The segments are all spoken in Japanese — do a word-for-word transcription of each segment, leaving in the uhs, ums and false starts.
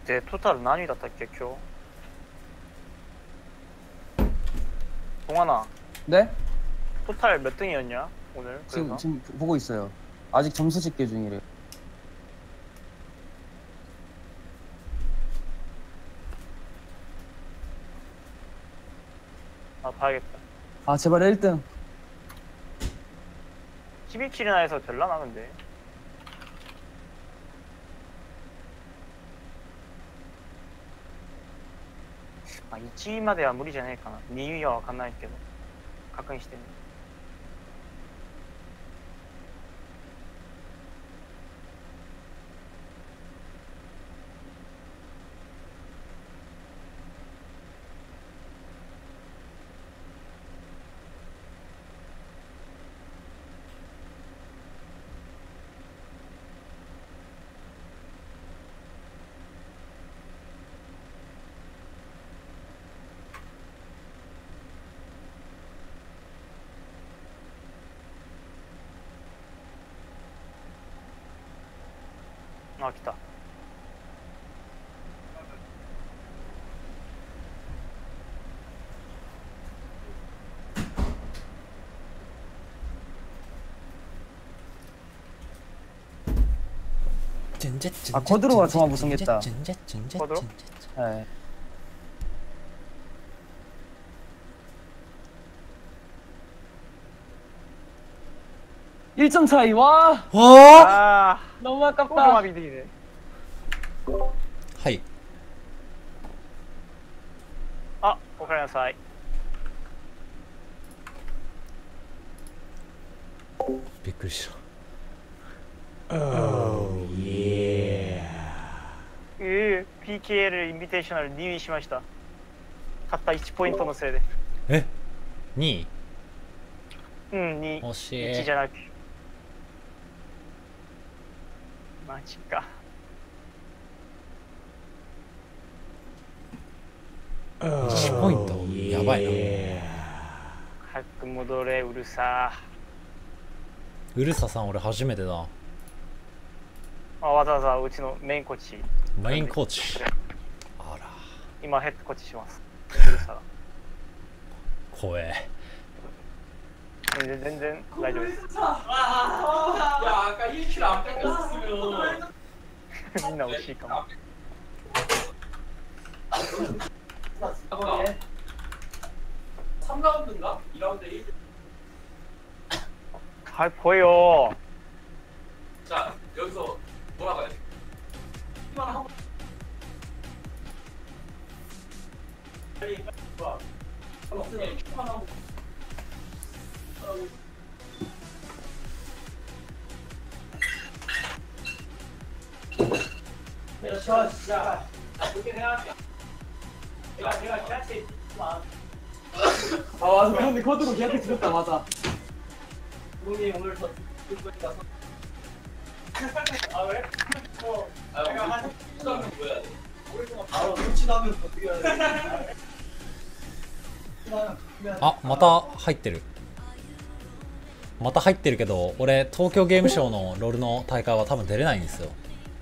でトータル何だったっけ今日? 동환아. 네? 토탈 몇 등이었냐 오늘? 지금 그래서? 지금 보고 있어요. 아직 점수 집계 중이래요. 아 봐야겠다. 아 제발 일 등. 십이 킬이나 해서 될라나 근데? 아いちいまでは無理じゃねえかな。にいはわかんないけど確認してみる。あ、来た。 아 코드로가 정말 무섭겠다. 코드로? 네. 일 점 차이. 와. 와! 아, 너무 아깝다. 꼬마비들이네. はい。 あ、おかえりなさい。 びっくりした。 ええ、ピーケーエル インビテーショナルにいしました。たったいちポイントのせいで。 え ?にい? うん、にい。 惜しい。 いちじゃなく。マジか。 いちポイントやばいな。 早く戻れ、うるさ。 うるささん俺初めてだ。 あ、わざわざうちのメインコーチ。 メインコーチ。あら。 今ヘッドコーチします。うるさ。 怖え。 全然全然大丈夫です。みんな惜しいかも。 삼 라운드인가? 이 라운드 일. 아 보여. 자 여기서 돌아가야 돼. 키만 하고. 빨리 봐. 없으면 키만 하고. 자, 자, 그렇게 생각할게. 내가 내가 기한테 있지만. 아 맞아. 근데 코드로 걔한테 죽였다 맞아. 부모님 오늘 더 듣고 거니까. 아 왜? 어. 아 내가 한 시간은 뭐야 돼? 오랫동안 바로 눈치 나면 어떻게 해야 돼? あ、また入ってる。また入ってるけど、俺東京ゲームショウのロールの大会は多分出れないんですよ。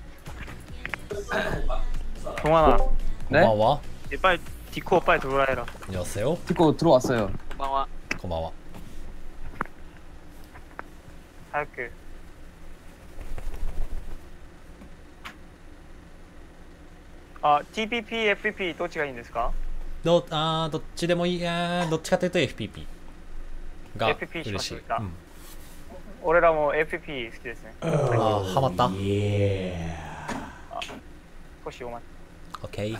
동환아. こんばんは。 빨리 디코 빨리 들어와 해라. 안녕하세요. 듣고 들어왔어요. こんばんは。 こんばんは。 早く。あ、ティーピーピー、エフピーピー どっちがいいんですか？ どあーどっちでもいい。あーどっちかというと エフピーピー がエフピーピー しま嬉しい。 しょうか。 うん、 俺らも エフピーピー 好きですね。 あーハマった。 少しお待ち。OK。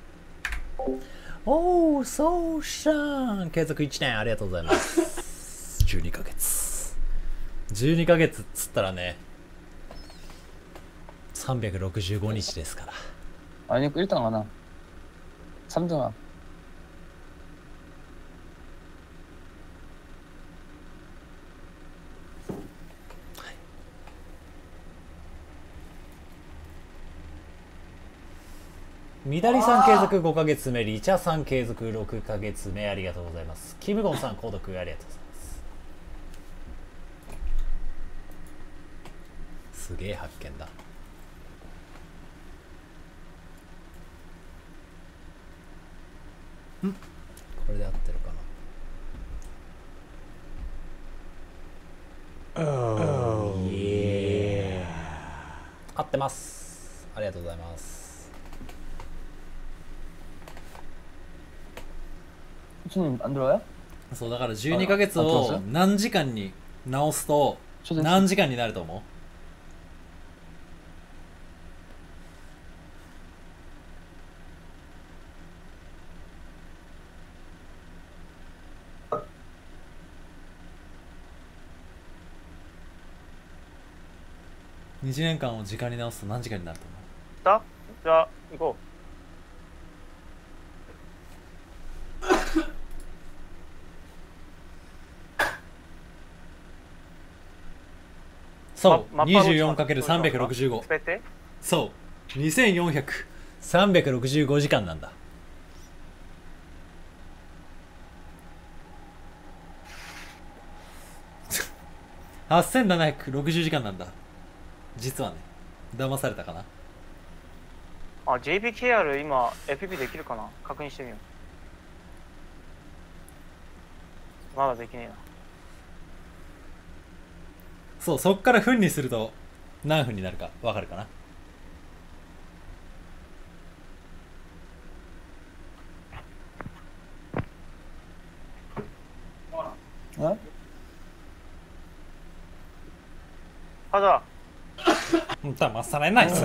おー、そうしゃん。継続いちねんありがとうございます。じゅうにかげつ。じゅうにかげつっつったらね、さんびゃくろくじゅうごにちですから。 아니 일 등 하나. 삼 등 하. みだりさん継続ごかげつめ、リチャさん継続ろっかげつめありがとうございます。キムゴンさん購読ありがとうございます。すげえ発見だ。 ます。ありがとうございます。 호주님 안 들어요? そうだからじゅうにかげつああをそう何時間に直すとそうです何時間になると思う？にじねんかんを時間に直すと何時間になると思う？ だじゃあ行こそう、 まにじゅうよんかけるさんびゃくろくじゅうご。 う。すべてそう、にせんよんひゃく、さんびゃくろくじゅうごじかんなんだ。はっせんななひゃくろくじゅうじかんなんだ。実はね、騙されたかな。 あ、ジェイビーケーアール 今 エフピーピー できるかな、確認してみよう。まだできねえな。 そう、そっから分にすると何分になるかわかるかな。 어? 가자. 일단 마사라의 나이스.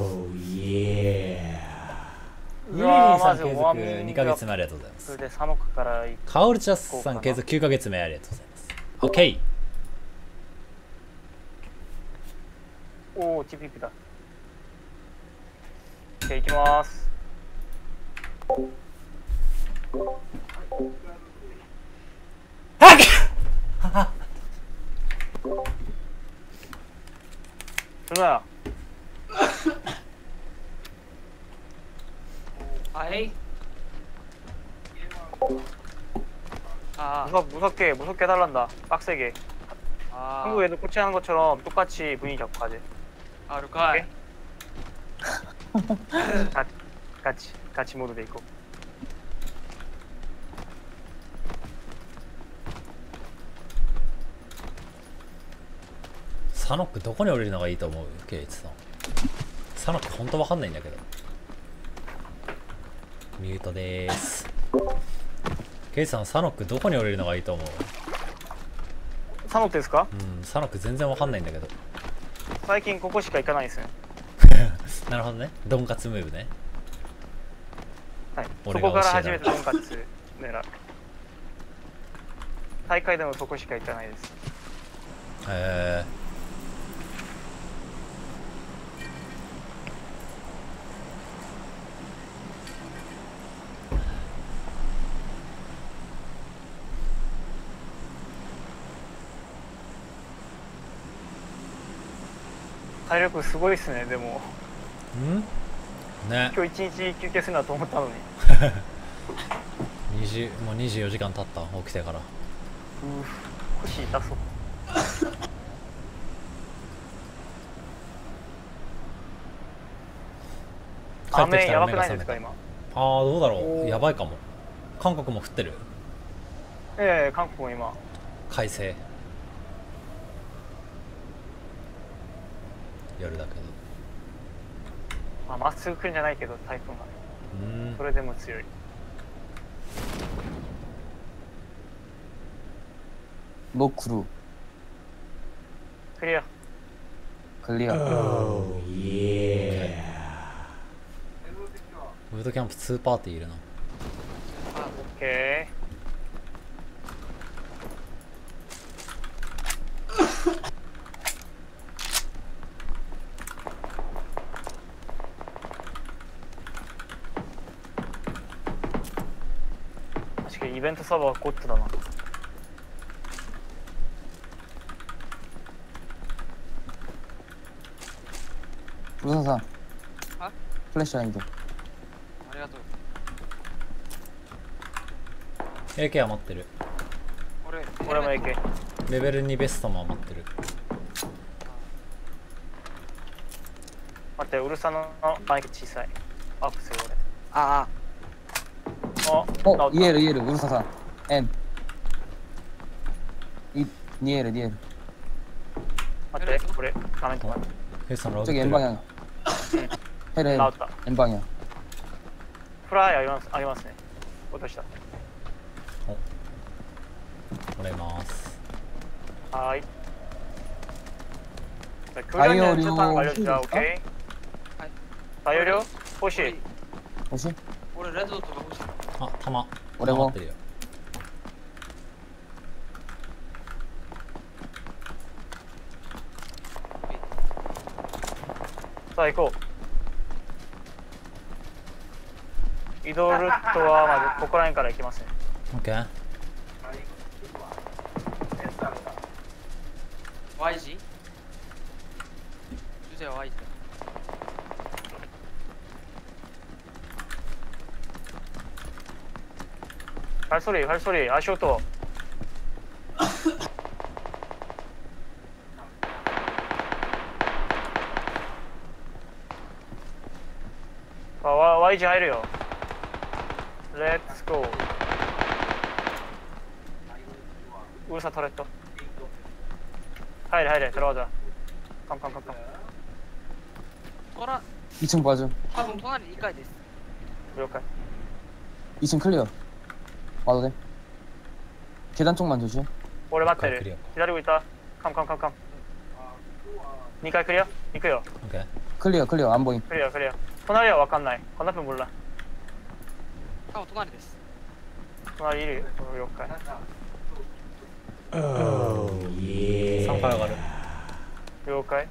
うわー、 さんマジ継続にかげつめありがとうございまそれす。 でさんおくからいカオルチャスさん継続きゅうかげつめありがとうございます。OK。 おお、ティピピだ。じゃあ行きまーす。するなよ。 아이 아, 무섭, 무섭게, 무섭게 해달란다. 빡세게. 아, 한국 애들 코치하는 것처럼 똑같이 분위기 잡고 가지. 아, 루카이. 가, 같이, 같이 모드 돼 있고. 산옥どこに降りるのがいいと思う？ケイツさん。산옥本当わかんないんだけど。ミュートでーす。ケイツさん、산옥どこに降りるのがいいと思う？ サノってですか？ うん、산옥全然わかんないんだけど。 最近ここしか行かないですね。 なるほどね。ドンカツムーブね。 はい。そ俺こからが教えない初めてトンカツ狙う。大会でもそこしか行かないです。 へえ。 体力すごいっすね、でも。 んね。 今日一日休憩するなと思ったのに。 にじゅうもうにじゅうよじかん経った起きてから。 うー腰痛そう。 帰ってきたら雨やばく目が覚めた。 ないですか今？ ああ、どうだろう。 おーやばいかも。韓国も降ってる。 ええ、韓国も今。 快晴。夜だけど。 まあ、まっすぐ来るんじゃないけど台風が。 うーんそ。れでも強い。 너 크루 クリア。 클리어. ブートキャンプにパーティーいるな。 オッケー。確かにイベントサーバーはゴッドだな。 우사산. 아? 플래시 아니죠? 아리가또. エーケー は持ってる。 俺、 俺も エーケー。 レベルにベストも持ってる。 待って、ウルサのマイク小さい。アップする俺。 아, あ、 어, 이에르, 이에르, 우사산. N. 이, 니에르, 니에르. 待って、これ、画面止まる。 ケイさんラウド 저기 N 방향. ヘルヘル直った。 円방향 フライありますありますね。落とした。 もらいます。 はーい。교전전 채팅 알려주자. 오케이. 다이어료 호시. 혹시? 俺レッドドットが欲しい。 あ、弾。 俺も弾ってるよ。 さあ行こう。移動ルートはまずここら辺から行きますね。 オッケー。 ワイジ주세요ワイジ。 발소리 발소리 아시오토. 아, 와, 와이지 하이래요. 렛츠 고. 울사 터렛도. 하이래 하이래 들어가자. 깜깜깜깜. トラ 이 층 봐줘 多分隣にかいです。 묘칼. 이 층 클리어 와도 돼? 계단 쪽만 조심 오래 클리어. 맞대를 기다리고 있다. 깜깜깜깜. 니까이 클리어? 니까요. オッケー。 클리어 클리어 안 보임 클리어 클리어. 토나리야 와칸나이. 건너편 몰라. 多分隣です。 토나리 일 위. 묘칼. さんかい上がる。 묘칼.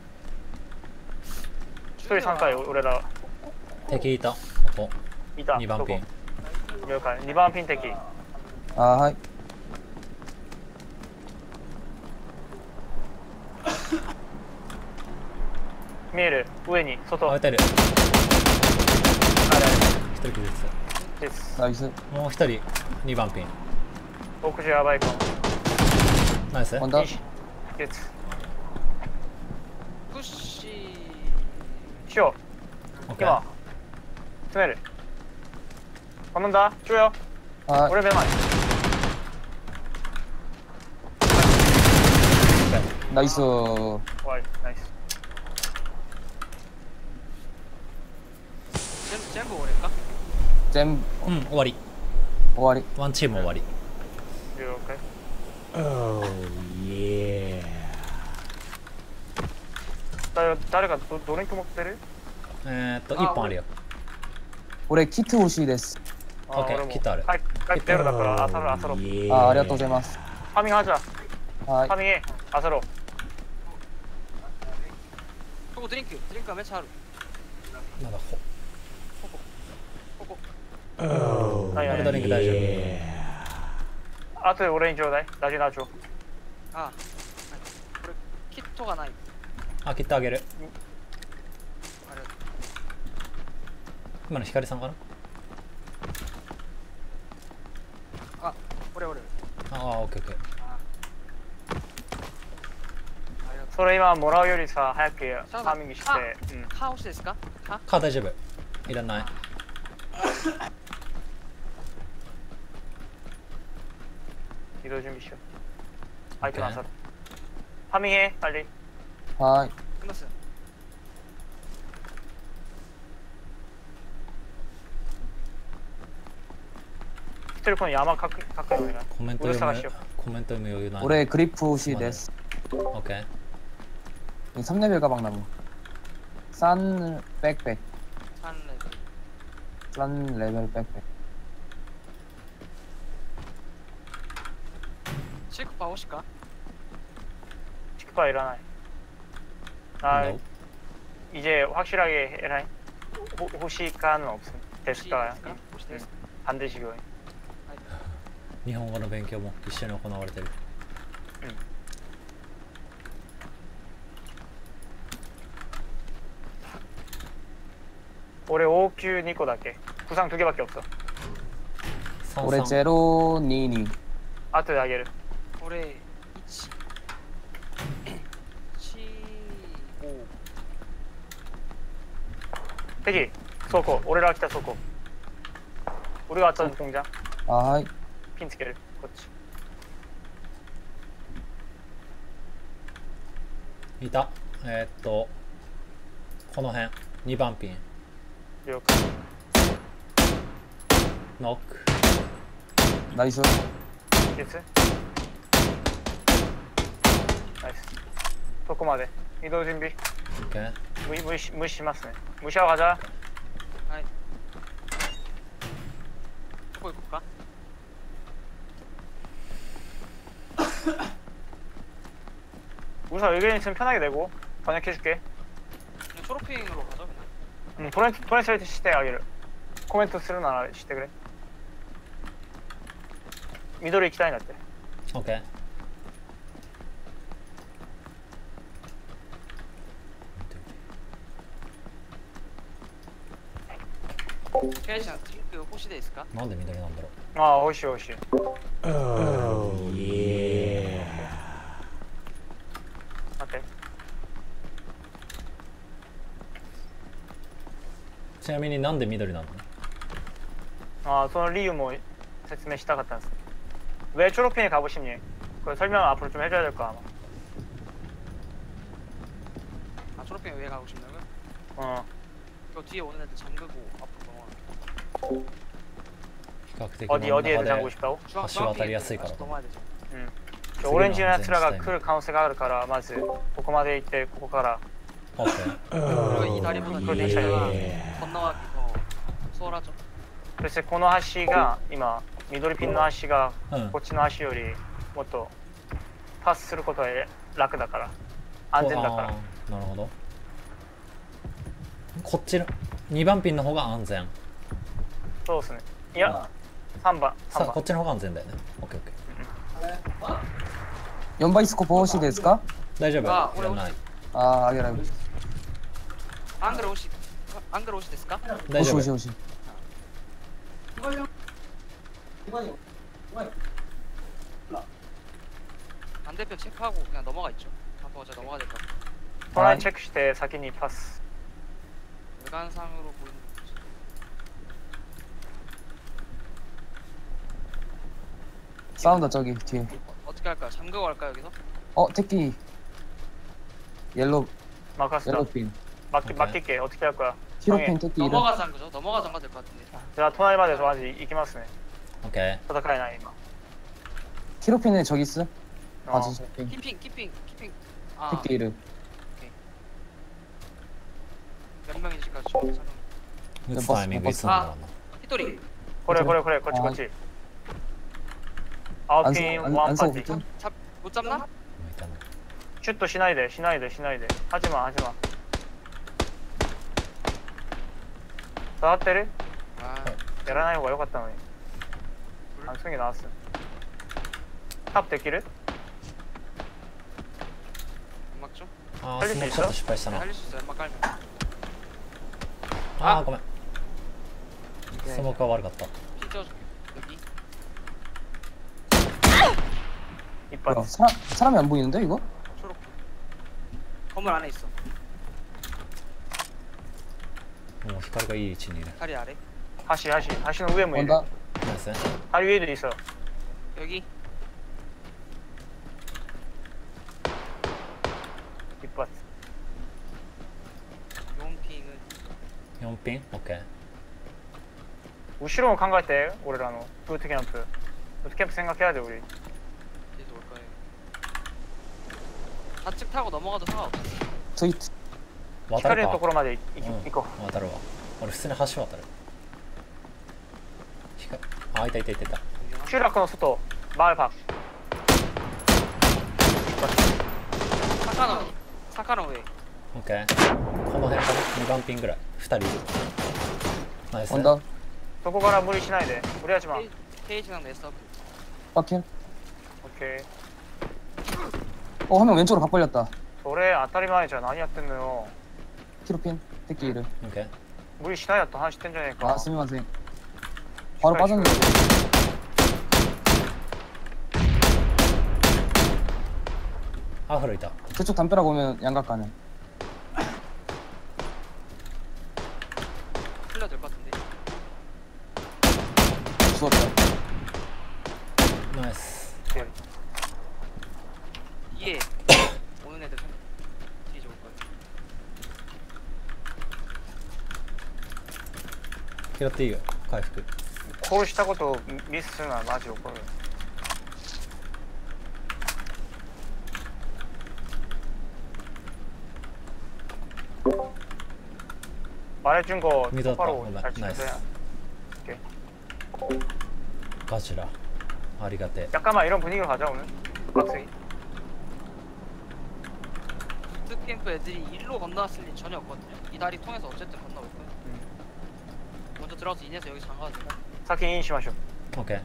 一人さんかい俺ら敵いた。ここ。 いた。 にばんピン。 了解。にばんピン敵。 아 하이 見える。上に外。 あ、撃てる。 あれ一人傷つ。 です。 나이스 もう一人。にばんピン。 屋上やばいかも。 ナイス。 온다 いいし。ゲッツ。 プッシしよう。 オッケー。 今。詰める。頼んだ。中よ。 아 俺目前。 나이스 終わり。ナイス。 ー。全全部俺か。 잼 うん、終わり。 終わりワンチーム終わり。 了解。誰誰かドドリンク持ってる？ えーっと、いっぽんあるよ。 올해 키트 옷이 됐어 あオッケー俺もキットある帰帰ってるだからあさろあさろ。 아 아리가또 고자이마스 ハミングハジャ。 하이 ハミングあさろ。 ここドリンクドリンクがめっちゃある。 まだほ。 ここ。 はいはい俺ドリンク大丈夫。 あとで俺にちょうだい。ラジナチョ。 ああ。はいこれキットがない。 あ、切ってあげる。 あれ今の光さんかな。 あ俺俺。 ああ、オッケーオッケー。 あありがとそれ今もらうよりさ早くハミングして。うん。 う。カー欲しいですか？カカー大丈夫。いらない。 移動準備しよう。相手のあさろ。ハミング해 빨리. 하이 います。 一人この山かくかくのね。 コメント俺読む探しよ。 コメント読む余裕ない。 올해 그리프 옷이 됐어 オッケー。 이 삼 레벨 가방 나무 싼 백백 さんレベル。 싼 레벨 백백 シェイクパー欲しいか？ 식파 일어나. 아 이제 확실하게 해라. 호, 호시가는 없음. 欲しい 데스까요. ですか？欲しいです 반드시 교회. 日本語の勉強も一緒に行われてる。 올해 오 큐 이個だけ. 구상 두 개밖에 없어. さん 올해 さん 제로니니 아토에 아게를. 俺いち、ご、 敵. 소코. 올해라 기타 소코. 우리가 왔던 공장. 아 하이 핀つける. 그렇지. いた。えーっと、この辺。にばんピン。 了解。 ノック。 ナイス。 ケツ。ナイス。そこまで。移動準備。 OK。 無無視無視しますね。無視は가자。 どこ行こうか。 우선 의견 있으면 편하게 내고 번역해줄게. 그냥 초록핑으로 가자 그냥. 응, 토렌트 토렌트 시대 아기를 코멘트 쓰는 나라 시대 그래. 미도리 기다리 났대. OK。 ケイシさんドリンク欲しいですか。 なんで緑なんだろ 아, 오이시 오이시. 어때? う。ちなみになんで緑なの？ 아, 그 이유 뭐 설명したかったんです. 왜 초록핀에 가고 싶니? 그 설명 앞으로 좀 해줘야 될 거 아마. 아 초록핑 왜 가고 싶냐고요? 어. 이거 뒤에 오는 애들 잠그고 앞으로 넘어가. 比較的 어디 真ん 어디에 中 장고 で 싶다고? 中橋渡りやすいから 다시 넘어야 되죠. 응. 저 次の 오렌지 安全地帯 야스라가 클 가능성가 あるからまずここまで行ってここから OK。 그리고 이 다리보다 그걸 이 내 차이야. 다리가 건너가기 더 수월하죠. 그래서 この橋が今緑ピンの橋がうん。 こっちの橋よりもっとパスすることは楽だから安全だから。 あーなるほど。こっちのにばんピンの方が安全。 そうですね。いや、さんばん、さんばん。 さこっちの方が安全だよね。OK OK。 よんばいスコープ欲しいですか？ 大丈夫。 あいらない。 ああ、あげられる。 안그로 오시 안그로 오시 ですか? 大丈夫。 欲しい欲しい欲しい。 반대편 체크하고 그냥 넘어가 있죠. 앞으로 어차 넘어가야 될 것 같아. 도난 체크して先にパス。 외관상으로 보이는 거지. 싸운다 저기 뒤에. 어떻게 할까요? 잠그고 갈까요 여기서? 어, 택기. 옐로 任せた。 옐로 핀. 맡기 오케이. 맡길게. 어떻게 할 거야? 히로핀 택기 이름. 넘어가 잠그죠? 넘어가 잠가 될 것 같은데. 제가隣までマジ行きますね。 OK。 戦えない今。 히로핀에 저기 있어. あ 바지 핑. 키핑 키핑 키핑. 아 택기 이름. 몇 명이실까 좀 설명. 打つタイミングいつなんだろうな。 히토리 これこれこれこっちこっち。青ピン 안 ワン 안 パ 써 ーティー。 붙죠? 잡 못 잡나? 向いたな。 シュッとしないでしないでしないで。はじまはじま。触ってる？ 아 やらない方が良かったのに。あ、次直す。タップできる？ 연막 좀. あー、スモークショット失敗したな。 살릴 수 있어 연막 깔면. あー、ごめん。スモークは悪かった。 피 쪄줄게. 여기. 一 뭐야, 発。 사람 사람이 안 보이는데 이거? 초록. 건물 안에 있어. もう光がいい位置にいる。 다리 아래. 橋橋橋の上もいる。 온다. ナイスね。 다리 위에도 있어. 여기. 일発. 용핑은 よんピン ?OK。 後ろも考えて、俺らのブートキャンプ。ブートキャンプ생각해야 돼 우리. 계속 올 거예요. 좌측 타고 넘어가도 상관없어. 저기 渡る光のとか。 ころまで行きうん行こ渡るわ。俺普通に橋渡る。光あ、いたいたいたいた。 う。集落の外、マルパ。 坂の坂の上。 OK。この辺かな ?にばんピンぐらい。ふたりいる。ナイスね。 온다. そこから無理しないで。無理はしまん。 페이지상 내 서브. 바퀴. 오케이. 어, 한 명 왼쪽으로 각 벌렸다. それ当たり前じゃん。何やってんのよ。 히로핀 택기 이름. OK。 無理しないやと話してんじゃねえか。 아, 스미마셍. 바로 빠졌는데. 아, 흐르 있다. 저쪽 담벼락 오면 양각 가능. 흘려 될것 같은데. 죽었다. 나이스. 뒤에 오는 애들 참 뒤에 좋을 거야. 拾っていいよ回復。 殺したことをミスするのはマジ怒る。말해준 거 믿었다. 똑바로 어, 잘 나이스. 치세요. 오케이. ガチラありがてえ。 잠깐만 이런 분위기로 가자 오늘. 빡세기. 푸드캠프 애들이 일로 건너왔을 일 전혀 없거든요. 이 다리 통해서 어쨌든 건너올 거예요. 먼저 들어가서 인해서 여기 잠가도 돼요. 사키 인심하쇼. オッケー。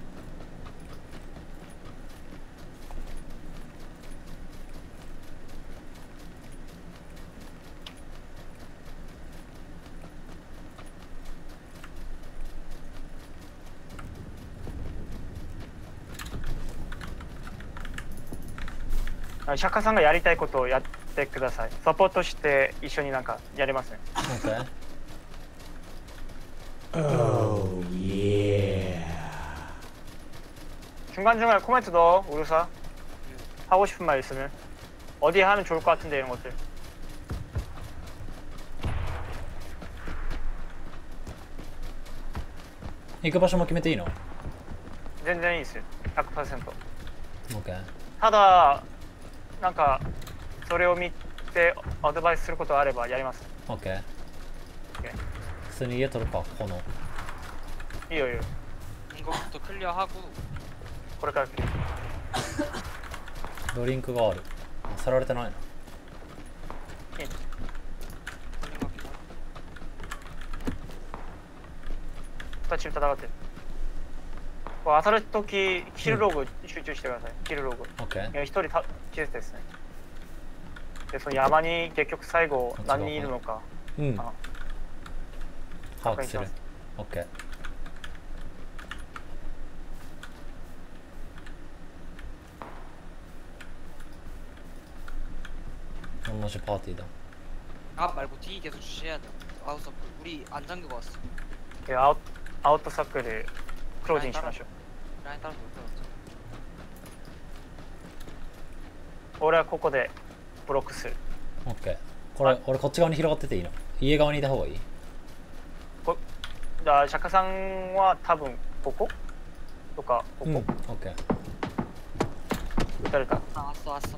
釈迦さんがやりたいことをやってください。サポートして一緒になんかやれますね。 オッケー。 중간중간에 코멘트 넣어, 우르사. 하고 싶은 말 있으면. 어디에 하면 좋을 것 같은데, 이런 것들. 行く場所も決めていいの？ 全然いいですよ。ひゃくパーセント。 オッケー。 ただ、なんか、それを見てアドバイスすることがあればやります。 オッケー。 오케이. 普通に家取るかこの。 いいよいいよ。 이거부터 클리어하고 これから来る。 ドリンクがある。あさられてないな。 걸린 것 같기도 하고. 二チーム戦ってる。こう当たるとき、キルログ集中してください。キルログ。 オッケー。 いや一人た消えてですね。で、その山に結局最後何人いるのか。 うん。 あ把握する確認します。 オッケー。同じパーティーだ。 앞 말고 뒤 계속 주시해야 돼. 아웃서클. 우리 안 잠그고 왔어. でアウトアウトサックでクロージングしましょう。 라인 따라서 못 들어갔죠. 俺はここでブロックする。 オッケー。これ俺こっち側に広がってていいの？家側にいた方がいい？ こじゃあ釈迦さんは多分こことかこうん。オこ、 ッケー。 撃たれた。 아 왔어 왔어.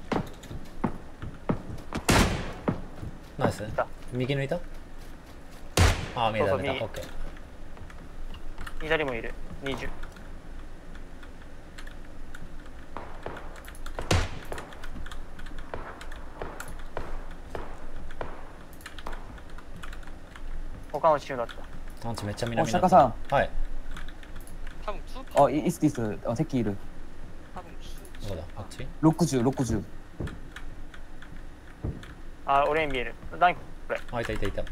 ナイス。 た右抜いた？ああ見えたそうそう右見えた。オッケー。 左もいる。にじゅう。他のチームだった。 アンチめっちゃ 어 南だった。 샤카상. はい。 타붕 투. 어 이- 이스트 이스트. 어 새끼 이르. 타붕 투. どこだ？あっち？ 로쿠즈 로쿠즈. あ、俺に見える。何これ。 あいたいたいた。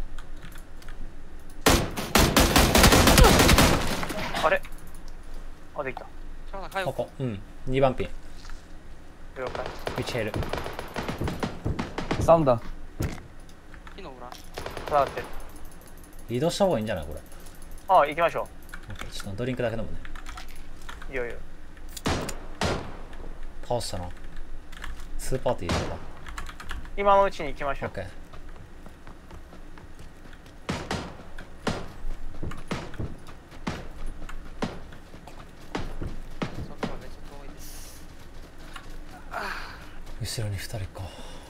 あれあ、できた。 차나 가요. ここ。うん。にばんピン。 了解。 ウィッチヘル。 싸운다. 피노우라. 戦ってる。 移動した方がいいんじゃないこれ？ あ、行きましょオッケーちょっとドリンクだけ飲むね。 う。いいよいいよ。 倒したな。スーパーティーだわ。 今のうちに行きましょう。 オッケー。 서클 왼쪽 동이 됐어. 後ろにふたりか。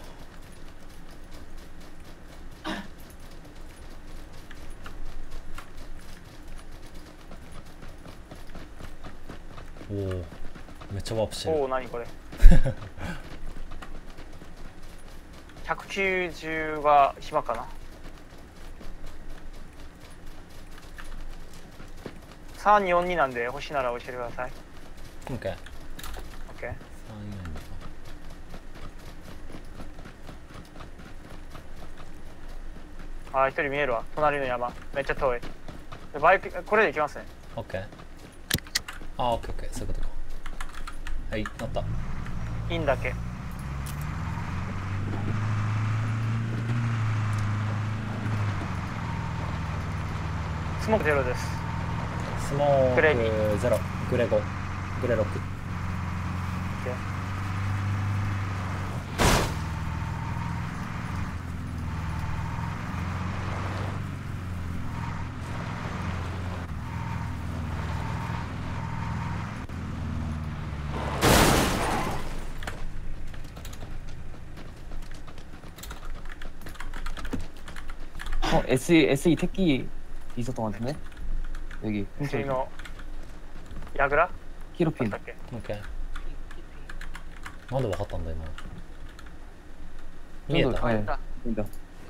おお、めっちゃワープしてる。 おお、何これ。ひゃくきゅうじゅうが暇かな。さんによんになんで欲しいなら教えてください。 オッケー。 OK。 さんよんに。 あ、一人見えるわ。隣の山。めっちゃ遠い。でバイク、これで行きますね。 オッケー。あ、オッケーオッケー、そういうことか。はい、乗った。 インだけ。スモークゼロです。 スモークグレゼロ、グレご、グレろく。 OK。 어 에스이 에스이 택기 있었던 것 같은데 여기 次の矢倉だ 히로핀 ったっけオッケー。 핑, 핑, なんでわかったんだ今。見え 핑 た。 아, 예. 핑. 보인다.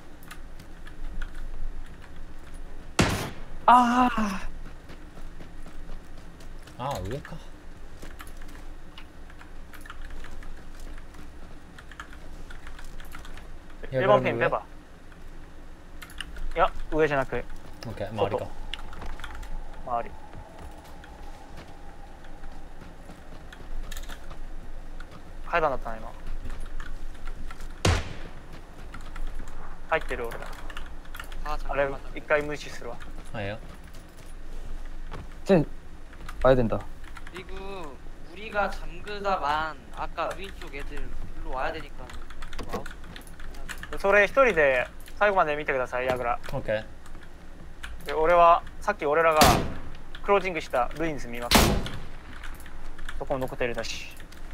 아 ああ、上か。 いちばんピンレバー。いや、上じゃなくオッケー、周りか。 周り。階段だったな今。入ってる俺ら。 아 あれ 잠깐만 一回無視するわ。 あいや。 쟤 봐야 된다. 그리고 우리가 잠그다만 아까 왼쪽 애들 일로 와야 되니까 와우. それ一人で最後まで見てください、矢倉。 オッケー。 で俺はさっき俺らがクロージングしたルインズ見ます。そこの残ってるだし。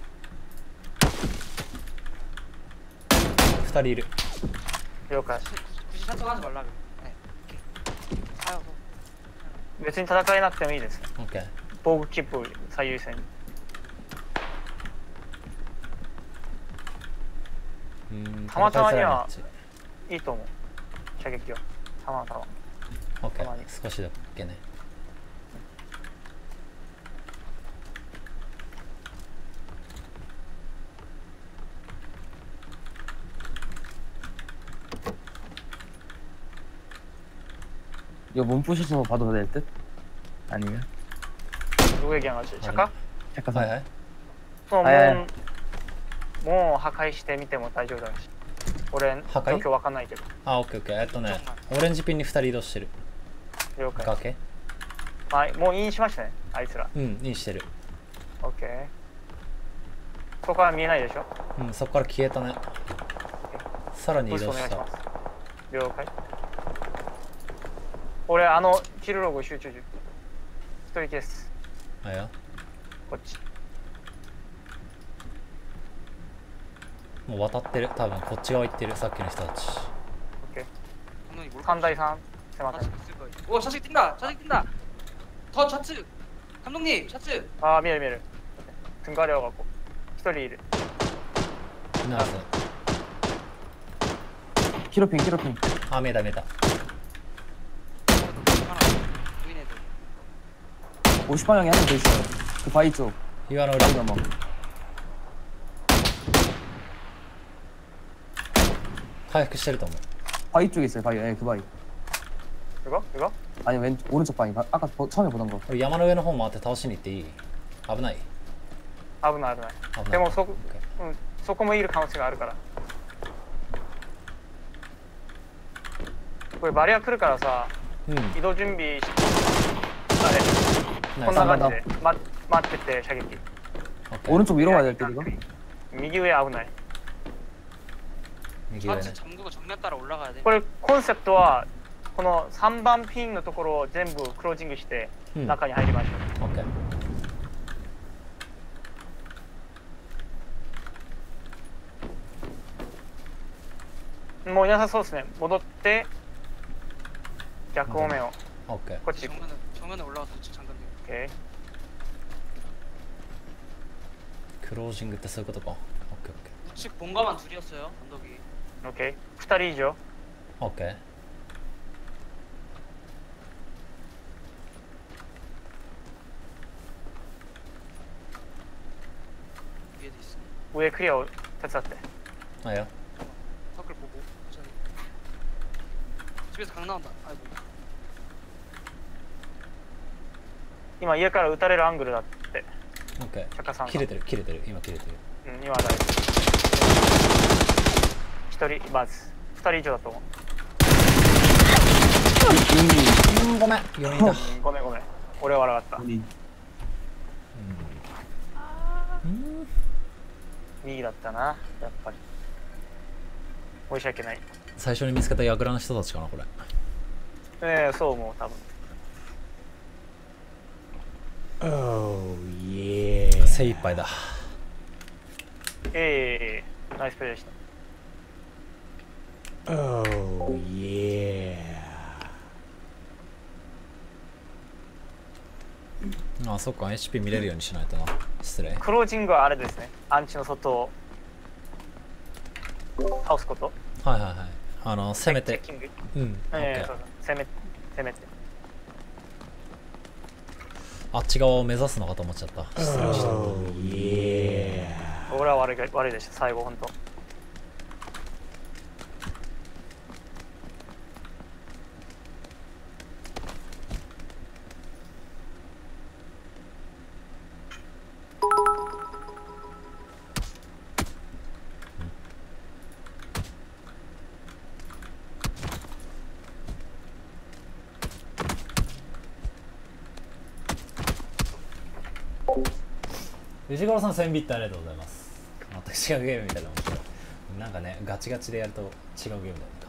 二人いる。 了解。 굳이 설정하지 말라 그래. 네. 오케이. 아유. 別に戦えなくてもいいです。 オッケー。 防具キップ最優先に。 うーん。 たまたまには戦いづらいねいいと思う。射撃は。たまたま。 オッケーたまに。 少しだけね。 이거 몸 부셔서 봐도 될 듯? 아니면? 누구 얘기하는지 잠깐? はい 잠깐. はい。 そのはい門門を破壊してみても大丈夫だし。俺破壊状況わかんないけど。 あ、オッケーオッケー。えっとね、オレンジピンに二人移動してる。 了解。 崖はい、もうインしましたね、あいつら。 うん、インしてる。 オッケー。そこから見えないでしょ。 うん、そこから消えたね。さらに移ブースト動したお願いしま。す。了解。俺、あの、キルログ集中中。一人です。 あいや。 こっち。 もう渡ってる。多分こっち側行ってる。さっきの人たち。 オッケー。 감독님 뭘 三対三。すいません。 좌측 있을 거예요. 오 좌측 뛴다. 좌측 뛴다. 더 좌측. 감독님 좌측. ああ、見える見える。등 가려갖고。一人いる。 ナイス。 히로핀 히로핀. あ、見えた見えた。 하나. 보인 애들. 오십 방향에 한 명 더 있어요. 그 바위 쪽. 岩の裏。 바위 넘어. 回復してると思う。 바위 쪽에 있어요. 바위. 예, 그 바위. 이거? 이거? 아니 왼 오른쪽 바위. 아, 아까 보, 처음에 보던 거. 俺山の上の方回って倒しに行っていい？危ない。 危ない危ない。 危ない。 でもそオッケーうん、そこもいる可能性があるから。これバリア来るからさ、 うん。 移動準備しあれ、 ナイスこんな感じで、ま、待ってて射撃。 オッケー 오른쪽 위로 가야 될 듯 이거? 右上危ない。 右上ね。 좌측 잠그고 정면 따라 올라가야 돼. これコンセプトはこのさんばんピンのところを全部クロージングしてうん。 中に入りましょう。 オッケー。 もういなさそうですね。戻って逆方面をオッケー。 こっち行く。 정면에 정면에 올라가서 좌측 잠그면 돼. オッケクロージングってそういうことか。オッケーオッケ 우측 본가만 둘이었어요. 언덕이. ー。オッケー。ふたり以上。 ー。オッケー。 위에도 있어. 上クリアを手伝って。 あいや。 서클 보고. 천천히. 집에서 강 나온다. 아이고. 今家から撃たれるアングルだって。 オッケー。 釈迦さんが切れてる切れてる今切れてる。 うん、今は大丈夫。一人まずふたり以上だと思う。 うんごめん。よにんだ。 うんごめんごめん。俺は悪かった。 우리 うん。 右だったな、やっぱり。申し訳ない。 最初に見つけたヤグラの人たちかなこれ。 ええ、そう思う、多分。 Oh yeah。精一杯だ。 ええ、ナイスプレーでした。 Oh yeah。 あ、そっか エイチピー 見れるようにしないとな。失礼。 クロージングはあれですね。アンチの外を倒すこと。 はいはいはい。あの攻めて。 チェッキング。 うん。オッケー。 ええ、そうそう攻め攻めて。 あっち側を目指すのかと思っちゃった。失礼した。 俺は悪いが悪いでした最後本当。 藤原さんせんビットありがとうございます。私がゲームみたいな面白い。なんかね、ガチガチでやると違うゲームだよね、完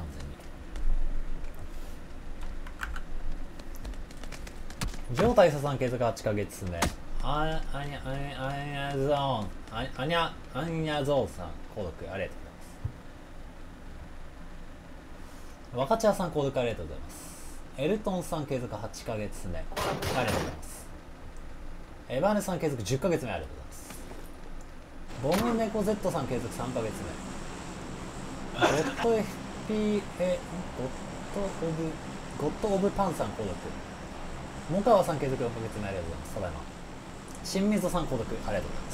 全に。状態さん継続はちかげつめ。あ、あにゃ、あにゃ、あにゃゾーン。あ、あにゃ、あにゃゾーンさん、購読ありがとうございます。若茶さん、購読ありがとうございます。エルトンさん継続はちかげつめ。ありがとうございます。エバーネさん継続じゅっかげつめありがとうございます。ボムネコ Z さん継続さんかげつめ。ゴッド エフピー え、ゴッドオブ、ゴッドオブパンさん購読。モカワさん継続よんかげつめありがとうございます。ただいま。新水さん購読ありがとうございます。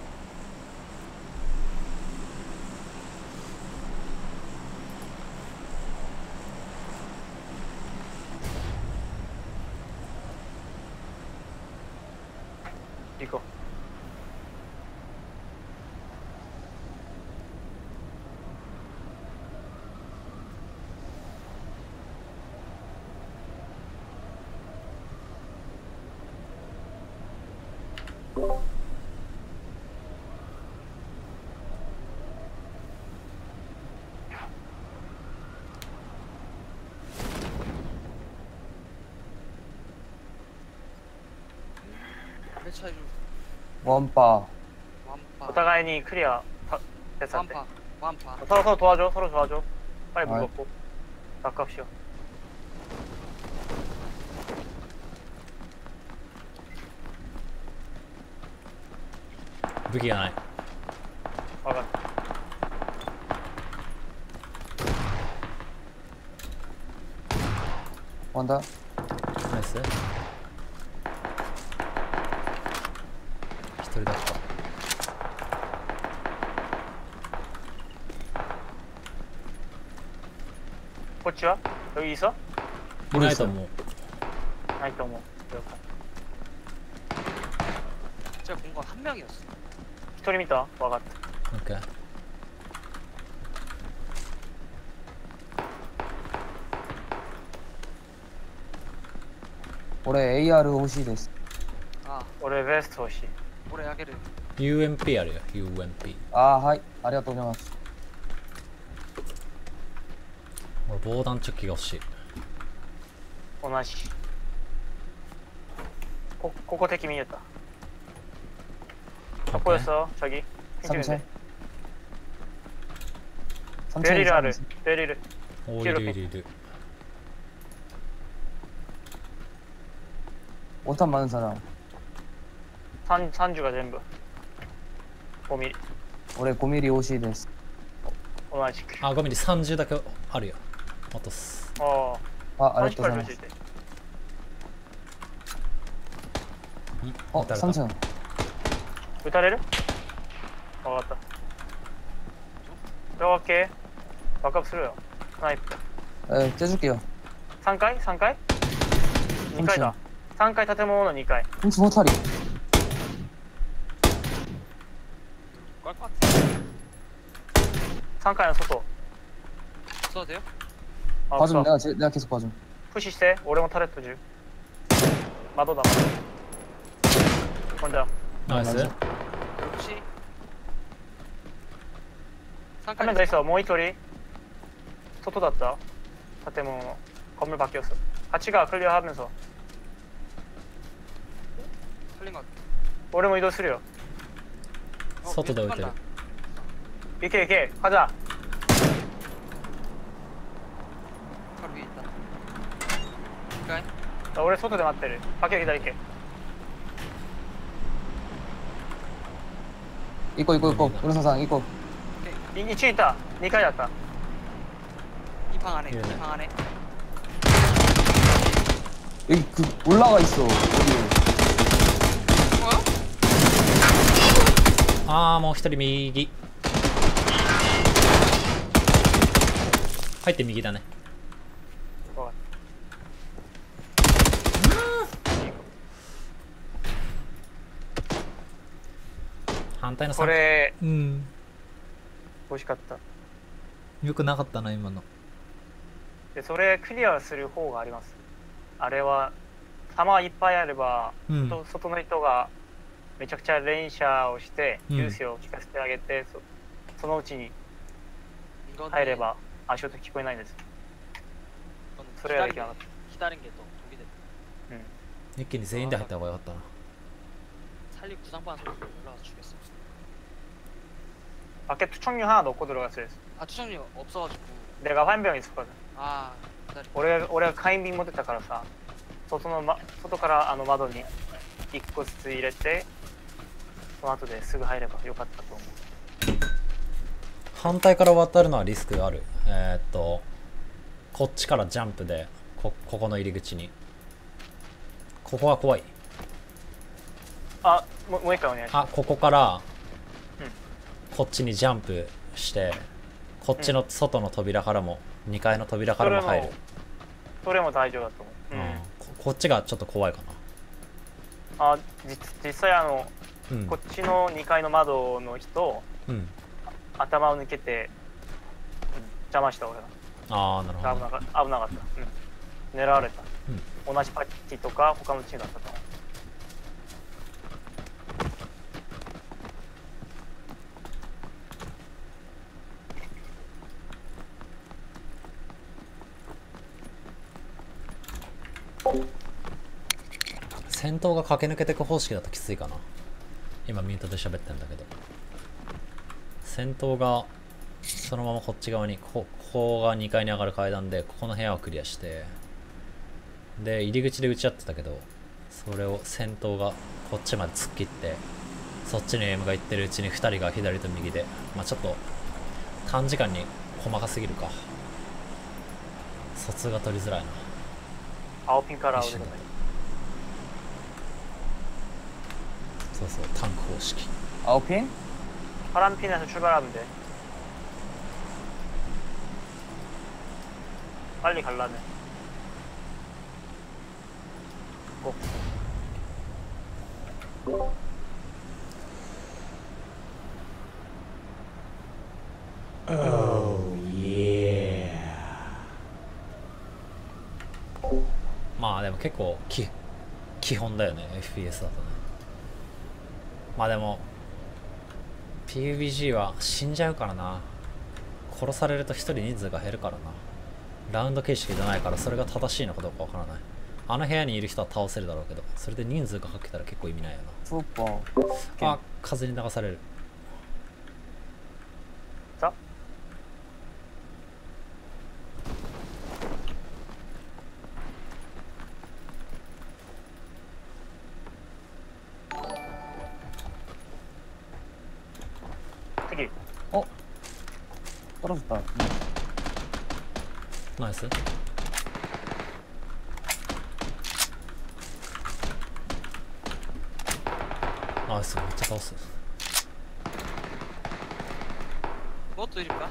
行こう。 めっちゃいる。 ワンパー。 ワンパー。 お互いにクリア手伝ってワンパー。ワンパー。 서로 서로 도와줘. 서로 도와줘. 빨리 물 아이. 먹고. 아깝시오. 무기가ない。 막아. 온다. ナイス。一人だった。 코치와? 여기 있어? いないと思う。 아니 또 뭐. 이렇게. 제가 본 건 한 명이었어. 히토리 있다. 와갔다. オッケー。 俺 エーアール 欲しいです。 아, 올해 베스트 옷이. 올해 야기를. ユーエムピー あるよ。ユーエムピー。 あーはいありがとうございます。 俺防弾チョッキが欲しい。 同じ. 코, 코코 택기 밀렸다. 아, 보였어 저기. 삼천. 베리를 하래. 베리를. おーいるいるいる。 오탄 많은 사람. 산 산주가 전부. 오 미리. 올해 고 미리 옷이 됐어. 同じく. あ、ごめん、さんじゅうだけあるよ。落とす。 어. 아, 알았다. 삼십팔 줄 때. 어, 삼층. 우타레를? 어, 맞다. 들어갈게. 바깥 쓰려요. 스나이프. 에, 떼줄게요. 삼階? 삼階? 이階だ. 삼階建物のに階. 훔치 호타리. 꼴것 같아. 삼階の外. 써도 돼요? 아, 봐줌 없어. 내가 제, 내가 계속 봐줌. 푸시 세. 오레몬 타레트 줄. 마도다. 혼자. ナイス。 혹시 한 명 더 있어. 뭐 이토리. 소토 닿다.建物. 건물 바뀌었어. 같이 가. 클리어 하면서. 틀린 것 같아. 오레몬 이도 쓰려. 어, 서도 왼쪽 나올 때. 간다. 이렇게 이렇게 가자. 바로 위에 있다. 그러니까 나 오래 소토 대 맞대를. 밖에 기다릴게. 行こう行こう行こう。浦沢さん行こう。 いちいたにかいだった。 이 방 안에, 이러네. 이 방 안에. 여기 그 올라가 있어. 어디에? 어? ああもう一人右入って右だね。反対のこれうん、 惜しかった。 よくなかったな今の。 でそれクリアする方があります。あれは弾いっぱいあれば、 うんと外の人がめちゃくちゃ連射をしてうん銃声を聞かせてあげて、そそのうちに 이거는 入れば足音聞こえないんです。 이거는 それはで 기다린 きなかっ 게, 기다린 게 더 독이 돼. た。うん。 一気に全員で入った方がよかったな。 살리고 구상반 소리 올라가서 죽였어. 밖에 투척류 하나 넣고 들어갔어야 했어. 아 투정이 없어가지고. 내가 화염병 있었거든. 아 기다리. 俺俺が火炎瓶持ってたからさ、外の、ま、外からあの窓にいっこずつ入れて、その後ですぐ入ればよかったと思う。 反対から渡るのはリスクがある。えー、っとこっちからジャンプで こ, ここの入り口に。ここは怖い。 あ、もうもう一回お願いします。 あ、ここからうんこっちにジャンプしてこっちの外の扉からも、にかいの扉からも入る。 それも大丈夫だと思う。 ううんん。 こ, こっちがちょっと怖いかあ、実実際あの、 な。うんこっちのにかいの窓の人、 うん。 頭を抜けて、うん、邪魔した俺が。 ああなるほどね。 危なか危なかった。うん。狙われた。同じパッティとか他のチームだったと思う。 戦闘が駆け抜けていく方式だときついかな。今ミュートで喋ってんだけど、戦闘がそのままこっち側に、こここがにかいに上がる階段で、ここの部屋をクリアして、で入り口で撃ち合ってたけど、それを戦闘がこっちまで突っ切って、そっちにエムが行ってるうちにふたりが左と右で、まあちょっと短時間に細かすぎるか。疎通が取りづらいな。 青ピンから俺が一瞬だそうそう、タンク方式。 아웃핀? 파란 핀에서 출발하면 돼. 빨리 갈라면. 고. Oh yeah. まあでも結構き基本だよね エフピーエス だとね。まあでも ピーユービージー は死んじゃうからな。殺されると一人人数が減るからな。ラウンド形式じゃないからそれが正しいのかどうかわからない。あの部屋にいる人は倒せるだろうけど、それで人数がかけたら結構意味ないよ 푸퍼. な。あ、風に流される。 자. 특이. 어? 떨어졌다. ナイス。ナイス、めっちゃ倒す。 그것도 드릴까?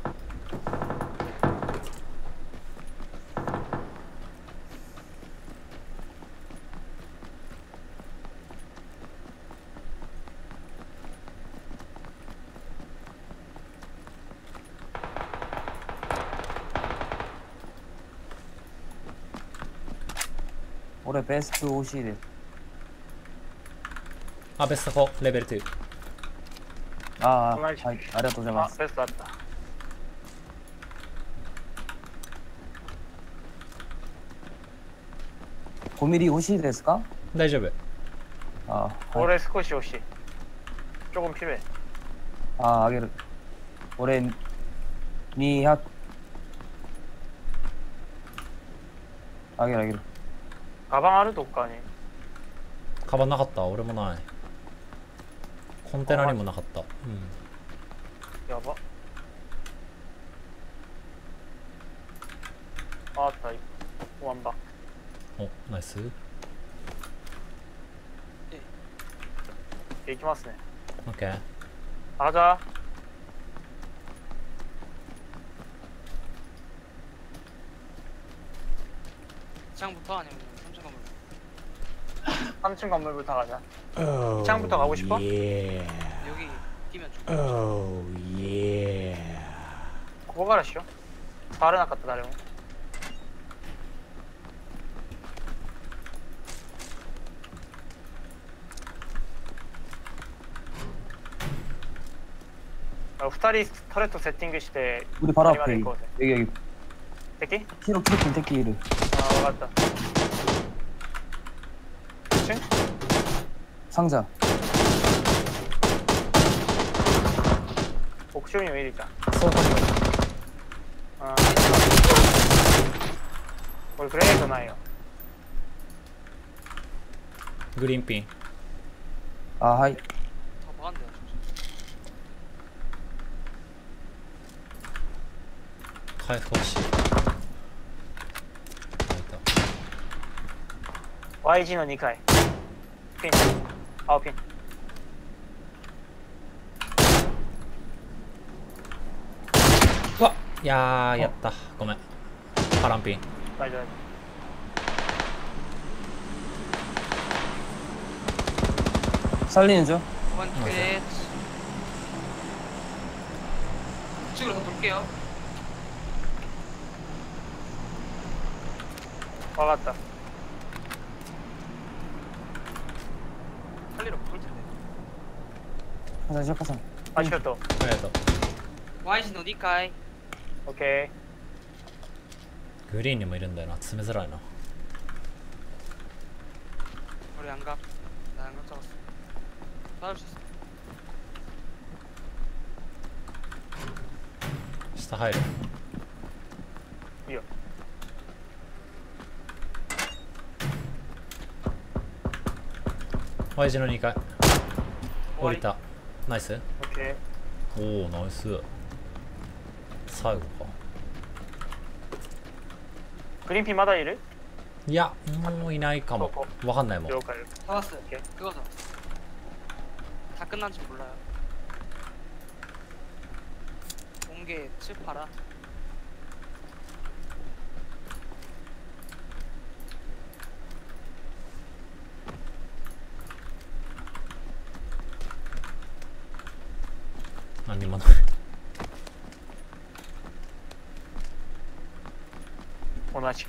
올해 베스트 오시드. あ、ベストフォーレベルに。 아, 아, 정말- 아, 아리가또 아, 고자이마스. 베스트 왔다. 고미리 오시드 ですか? 大丈夫。 아, 아, 올해 스코시 혹시 조금 필요해. 아, 아게르. 올해 니약 아게르 아게르. 가방 아르도 없고 아니. カバンなかった。俺もない。 コンテナにもなかった。うん。 やば。あった、ワンバック。 お、ナイス。 いきますね。 オッケー。 あざ。 창부터 아니면 삼 층 건물? 삼 층 건물부터 가자. 이 층부터 가고 싶어? 예. 여기 뛰면 죽어. 오, 예. ここからしよう。触らなかった誰も。二人トレットセッティングして 우리 바로 다리 앞에 맞을 것 같아. 여기 여기 敵? 키로 키로 테키를. 아, 맞다. 이 층? 상자. 옥션이 왜 이리까? そうか。 아, 우리 그레이도 나요. グリーンピン。 아 하이. 더 막았네요. 진짜. 回復欲しい。入った。 ワイジー のにかい。ピン。青ピン。 うわっ、いやー、やった。ごめん。パランピン。 大丈夫。 살리는 중. 원 끝. 우측으로 더 돌게요. 와갔다. 살리러 못 볼 텐데. 가자 시작하자. 아시겠다. ありがとう。 와이시 너 니카이. 오케이. グリーンにもいるんだよな。詰めづらいな。 우리 양각. 나 양각 잡았어. 받을 수 있어. 下入る。 いいよ。 ワイジのにかい。降り終わり。 た。ナイス。 오케이. おお、ナイス。最後か。 그린핀 마다 이를? いや、もういないかも。わかんないもん。 요가요. 잡았어. 오케이. 그거 잡았어. 다 끝난지 몰라요. 공개 칠 팔아. 何もない。 오나직.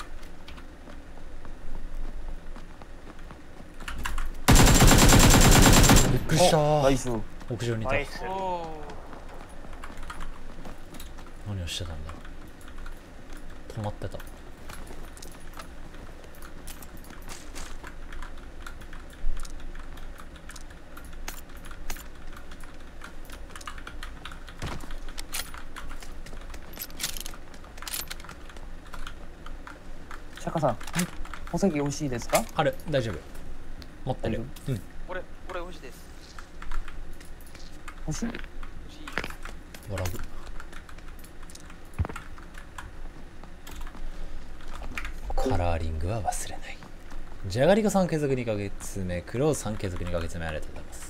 びっくりしたー。 나이스. 屋上にいた。 나이스. 오. 何をしてたんだろう。止まってた。 시작하자. 호색이 옷이 됐을까? ある、大丈夫。持ってる。うん。 올해 올해 호시 됐어. 옷이? 호시. ボラグ。カラーリングは忘れない。じゃがりこさん継続にかげつめ、クロウさん継続にかげつめ、ありがとうございます。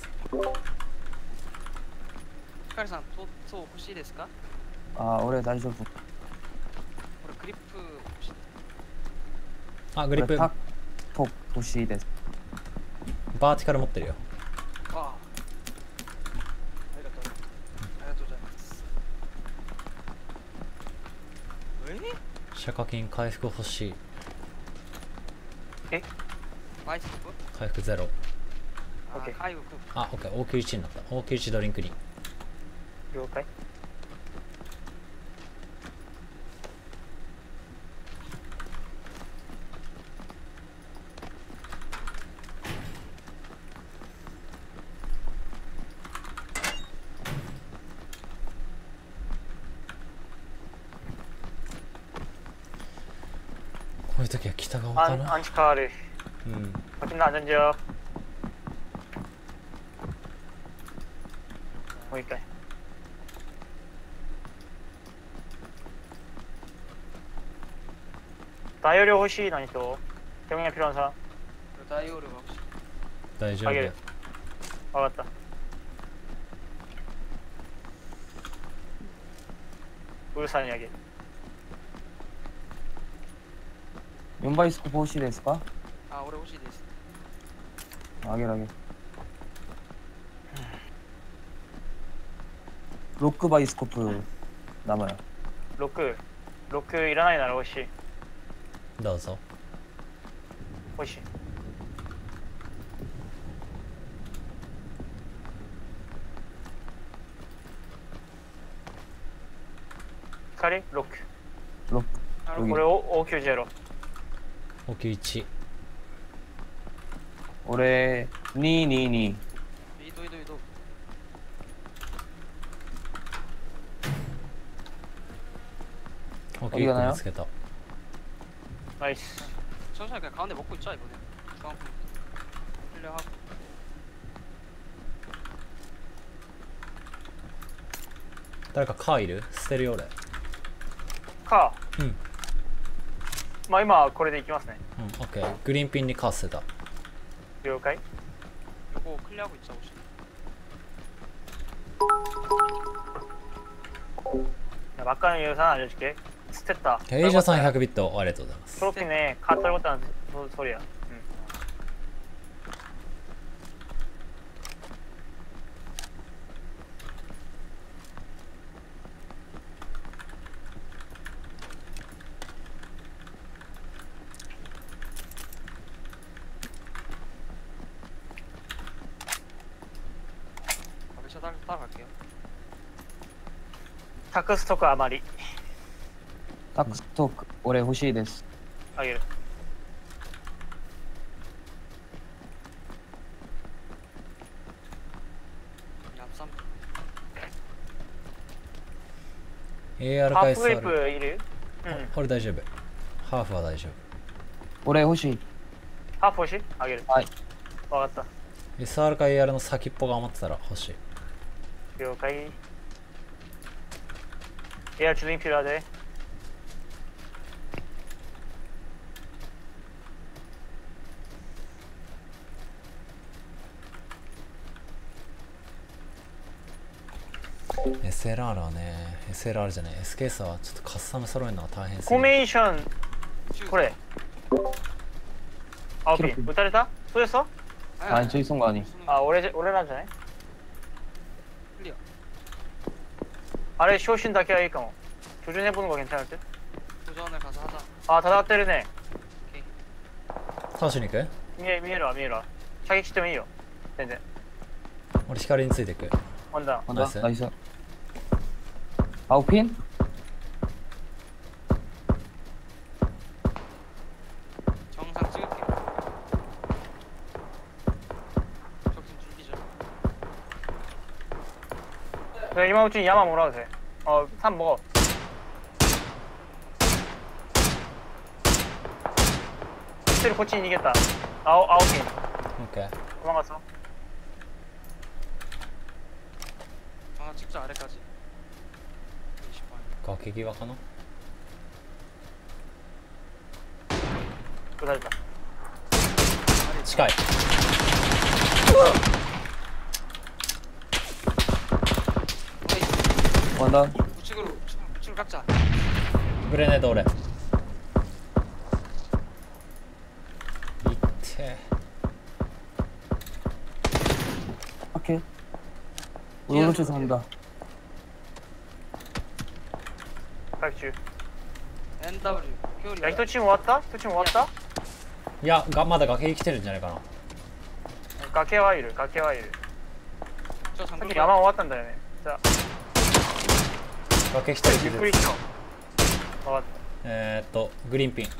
히카리산 토토 호시 됐을까? 아 올해 다이저브. 올해 그리프 호시. あ、グリップ、バ 톡 옷이 됐. ーティカル持ってるよ。 아. 아리가또. 아리가또 고자이마스. 왜? 社課金回復欲しい。 와이스 급? 回復ゼロ。 아, 오케이. 카이브 급. あ、オッケー、オーキューいちになった。オーキューいちドリンクに。 요가이. こういう時は北側か 안 な。 안치카를. うん。 바뀐다 안전지역. もう一回。大容量欲しい何と手前ピロンさん。 大容量が欲しい。 大丈あげる。 夫。 わかった。ウルさんにあげる。 よんばいスコープ欲しいですか？ あ、俺欲しいです。 あげるあげる。ろくばいスコープダメ。 ろく。ろくいらないなら欲しい。 どうぞ。 欲しい。光 ろく。 ろく。 あのこれをオーキューゼロ。 おきゅういち。 俺ににに。 移動移動移動。 おきゅういち見つけた。 ナイス。 천천히 그냥 가운데 먹고 있자 이번에. 중앙 클리어 하고. 誰かカーいる？捨てるよ俺。 か。 うん。 まあ今これでいきますね。 うん、オッケー。グリーンピンにカー捨てた。 了解。 요거 클리어하고 있자 혹시. 야, 막간을 예산 알려줄게. 스테타. エイジャーさんひゃくビットありがとうございます。 트로피네 가 떨궜다는 소, 소리야. 응. 아, 따라 따라갈게요. 타크 스토크 아마리. タックストーク俺欲しいです。 あげる。 얌쌈. エーアールハー回数あフウェイプる。 いる？うん。 これ大丈夫。ハーフは大丈俺欲しい。 ハーフ欲しい？あげる。 はい。 わかっ夫。エスアール か エーアール の先っぽが余ってたら欲しい。 た。了解。エア주둥이 필요하대. エスエルアール はね、エスエルアール じゃない、エスケーエス はちょっとカスタム揃えるのが大変すぎる。 フォーメーションこれ。あ、オッケー。撃たれた？そうですか？ 아니 저기 쏜 거 아니. 아,俺俺なんじゃない？ 클리어. あれ昇進だけはいいかも。조준해보는 거 괜찮을 듯? 도전을 가서 하자. 아, 다 나왔대ね. 倒しに行く？ 見え見えるわ見えるわ。射撃してもいいよ。全然。 俺光についていく。 ワンダウン。 간다. 나이스. 나이스. 아웃핀? 정상 찍을게요. 적팀 준비 좀. 그래, 이마 우측 야마 몰아도 돼. 어, 삼 먹어. 스틸 코치인 이겼다. 아웃 아웃인. オッケー。 도망갔어. 정상 찍자 아래까지. 이십 번. 崖際かな？ 또 살렸다. 近い。 원다. 우측으로 우측으로, 우측으로 깎자. グレネード俺。いって 오케이. 오른쪽 산다. 갈주. 엔더블유. 야, 히토팀 왔다? 히토팀 왔다? いやがまだ崖に来てるんじゃないかな。 崖はいる崖はいる 저 さっ 잠글 き山終わったんだよねじゃあ崖来てる気づゆっくりしよう分かったえーっとグリーンピン。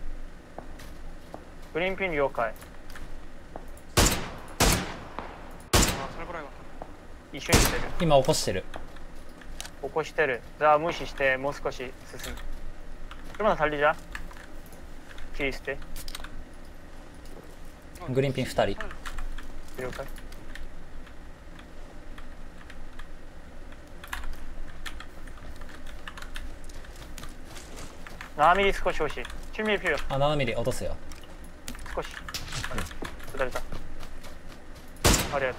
グリーンピン了解 아 살벌하게 막. 一緒にしてる今起こしてる。 起こしてるじゃあ無視してもう少し進む車달리자切り捨てグリーンピンふたり。 了解ななミリ少し欲しい。칠ミリ필요。 あななミリ落とすよ。 少し。打たれた。ありがとう。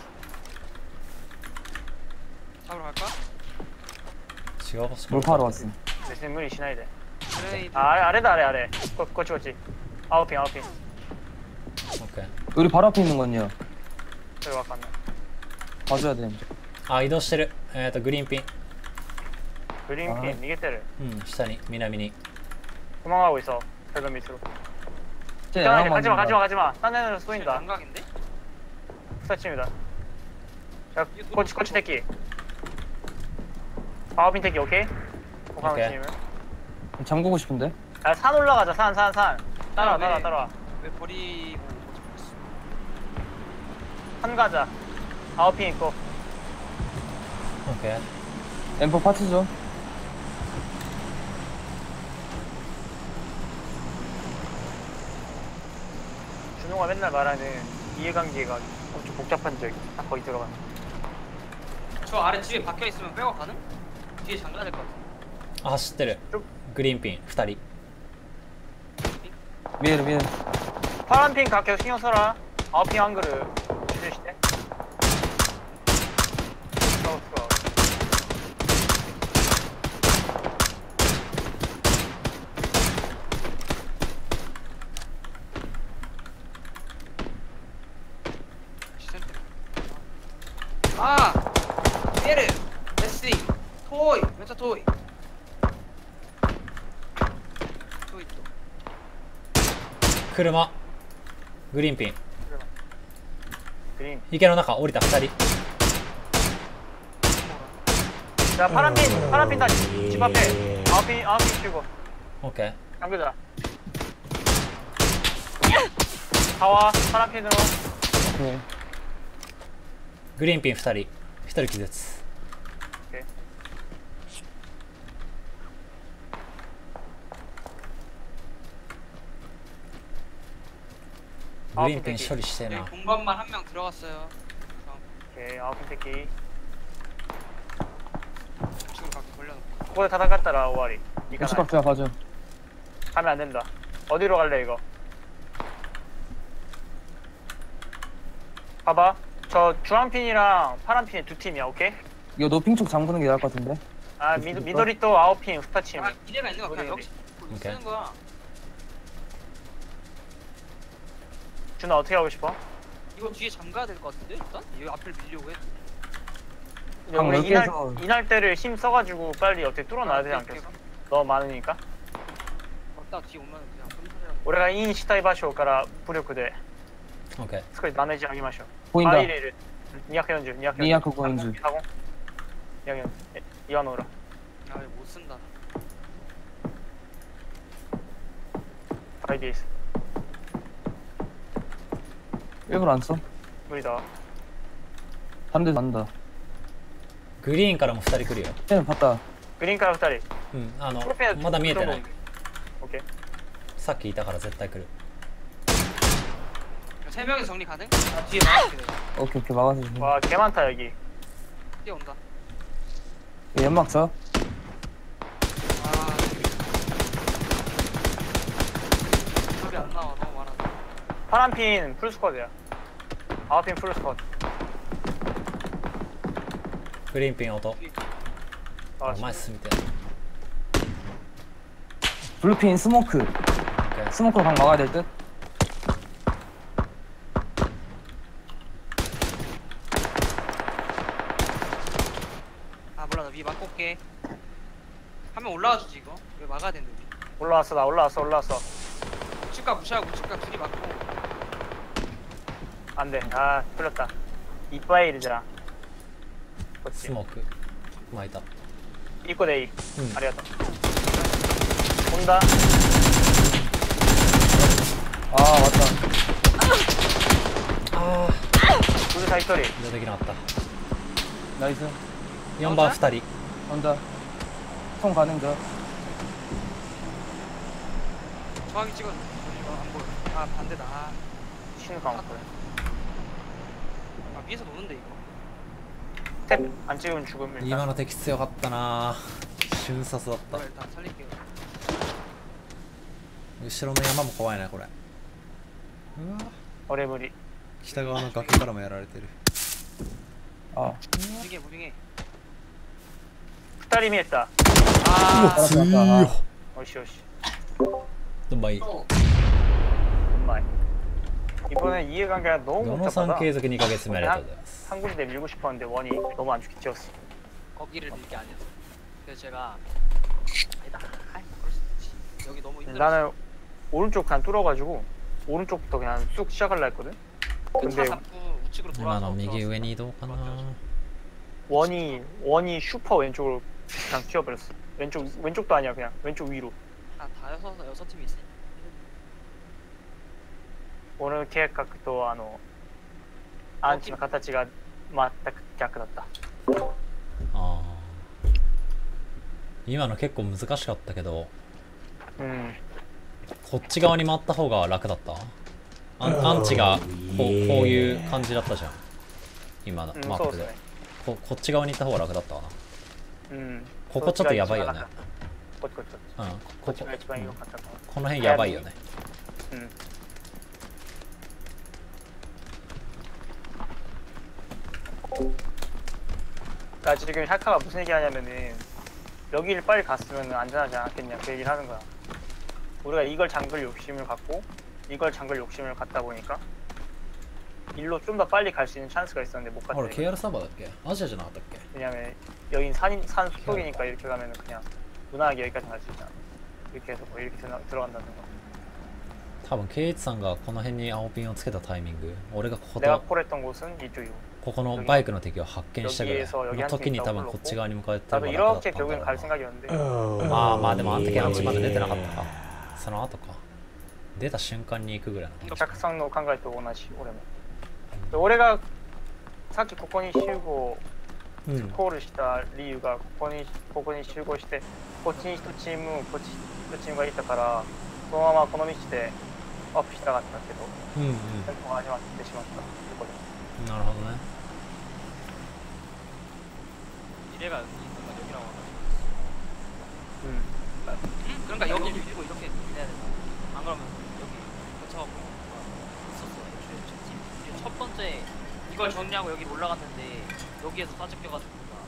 잡으러 갈까? 違う場所 뭘 파러 왔어? 別に無理しないで。 그레이드. あ、あれあれだあれあれ。ここっちこっち。青ピン青ピン。 OK。 우리 바로 앞에 있는 건요. それわかんない。 봐줘야 돼. あ移動してる。えっとグリーンピン。 グリーンピン逃げてる。 うん下に南に。 도망가고 있어. 별변 밑으로. 쟤 가지 양양 마, 가지 마, 맞는다. 가지 마. 딴 애는 쏘인다. 양각인데? 스타칩니다. 자, 코치, 코치 택기. 아홉핀 택기, 오케이? 오카노 오케이. 팀은. 잠그고 싶은데? 아, 산 올라가자, 산, 산, 산. 따라와, 따라와, 왜? 따라와. 왜 버리고 오지 못했어? 산 가자. 아홉핀 있고. OK。 엠포 파츠죠? 준호가 맨날 말하는 이해관계가 엄청 복잡한 적이 딱 거기 들어가는. 저 아래 집에 박혀 있으면 빼고 가능? 뒤에 잠가야 될 것 같아. あ走ってる。グリーンピンふたり。 미에르 미에르. 파란 핀 각격 신경 써라. 아홉핀 한 그릇 주시대. 사우스가. 아! 피에르! 에스디! 토이! 왼쪽 토이! 토이 또 車。グリーンピン。 그림. 池の中降りたふたり。 자, 파란 핀, 파란 핀 다시 집 앞에. 아홉핀, 아홉핀 치고. OK。 잠그자. 다 와, 파란 핀으로. 오케이. グリーンピンふたり。ひとり気絶。 오케이. 아, グリーンピン処理してえな。 여기 공간만 한 명 들어갔어요. 오케이, 아홉핀 택기. 지금 각기 걸려놓고. 그거 다 닦았다라, 오와리. 이거 우측각 제가 봐줘. 가면 안 된다. 어디로 갈래, 이거? 봐봐. 저 주황핀이랑 파란핀이 두 팀이야, 오케이? 이거 노핑 쪽 잠그는 게 나을 것 같은데? 아, 미, 미도리 또 아홉핀 스타팀. 아, 기대가 있는 거 그냥 우리, 역시 오케이. 쓰는 거야. 준아 어떻게 하고 싶어? 이거 뒤에 잠가야 될 것 같은데 일단? 여기 앞을 밀려고 해. 방 우리 넓게 이날, 해서- 이날 때를 힘 써가지고 빨리 어떻게 뚫어놔야 되지 않겠어? 너무 많으니까. 걷다 뒤에 오면 그냥 끔찍해라. 俺がインしたい場所から武力で OK。 少しダメージ上げましょう。 보인다. あ、入れる。240、240。 이백사십. 사공. 이백사십. 에, 이완 오라. 아 이거 못 쓴다. 아이디에스. 일부러 안 써? 무리다. 다른 데도 안다. グリーンからもふたり来るよ。 쟤는 봤다. グリーンからふたり。 うんあのプロフィールまだ見えてない。 オッケー。 さっきいたから絶対来る。 세 명이 정리 가능? 아 뒤에 막을게 내가. 오케이 오케이 막아서 주세요. 와, 개 많다 여기. 뛰어온다. 얘 연막 쳐. 아 답이 안 나와 너무 많아. 파란 핀 풀 스쿼드야. 아홉 핀 풀 스쿼드. グリーンピン音。 아, お前進みて。 블루핀 스모크. OK。 스모크로 방 막아야 될 듯? 아 몰라 나 위에 막고 올게. 한 명 올라와 주지 이거. 왜 막아야 되는데 우리. 올라왔어 나 올라왔어 올라왔어. 우측가 무시하고 우측가 둘이 막고. 안돼. 아 풀렸다. 이빠이 이르자. スモーク巻いた。 이코 데이. 응. 아리가또. 온다. 아 맞다. あ 우리 사이 소리. あ移動できなかった。 나이스. よんばんふたり。 온다. 통 가는 거. 정확히 찍어. 이거 안 보여. 아 반대다. 아, 신우 강호. 아 위에서 노는데 이거. 탭안 찍으면 죽음 今 일단. の敵強かったな。瞬殺だった 이거 。 일단 살릴게요. 後ろの山も怖いねこれ。うわ俺無理。 北側の崖からもやられてる。 아 무빙해 무빙해. 二人見えた。 아, 알았어, 알았어. 아, よしよし。 좀 많이. うまい。 이번에 이해관계가 너무 노노상 복잡하다. 계속 이ヶ月目ありがとうございます。 한 군데 밀고 싶었는데 원이 너무 안 좋게 튀었어. 거기를 밀게 아니었어. 그래서 제가 아니다. 아이, 그럴 수 있지. 여기 너무 힘들어. 나는 오른쪽 그냥 뚫어가지고 오른쪽부터 그냥 쑥 시작하려 했거든. 근데 차 잡고 우측으로 今 돌아서 の右上に移動かな。 원이 원이 슈퍼 왼쪽으로 그냥 튀어버렸어. 왼쪽 왼쪽도 아니야 그냥 왼쪽 위로. 아, 다 여섯 여섯 팀이 있으니. 俺の計画とあのアンチの形が全く逆だった。 あー今の結構難しかったけど、 うん。 こっち側に回った方が楽だった。アンアンチがこう、こういう感じだったじゃん今のうん、 マップで。 そうですね。 ここっち側に行った方が楽だったかな。 うん。 ここちょっとやばいよね。 こっちこっちこっち。 うん、 こここっちが一番良かったかこの辺やばいよね。 な。うん。 나 지금 샤카가 무슨 얘기 하냐면은 여기를 빨리 갔으면 안전하지 않았겠냐 그 얘기를 하는 거야. 우리가 이걸 잠글 욕심을 갖고 이걸 잠글 욕심을 갖다 보니까 일로 좀 더 빨리 갈 수 있는 찬스가 있었는데 못 あれ 갔다. 케이아르 サーバーだっけ？アジアじゃなかったっけ？ 왜냐면 여긴 산, 산 속이니까 이렇게 가면은 그냥 무난하게 여기까지 갈 수 있잖아. 이렇게 해서 뭐 이렇게 들어, 들어간다는 거. 多分ケイイチさんがこの辺に青ピンをつけたタイミング、俺がここ 내가 と 콜했던 곳은 이쪽이고 ここのバイクの敵を発見したぐらい 여기에서 여기 の 한 時に 팀 多分 있다고 こっち側に向かってた 나도 方が楽だった 이렇게 んだろ 결국엔 う 갈 な。 생각이었는데 まあまあでもあの時アンチまだ出てなかったか。その後か。出た瞬間に行くぐらいの感じ。 작성の考えと同じ俺も。で俺がさっきここに集合うん。 コールした理由がここにここに集合してこっちに一チームこっちに一チームがいたからそのままこの道でアップしたかったけどうんうん。 戦闘が始まってしまったここで。 なるほどね。 미래가 여기 있으면 여기라고 하나. うん。 응? 그러니까 여기 밀고 이렇게 해야 된다. 안 그러면 여기 거쳐갖고 있었어. 애초에 첫 팀. 우리 첫 번째 이걸 정리하고 여기 올라갔는데 여기에서 빠집혀가지고.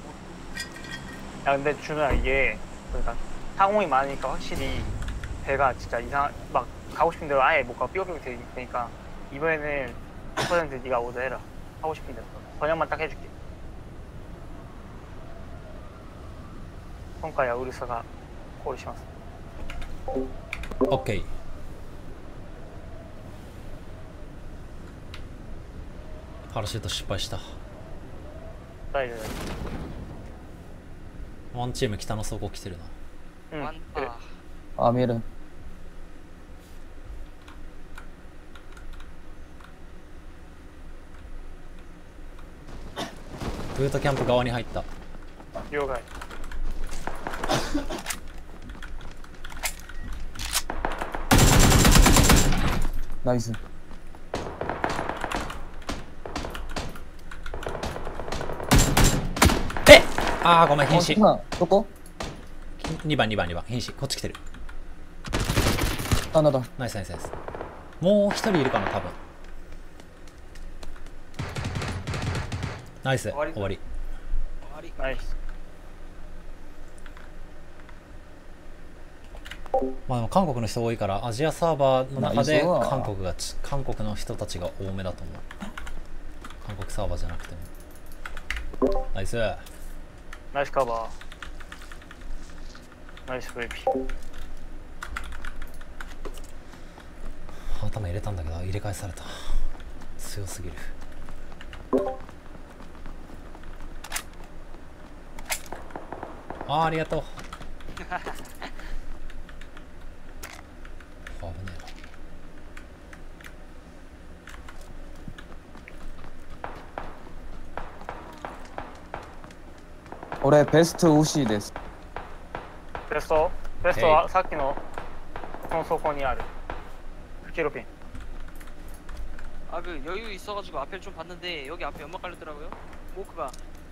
야 근데 준호야 이게 그러니까 상공이 많으니까 확실히 배가 진짜 이상 막 가고 싶은 대로 아예 못 가고 삐걱삐걱 되니까 이번에는 백 퍼센트 네가 오더 해라. 하고 싶은 대로 번역만 딱 해줄게. 今回はウルサがコールします。 オッケー。パラシュート失敗した。 大丈夫。 ワンチーム北の倉庫来てるな。 うん。 많다. 아 미르 ブートキャンプ側に入った。 了解。 나이스. えあーごめん瀕 어 死。 하나 또고 にばんにばんにばん瀕死。こっち来てる。 하나다. ナイスナイスナイス。もう一人いるかな多分。ナイス終わり。 와리. ナイス。 まあでも韓国の人多いからアジアサーバーの中でナイスわ韓国がち韓国の人たちが多めだと思う。韓国サーバーじゃなくても。ナイス。 ナイスカバー。ナイスベイビー。 頭入れたんだけど入れ返された。強すぎる。あーありがとう。危ねえな。 俺ベストウシです。 ベストベストはさっきのこの倉庫にある。キロピン。 아 그 여유 있어가지고 앞에 좀 봤는데 여기 앞에 연막 깔렸더라고요. 모크가.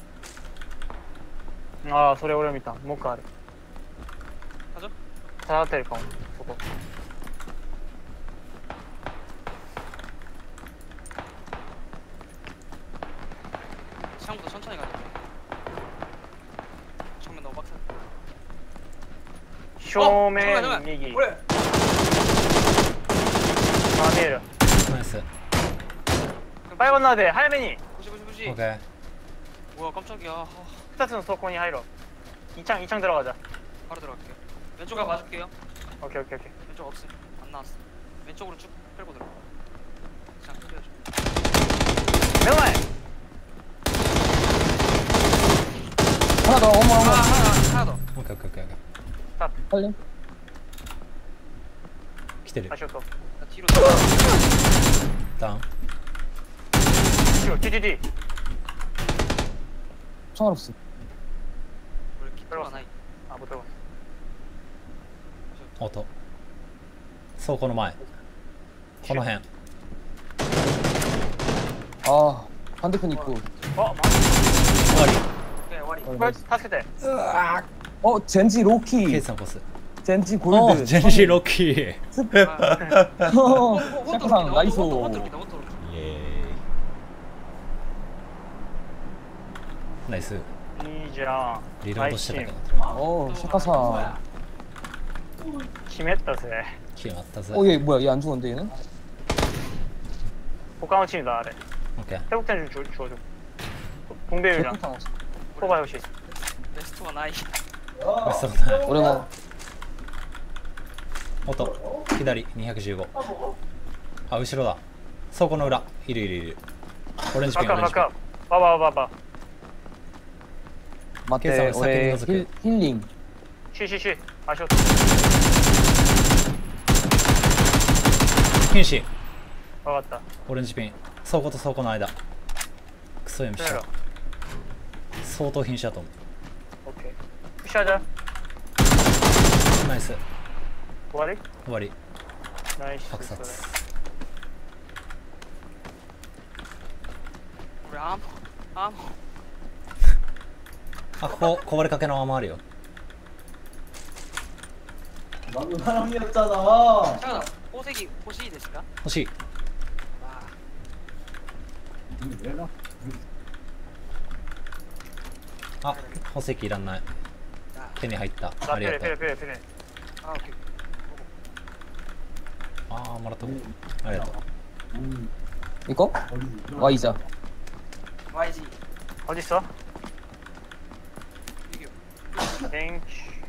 ああ、それ俺見た。もう一個ある。 가죠? 下がってるかも。そこ。 천천히 가자. 정면 너무 빡세. 쇼맨 잠깐만, 잠깐만. 미기. 그래. 아 내려. ナイス 빨리 건너야 돼. 할머니. 부시 부시 부시. OK 뭐야 깜짝이야. 아, 스타트는 소코니 하이로. 이 창 이 창 들어가자. 바로 들어갈게요. 왼쪽으로 봐줄게요. 오케이 오케이 오케이. 왼쪽 없음. 안 나왔어. 왼쪽으로 쭉 끌고 들어가. 그냥 클리어줘. 명말. 하나 더 어머 아 어머 하나 하나 더. OK OK OK 빨리 来てる 아쉬웠어. 나 뒤로 돌아. ダウン 뒤로 뒤뒤뒤. 총알 없어 왜 이렇게 들어가 나. 아못 들어가. 音倉庫の前この辺 아 반대편 입구 어, 막. 終わり 오케이 와리. 어, 걸 탔을 때. 어 젠지 ケイ 로키 さんボス 젠지 お 골드 ジェンシーロッキー 어, 샤크상 나이스 호토로키 호토로키. イエーイナイス 이지랑. リロードしてたけど 어 샤카상 심했다 세. 決まったぜ 어얘 뭐야 얘 안 죽었는데 얘는? 복강원 침이다 아래. オッケー 네. 회복템 좀 주- 주워줘. 동배율이랑 개꿀탕 없어 포바 역시. 베스트가 나이. ごちそうさま俺も音左にひゃくじゅうごあ後ろだ倉庫の裏いるいるいるオレンジピンオ 가까 レンジピン 가까. 봐봐 봐봐. 맞대 계산 올해 사케 힐, 힐링 쉬쉬쉬. 아쉬웠어. 瀕死 막았다. オレンジピン倉庫と倉庫の間クソ読みし 때려. た相当瀕死だと思 오케이. 푸시하자. うナイス 도와리? 終わり 나이스. 爆殺 우리 아무 아무. あこここぼれかけのままあるよ 나도 사람이었잖아. 잠깐 호색이 호시 됐을까? 欲しい 와. あ宝石いらない 야. 手に入った 나 ありが 필요해 とう 필요해 필요해 필요해. 아 오케이. ああもらったありがとう 이거? 와이자 와이지. 어딨어? 이겨. 땡큐.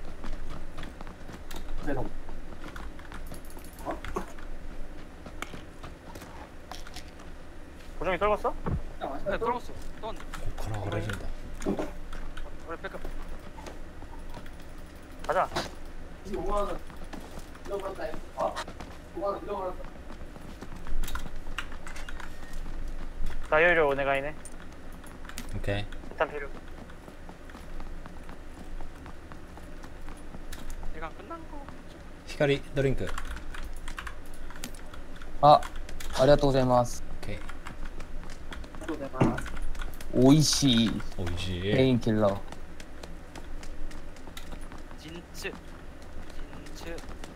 고정이 떨궜어? 네 떨궜어. 또 ここから折れるんだ 우리 백업. 가자. 다이어리로 오네가이네. オッケー 일단 필요. 내가 끝난 거. 光ドリンク 아 아리가또 고자이마스 オッケー 오이시 おいしい 페인킬러 진츠. 진츠.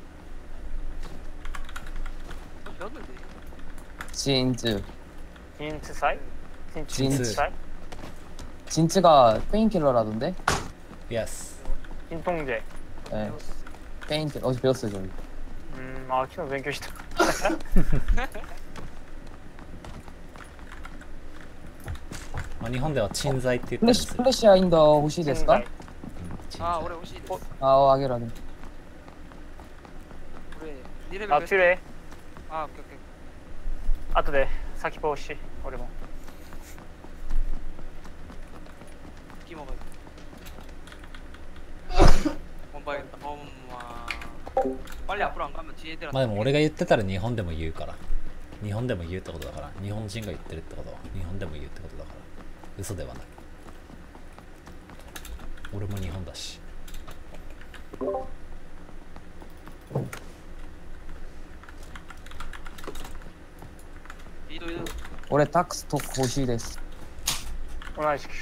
어, 배웠는데. 진즈 힌트 사이? 힌트 진트. 사이? 진츠가 페인킬러라던데? 예스 흰통제. 네 페인킬러 어제 배웠어요 저기 음, 아, 키노勉強した. まあ日本では鎮在って言った 플래시 りする 플래시아 인더 호시 데스까? 鎮 아 在 올해 호시. 어? 아 아게라게 우리 니 레벨 아, 몇- 필요해. 아 오케이 오케이. 아또 돼. 사키 보시. 우리 뭐. 끼 먹어야 돼. 원바이겠다. 엄마. 빨리 앞으로 안 가면 뒤에 애들한테. まあでも俺が言ってたら日本でも言うから日本でも言うってことだから日本人が言ってるってことは日本でも言うってことだから嘘ではない俺も日本だし 이도 이도. 올해 닥스톡 호시 데스 同じく.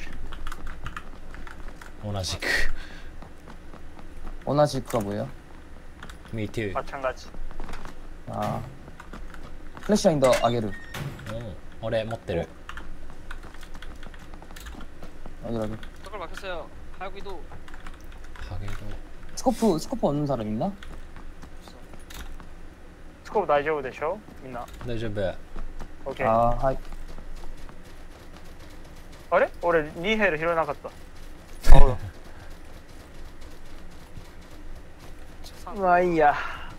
同じく 오나지크가 뭐예요? Me too 마찬가지. 아 플래시아 인더 아게르 うん俺持ってる 아니라도. 저걸 막혔어요. 하구이도 하기도 스코프 스코프 없는 사람 있나? 없어. 스코프 다이저브 되셔? 있나? 大丈夫 오케이. 아 하이. あれ俺リヘル拾えなかったあほら 책상. まあいいや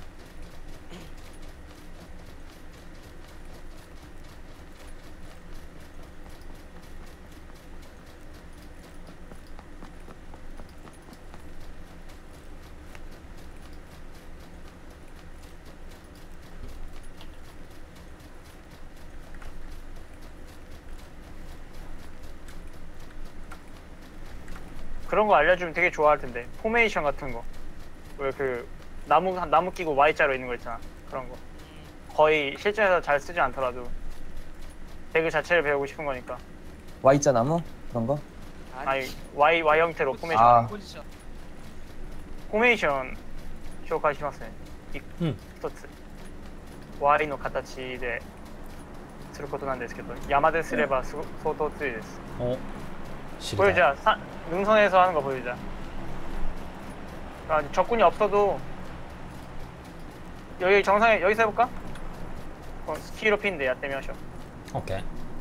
그런 거 알려주면 되게 좋아할 텐데. 포메이션 같은 거. 왜 그 나무 나무 끼고 Y자로 있는 거 있잖아. 그런 거. 거의 실전에서 잘 쓰지 않더라도 배그 자체를 배우고 싶은 거니까. Y자 나무 그런 거? 아니 Y Y 형태로 포메이션. 아. 포지션. フォーメーション紹介しますね。いうん一つ Y の形ですることなんですけど、山ですればすご相当強いです。 お知りたい 보여주자. 사, 능선에서 하는 거 보여주자. 아, 적군이 없어도 여기 정상에 여기서 해볼까? 어, 스키로 핀데 야때미하셔. オッケー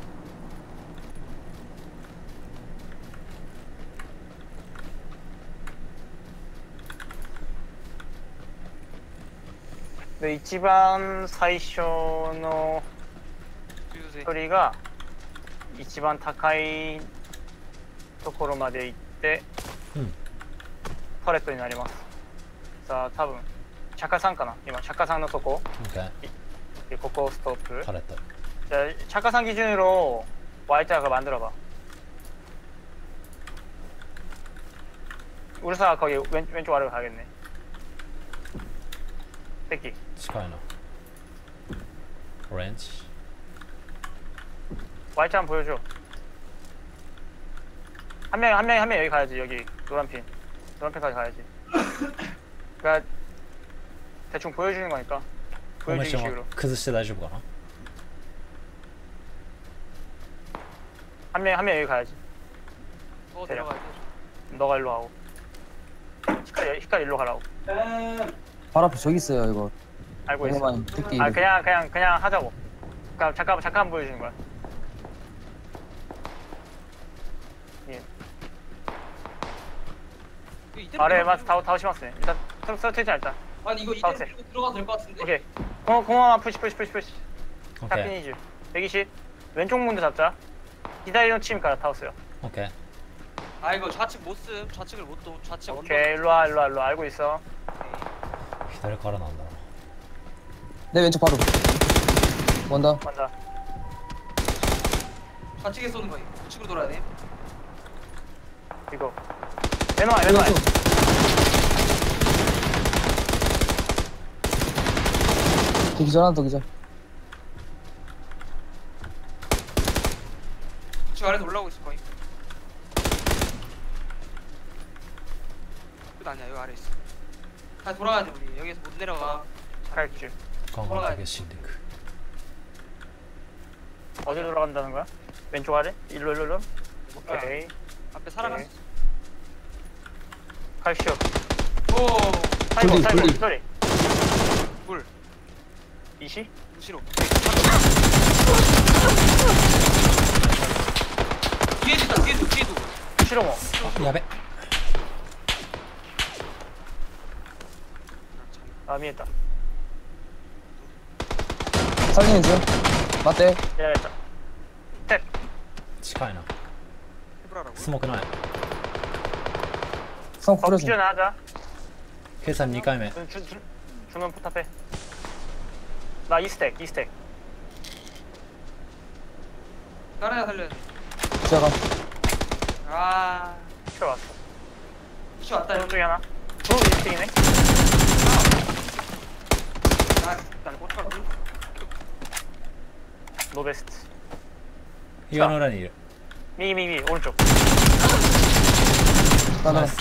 で一番最初の 주유세. 距離が一番高いところまで行って、 うんパレットになります。さあ多分釈迦さんかな今釈迦さんのとこオッケーでここをストップパレット 자釈迦さん 기준으로 Y자가 만들어봐. 우르사가 거기 왼, 왼쪽 아래로 가겠네. 뺏기 近いなオレンジ Y자 한번 보여줘. 한 명, 한 명, 한 명 여기 가야지. 여기 노란핀. 노란핀까지 가야지. 그러니까 대충 보여주는 거니까. フォーメーシ 보여주기 ョンは 식으로. 崩して大丈夫かな 한 명, 한 명 여기 가야지. 어 대략. 내려가야 돼. 너가 일로 가고. 히카리, 히카리 일로 가라고. 바로 앞에 저기 있어요 이거. 알고 있어. 오랜만에 듣기. 아 그냥 그냥 그냥 하자고. 그러니까 잠깐 잠깐 보여주는 거야. 예. 이거 이대로 아래 들어가면 마스 다우 다우 시마스. 일단 트럭 서트자 일단. 아니 이거 이대로 다우세. 밀고 들어가도 될 것 같은데? 오케이. 공 공항 푸시 푸시 푸시 푸시. オッケー 타피니즈. 백이십. 왼쪽 문도 잡자. 기다리는 침까지 타웠어요. オッケー 아 이거 좌측 못 쓴. 좌측을 못 도. 좌측 언더. 오케이 일로 와 일로 와 일로 와. 알고 있어. 左からなんだろ 내 왼쪽 바로. 원다. 맞다. 좌측에 쏘는 거야. 우측으로 돌아야 돼. 이거. 왼와 왼와. 기절 하나 더 기절. 우측 아래서 올라오고 있을 거야. 끝 아니야 여기 아래 있어. 다시 돌아가야 돼 우리. 여기서 못 내려가. 갈줄. うガンガン激しんでいく 어디 돌아간다는 거야? 왼쪽 아래? 일로 일로 일로. 오케이. 앞에 살아갔어. 네. 갈쇼. 오. 타이거 돌리, 타이거 돌리. 소리. 물. 이시? 무시로. 뒤에도 있다 뒤에도 뒤에도. 시로모. やべ 아 미했다. 살리는 중. 맞대. 야했다. 탭. 近いな 해보라고. スモークない 성 어, 뿌려줘. 기존 하자. 計算にかいめ 주, 주, 주, 주문 포탑해. 나 이스택, 이스택. 따라야 살려야 돼. 제가 아. 시로 왔어. 시 왔다 오른 여기. 쪽에 하나. 두 이스택이네. 아, 난 고춧가루. 노베스트. 岩の裏にいる 미기 미기 오른쪽. 나는 ナイス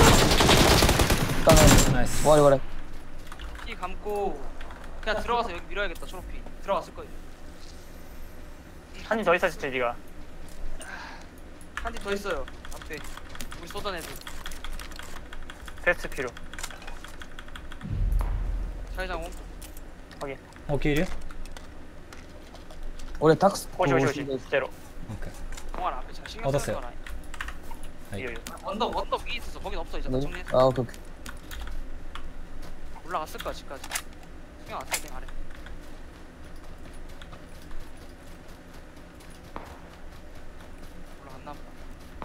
나는 ナイス 와리 와리. 피 감고 그냥 들어가서 여기 밀어야겠다. 초록피. 들어갔을 거야. 한 님 더 있었지, 니가. 한 팀 더 있어요. 앞에 우리 쏘던 애들 테스트 필요. 차이장 온. 起きるよ 올해 닥스 오시 오시 오시. 제로. 오케이 동아라 앞에 잘 신경 얻었어요. 쓰는 거라. 아이. 이거 이거. 언덕 언덕 위에 있어서 거긴 없어 이제 다 네. 정리했어. 아 오케이 오케이. 올라갔을 거야 집까지. 신경 안 써도 돼 아래. 올라갔나 보다.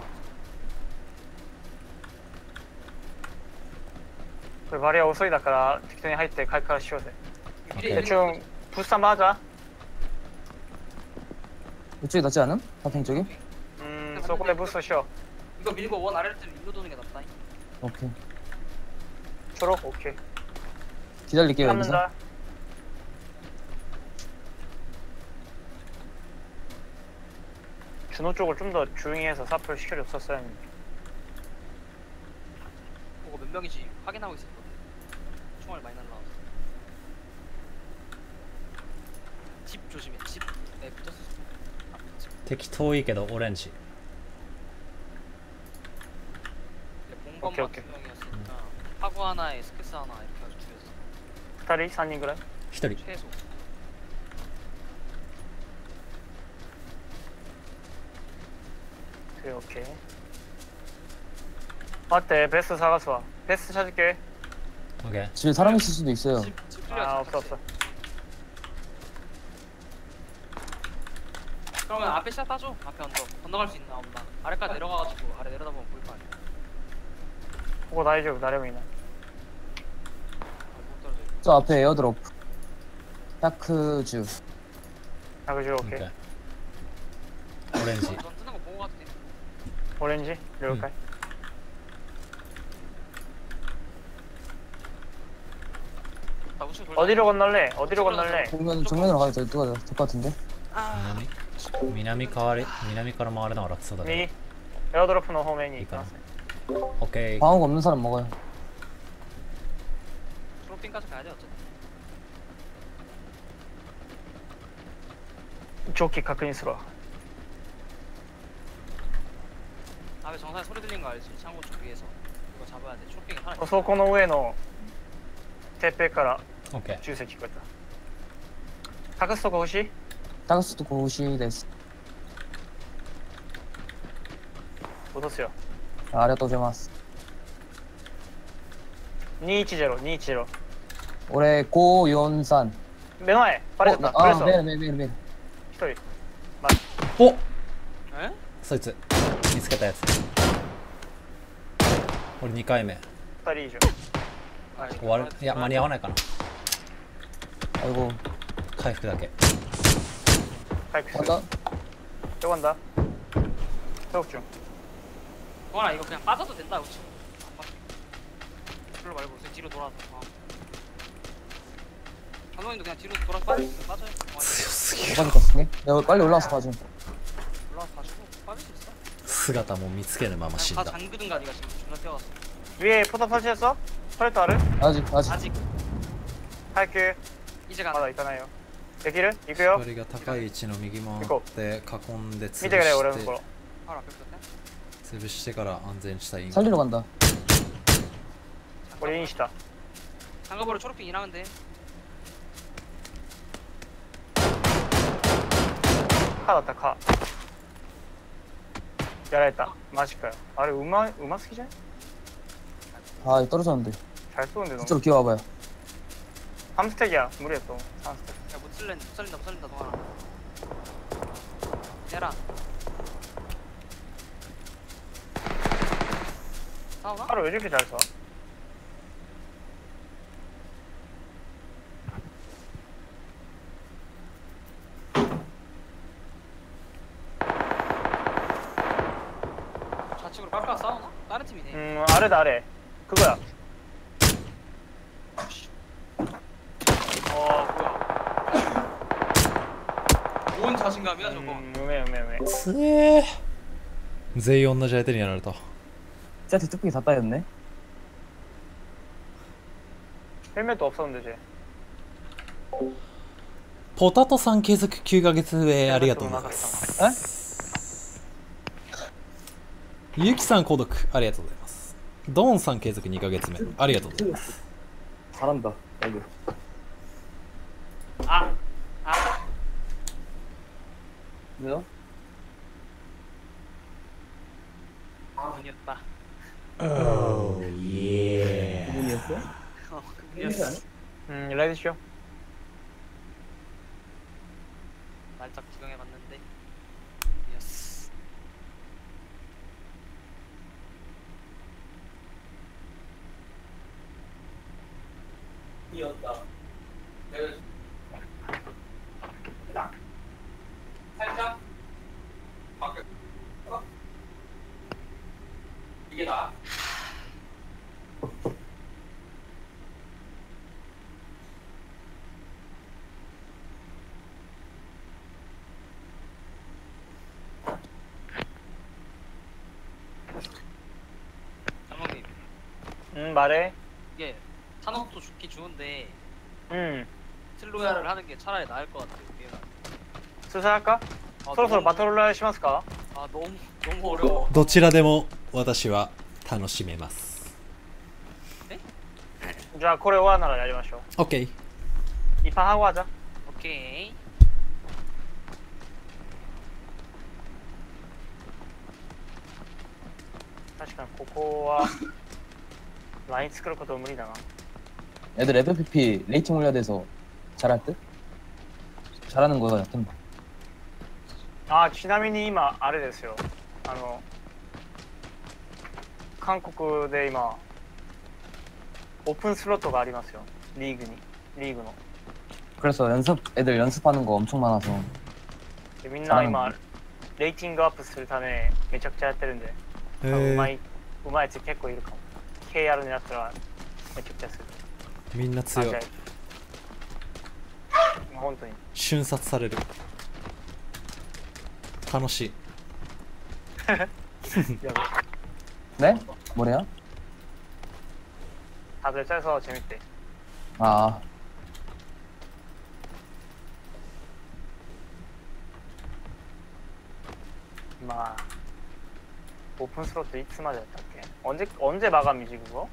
그 마리아 오소이だから 適当に入って開からしようぜ. 미래 있는 대충 부산 맞아. 이쪽이 낫지 않음? 파핑 쪽이? 음, そこで 부스 쉬어. 이거 밀고 원 아래를 때는 일로 도는 게 낫다. 오케이. 초록 오케이. 기다릴게요 여기서. 찾는다. 준호 쪽을 좀 더 조용히 해서 사플 시켜줬었어야 했는데. 그거 몇 명이지 확인하고 있었거든. 총알 많이 날라와서. 집 조심해. 집. 네 붙었어. 아, 집. 敵遠いけどオレンジ 공범만 오케이, 두 명이었으니까 파고 하나에 스크스 하나 이렇게 아주 줄였어. ふたりさんにんぐらいひとり 최소. 오케이 오케이. 맞대 베스트 사가서 와. 베스트 찾을게. 오케이 집에 사람 있을 수도 있어요. 집, 집 뚫려. 아 집 없어 닫혀. 없어. 그러면 앞에 샷 따줘. 앞에 언덕. 건너갈 수 있나 없나. 아래까지 내려가가지고 아래 내려다보면 보일 거 아니야. 그거 다이죠 나름이나. 아, 못 떨어져. 저 앞에 에어드롭. 샤크주. 아 그죠 오케이. 오케이 오렌지 넌 뜨는 거 보고 가도 돼. 오렌지 이럴까? 나 우측 돌자. 어디로 건널래? 어디로 건널래? 정면 정면으로 가도 될 것 같은데. 南南変わり南から回るのが楽そうだね 미 에어드로프の方面にいいかな行きます 오케이 방어가 없는 사람 먹어요. 초록핀까지 가야 돼 어쨌든. 長期確認するわ 앞에 정상에 소리 들린 거 알지? 창고 쪽 위에서. 이거 잡아야 돼. 초록핀이 살아. そこの上のてっぺいから 오케이 銃声聞こえた隠すとこ欲しい 닥스도 고시 데스. 落とすよ 아, 아리가또 고자이마스. にひゃくにじゅう 올해 고연산. 目の前バレちゃった 아, プレ 메르 ス 메르 메르 메르. 一人おえそいつ見つけたやつ俺にかいめ二人以上終わるいや間に合わないかな 아이고. 回復だけ回復する 간다. 또 간다 회복 중 동아라 이거 그냥 빠져도 된다 우측. 별로 말고 그냥 뒤로 돌아서. 어. 감독님도 그냥 뒤로 돌아서 빠져. 빠져요. 어, 強すぎる 빠졌네. 내가 빨리 올라와서 봐줘. 올라와서 가지고 빠질 수 있어. 姿も見つけぬまま死ん 다 だ 잠그든가 네가 지금 존나 뛰어갔어. 위에 포탑 설치했어? 터렛도 아를? 아직 아직. 아직 할게 이제 마 가나. 다 있잖아요 できる行くよ光が高い位置の右回行こって囲んで潰見てくれ俺のとしてころ 바로 앞에 붙었네. 潰してから安全地帯に 살리러 간다. 우리 인시다 장갑으로 초록핀 일하면 돼. カだったカやられたマジかよあれうまうますぎじゃん 아, 떨어졌는데. 잘 쏘는데 너 이쪽으로 기어와봐요. 삼 스택이야 무리했어 삼 스택 야못 쓸래. 못 살린다. 못 살린다. 동아라. 내라. 싸우나? 하루 왜 이렇게 잘 쏴? 좌측으로 깎아 싸우나? 다른 팀이네. 음 아래다 아래 그거야 어 뭐야? 뭔 자신감이야 저거? 음 음해 음해 음해 つえー全員同じ相手にやられた 쟤한테 뚝배기 다 따였네. 헬멧도 없었는데 쟤 ポタトさん継続きゅうかげつ上ありがとうございます 헬멧도 나갔다. ゆきさん購読ありがとうございます。ドーンさん継続にかげつめありがとうございます。 잘한다. 애들. 아! 아! 왜요? 그분이었다. 누구였어? 어, 그분이었어. 음 레드쇼. 살짝 구경해봤는데 예스. 이었다. 내가 살짝 바뀌어. 어? 이게 나. 장모님 음 말해. 이게 산업도 좋기 좋은데 음 슬로야를 하는 게 차라리 나을 것 같아요. 이게 수사할까? 아, 서로서로 너무- 바토롤 하시마스까? 아 너무 너무 어려워. どちらでも私は楽しめます。 자 코레 오하나라 야리마쇼. OK。 이판 하고 하자. 오케이. 確かにここはライン作ること無理だな。 애들 에프피피 레이팅 올려야 돼서 잘할 듯? 잘하는 거 같은데. あちなみに今あれですよ。あの韓国で今オープンスロットがありますよ。リーグにリーグの。 그래서 연습 애들 연습하는 거 엄청 많아서 でみんな今レーティングアップするためめちゃくちゃやってるんで、多分うまいうまいやつ結構いるかも。ケーアール のやつらめちゃくちゃする。 みんな強い。 あじゃあ本当に。 瞬殺される。楽しい。 네? 뭐래요? 다들 짜서 재밌대. 아 마 오픈 스로트 이츠 마저 했다っけ? 언제 언제 마감이지 그거?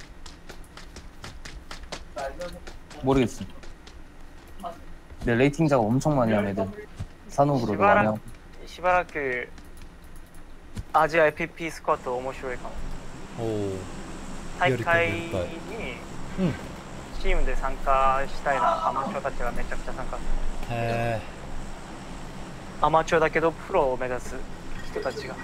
모르겠어. 근데 레이팅 작업 엄청 많이 하는 애들 산옥으로도 많이 하고. しばらくアジア 에프피피 スクワット面白いかも。 おお。 大会にうんチームで参加したいな。アマチュアたちがめちゃくちゃ参加する。 へアマチュアだけどプロを目指す人たちが。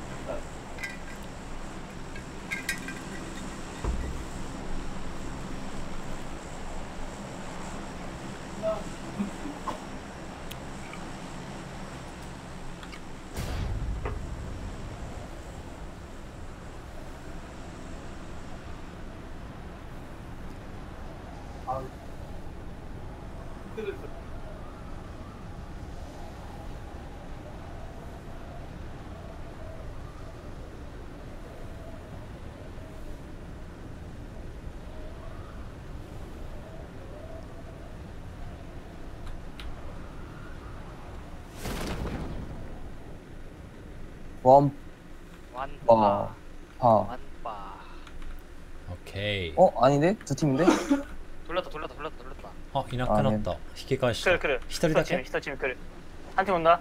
원, 완파. 어, 파. 완파. え。オッケー。 어? 아닌데? 두 팀인데? 돌렸다 돌렸다 돌렸다 돌렸다. あ、いなくなった。引き返した。 来る来る。 一人だチームけ。 一チーム来る。한팀 온다.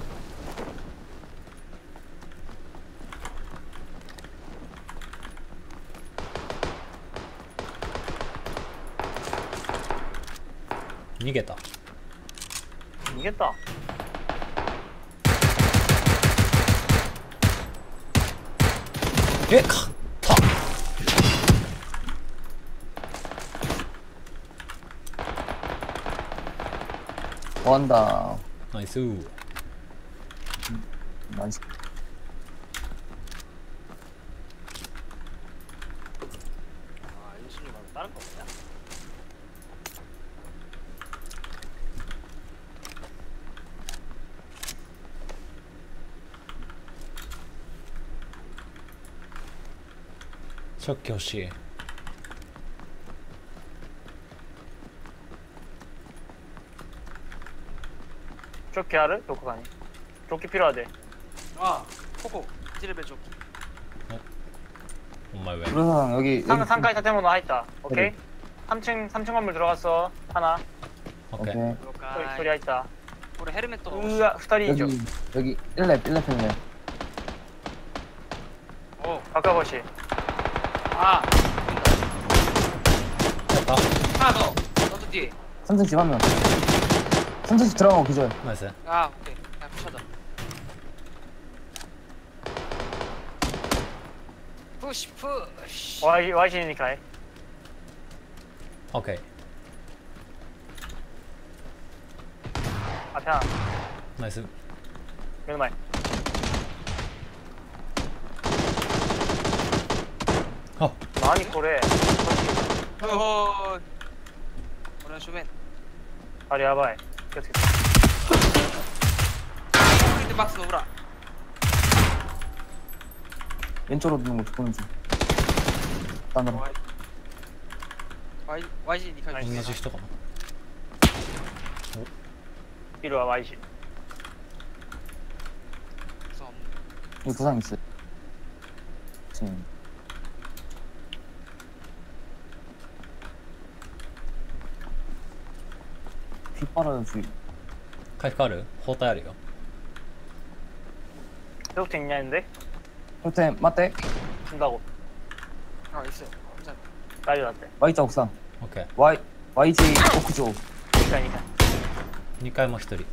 逃げた。 이겼다. 에, 가, 타. 원다. 나이스. 나이스. 아 일순위 말고 다른 거 없냐? 적기欲しい。 조끼 알아? 도코 가니. 조끼 필요하대. 아 코코 이즈레벨 조끼. on my way. 불어상 여기 상, 여기 상가에 타테모노 하있다. 오케이? 그래. 삼 층, 삼 층 건물 들어갔어. 하나. 오케이. 오케이. 소리, 소리 하있다. 우리 헤르메토. 으아, 스타리 여기 이쪽. 여기 일 렙 일 렙 했네. 오. 가까워시. 아. 됐다. 하나 더. 너도 뒤에. 삼 층 집 한 명. 삼 층 집 들어간 거 기절. 나이스. 아 오케이. 아 푸셔다. 푸시 푸시. 와이, 와이시니까 해. 오케이. 앞에 하나. 나이스. 왼말. 어. 많이 고래. 어허. 오늘 쇼맨. 다리 야바이. 어떻게 포인트 박스 놓으라. 왼쪽으로 두는 거 보는 중. 딴으로. 와이 와이지 니카. 同じ人かな。 이리 와, 와이시. 여기 부상 있어. 지금. 피 빨아요 주의. 回復ある？包帯あるよ。 회복탱 있냐는데? 호텔 맞대. 준다고. 아 있어요. 괜찮아. 난리 났대. Y자 옥상. オッケー。 Y Y지屋上. 그러니까. にかいもひとり。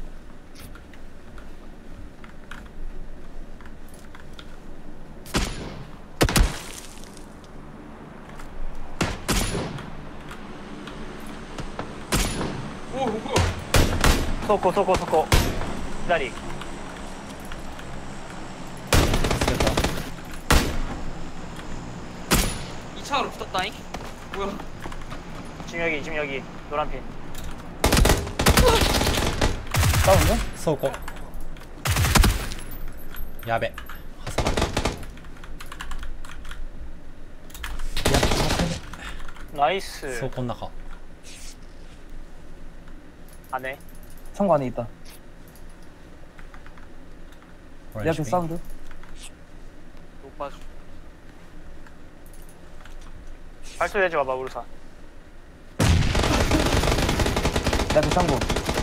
오 뭐야? 소코, 소코, 소코. 기다리. 捨てた。 이 차로 붙었다잉? 뭐야? 지금 여기, 지금 여기. 노란 핀. 싸운데? 倉庫。やべ。挟まれた。いや、挟め。 나이스. 倉庫の中。 안에. 창고 안에 있다. 내 앞에 오렌지 핑. 사운드. 못 봐줘. 발소리 내지 마봐, 우르사. 내 앞에 창고.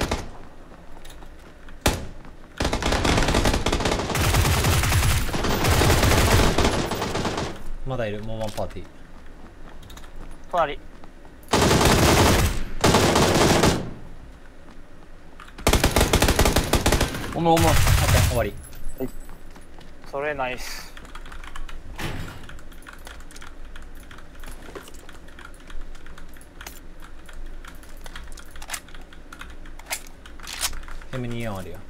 まだいる。もうワンパーティー。 隣. 오물 오물. オッケー、終わり。 소래 나이스. エムにじゅうよん あるよ。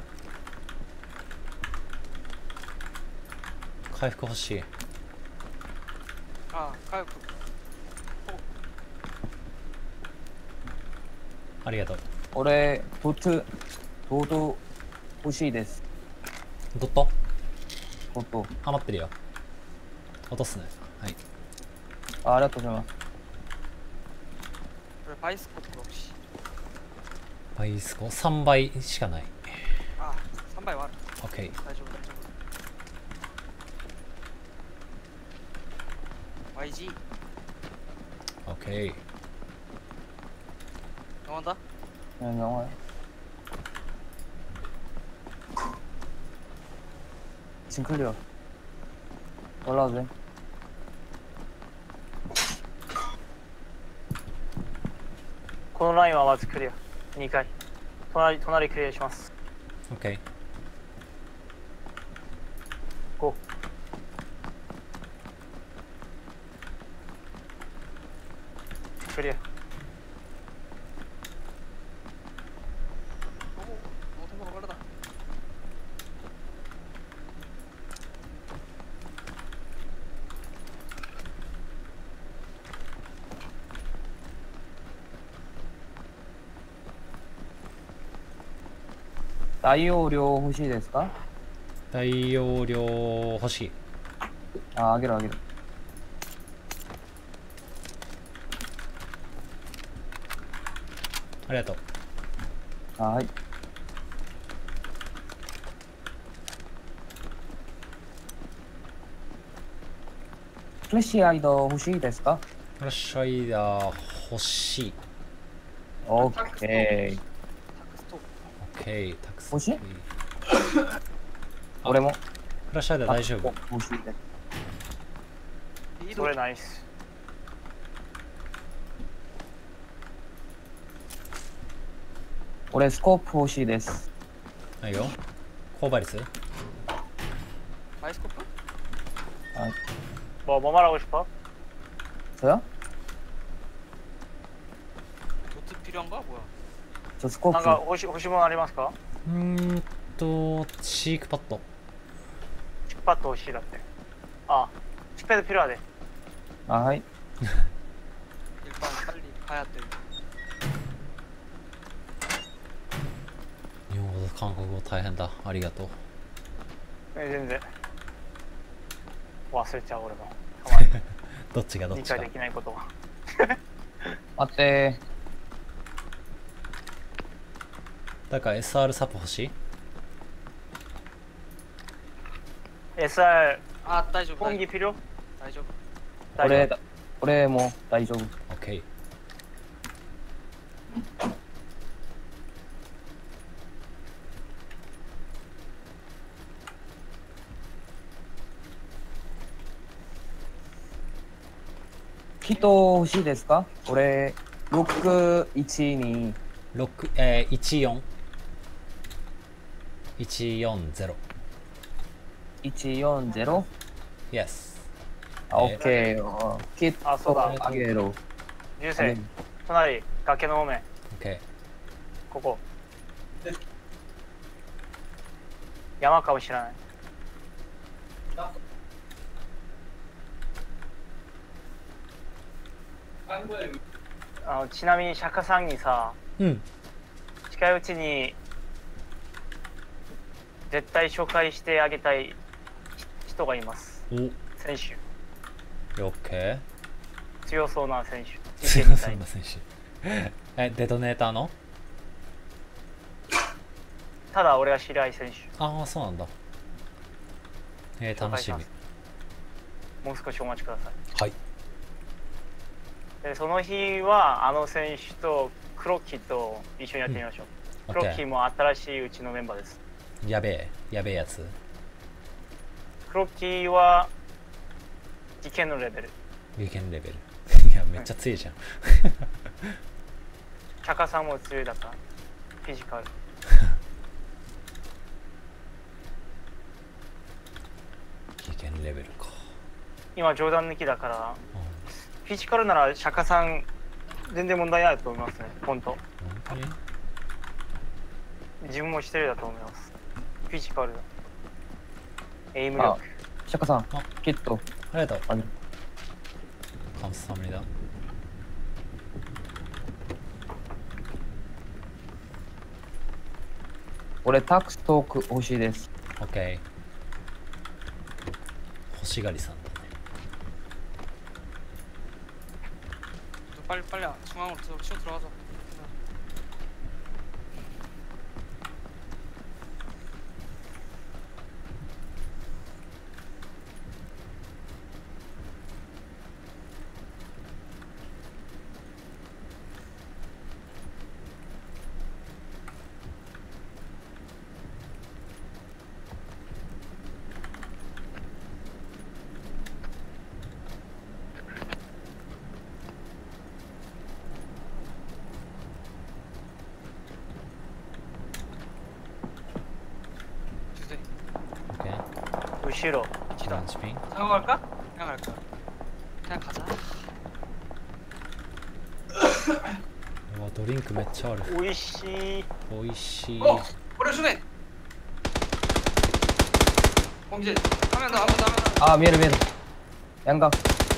回復欲しい。 아 가요. ありがとう。 올해 도트 도도 호시 데스. ドット 도도. 余ってるよ。落とすね。はい。 아, 아리가또 고마워. 그래 바이스 코트 혹시. バイスコさんばいしかない。 아 삼 발 와라. オッケー。 다시 오른쪽. 와이지. オッケー。 넘어간다. 그냥 영화야. 지금 클리어. 올라와도 돼. 고노라인 와 마즈 클리어. にかい.隣,隣クリアします. オッケー。 고. 클리어. 오, 템포가 빠르다. 나이오료 호시 데스까? 大容量欲しい。 아, 아기라 아기라. ありがとう。 아, 하이. フレッシュアイド欲しいですか？ フラッシュアイダー欲しい。 オッケー。 タクストオッケー、タクス欲しい？ フ俺も。 ラッシュアイダー大丈夫。 欲しいです。 リードそれナイス。 俺スコープ欲しいです。 はいよ。コーバリス 마이 스코프? 뭐, 뭐 말하고 싶어? 저요? 도트 필요한가? 뭐야? 저 스코프. 뭔가 혹시 혹시 뭐 아리마스까? うーんと、チークパッド。 식팟도 혹시だって. 아, 식패드 필요하대. 아, 하이. 일단 빨리 가야 돼. 日本語と韓国語大変だ。ありがとう。 네, 근데 忘れちゃう俺も。たまにどっちがどっちか理解で。きないことは。 맞대. だから エスアール サポ欲しい？ 에스알 아, 大丈夫. 공기 필요? 大丈夫. 俺俺も大丈夫。 オッケー。 人欲しいですか？俺ろくいちに。 ろく、えー、いちよん。いちよんゼロ。 いちよんゼロ。 Yes。 あ、オッケー。キッあ、そうだ。 トあげろ。 流星、隣、崖の方面、 オッケここ。山かもしれない。あのちなみに釈迦さんにさ、 ー。うん。 近いうちに絶対紹介してあげたい人がいます。 お、 選手。 オッケ強そうな選手。 ー。強そうな選手。え、デトネーターの？ ただ俺が知り合い選手。 ああ、そうなんだ。えー、楽しみ。 もう少しお待ちください。 はい。 でその日はあの選手とクロッキーと一緒にやってみましょう。 うん、 クロッキーも新しいうちのメンバーです。 やべえ、やべえやつ。 クロッキーは危険のレベル。 危険レベル。いや、めっちゃ強いじゃん。 チャカさんも強いだからフィジカル。 危険レベルか。 今冗談抜きだからうん、 フィジカルならシャカさん全然問題ないと思いますね。本当。 本当に？ 自分も一人だと思います。フィジカルだ。エイムあ力。、 釈迦さんあ、 キットありがとう。 あげる。 カムサムリだ。 俺タクストーク欲しいです。 オッケー。欲しがりさんだね。 빨리 빨리 중앙으로 들어, 치고 들어가자. 주세. オッケー。 後ろ。 ランチピン。 그냥 갈까? 그냥 갈까? 그냥 가자. うわ、ドリンクめっちゃある。 おいしい。 おいしい。 어! 버려 주네. 공지. 하면 더, 하면 더, 하면 더. あ、見える見える。ヤンガ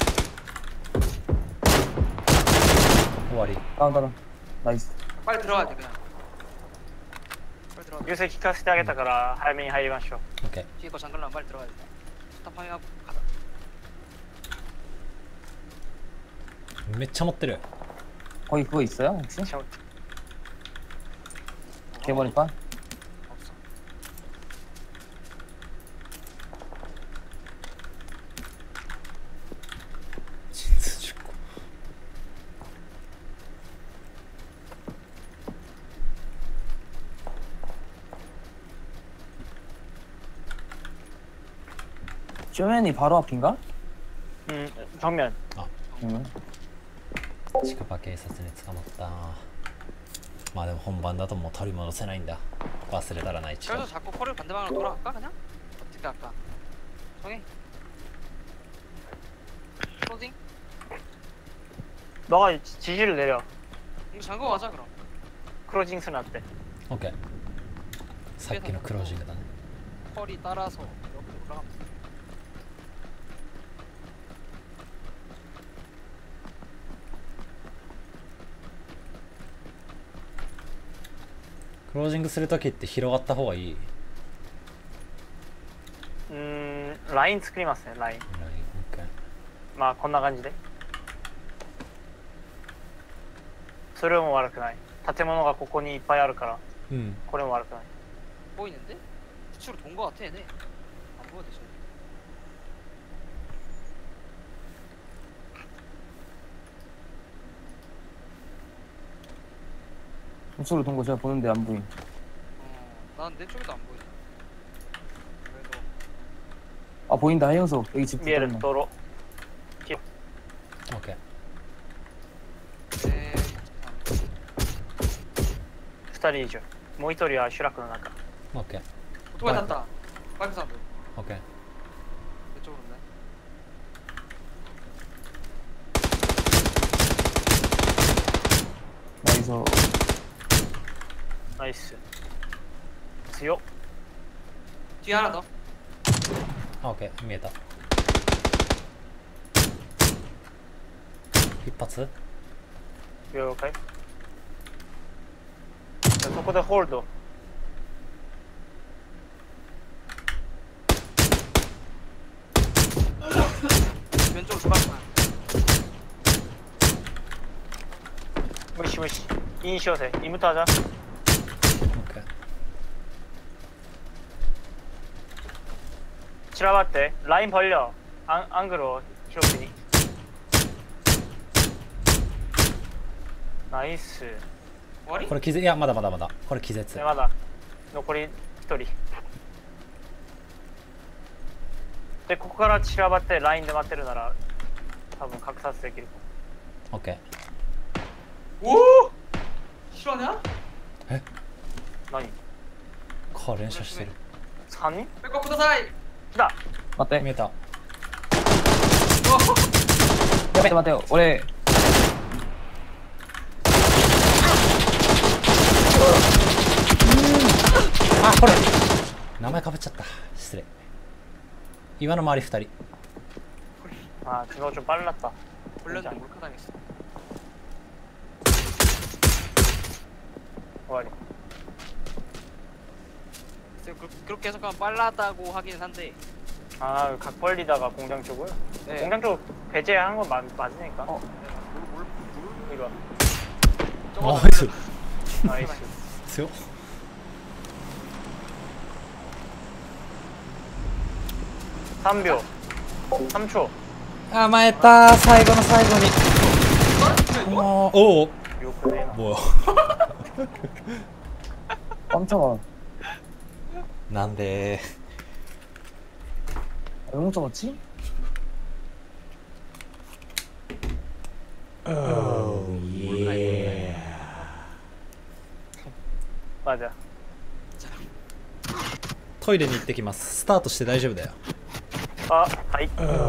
終わり。 カウンターだ。ナイス。 빨리 들어가야 돼 그냥. 빨리 들어가. 流星聞かせてあげたから早めに入りましょう。 オッケー。 뒤에 거 잠글라면 빨리 들어가야 돼. 스탑 파밍하고 가자. めっちゃ持ってる。 거기 그거 있어요 혹시? 저- 개머리판? 없어. 쇼맨이 바로 앞인가? 음 정면. 응. 近場警察に捕まった。まあでも本番だともう取り戻せないんだ。忘れたらないち 그래서 자꾸 코를 반대방으로 돌아갈까 그냥? 어떻게 할까? 정해. 클로징? 너가 지- 지시를 내려. 이거 잠그고 가자 그럼. 크로징스 났대. オッケー。さっきのクロージングだね。 펄이 따라서 여기 올라가면 돼. クロージングするときって広がった方がいい。 음 라인 스크리마스 라인. ラインオッケー。 막 건너간지대. 소리も悪くない。建物がここにいっぱいあるからうん。 これも悪くない。 보이는데? 수치로 돈 거 같아 얘네. 안 보여도 돼. 우측으로 돈 거 제가 보는데 안 보임. 어, 난 내 쪽에도 안 보이네. 그래도 아 보인다 해영석 여기 집 見える 붙어있네. 道路。 オッケー。 에... ふたり以上。もう一人は集落の中。 オッケー。 오토바이 탔다. 바이크 사운드. オッケー。 내 쪽으로 오네. 나이서 ナイス。強っ。 뒤에 하나 더. あ、オッケー。見えた。一発了解。じゃあそこでホールド。 왼쪽으로 돌아가. 無視無視。インしようぜ。イムターじゃ。 オッケー。 散らばってライン벌려。アンアングルを広くに。ナイス。 終わり? これ気絶、いやまだまだまだ。これ気絶。 でまだ残りひとり。でここから散らばってラインで待ってるなら多分格殺できる。 オッケー。 오! 실화냐? 何？ これ連射してる。 さんにん？ 백업 구다사이! 来た。 맞대. 見えた。 맞대 맞대요. 올해 あ、これ名前かぶっちゃった。失礼。岩の周りふたり。 아 그거 좀 빨랐다. 걸렸는데 몰카당했어. 終わり. 글쎄요, 그, 그렇게 해석하면 빨라다고 하기는 한데 아, 각 벌리다가 공장 쪽을? 네. 공장 쪽 배제한 건 맞, 맞으니까. 어, 물, 물, 물, 이거. あ、ナイス。 나이스. 強っ。 삼 秒. 삼 초. 甘えた。最後の最後に。もう、おお。 욕을 해놔. 뭐야? 깜짝아. 난데. 왜 못 잡았지? 맞아. トイレに行ってきます。スタートして大丈夫だよ。 아, 아이.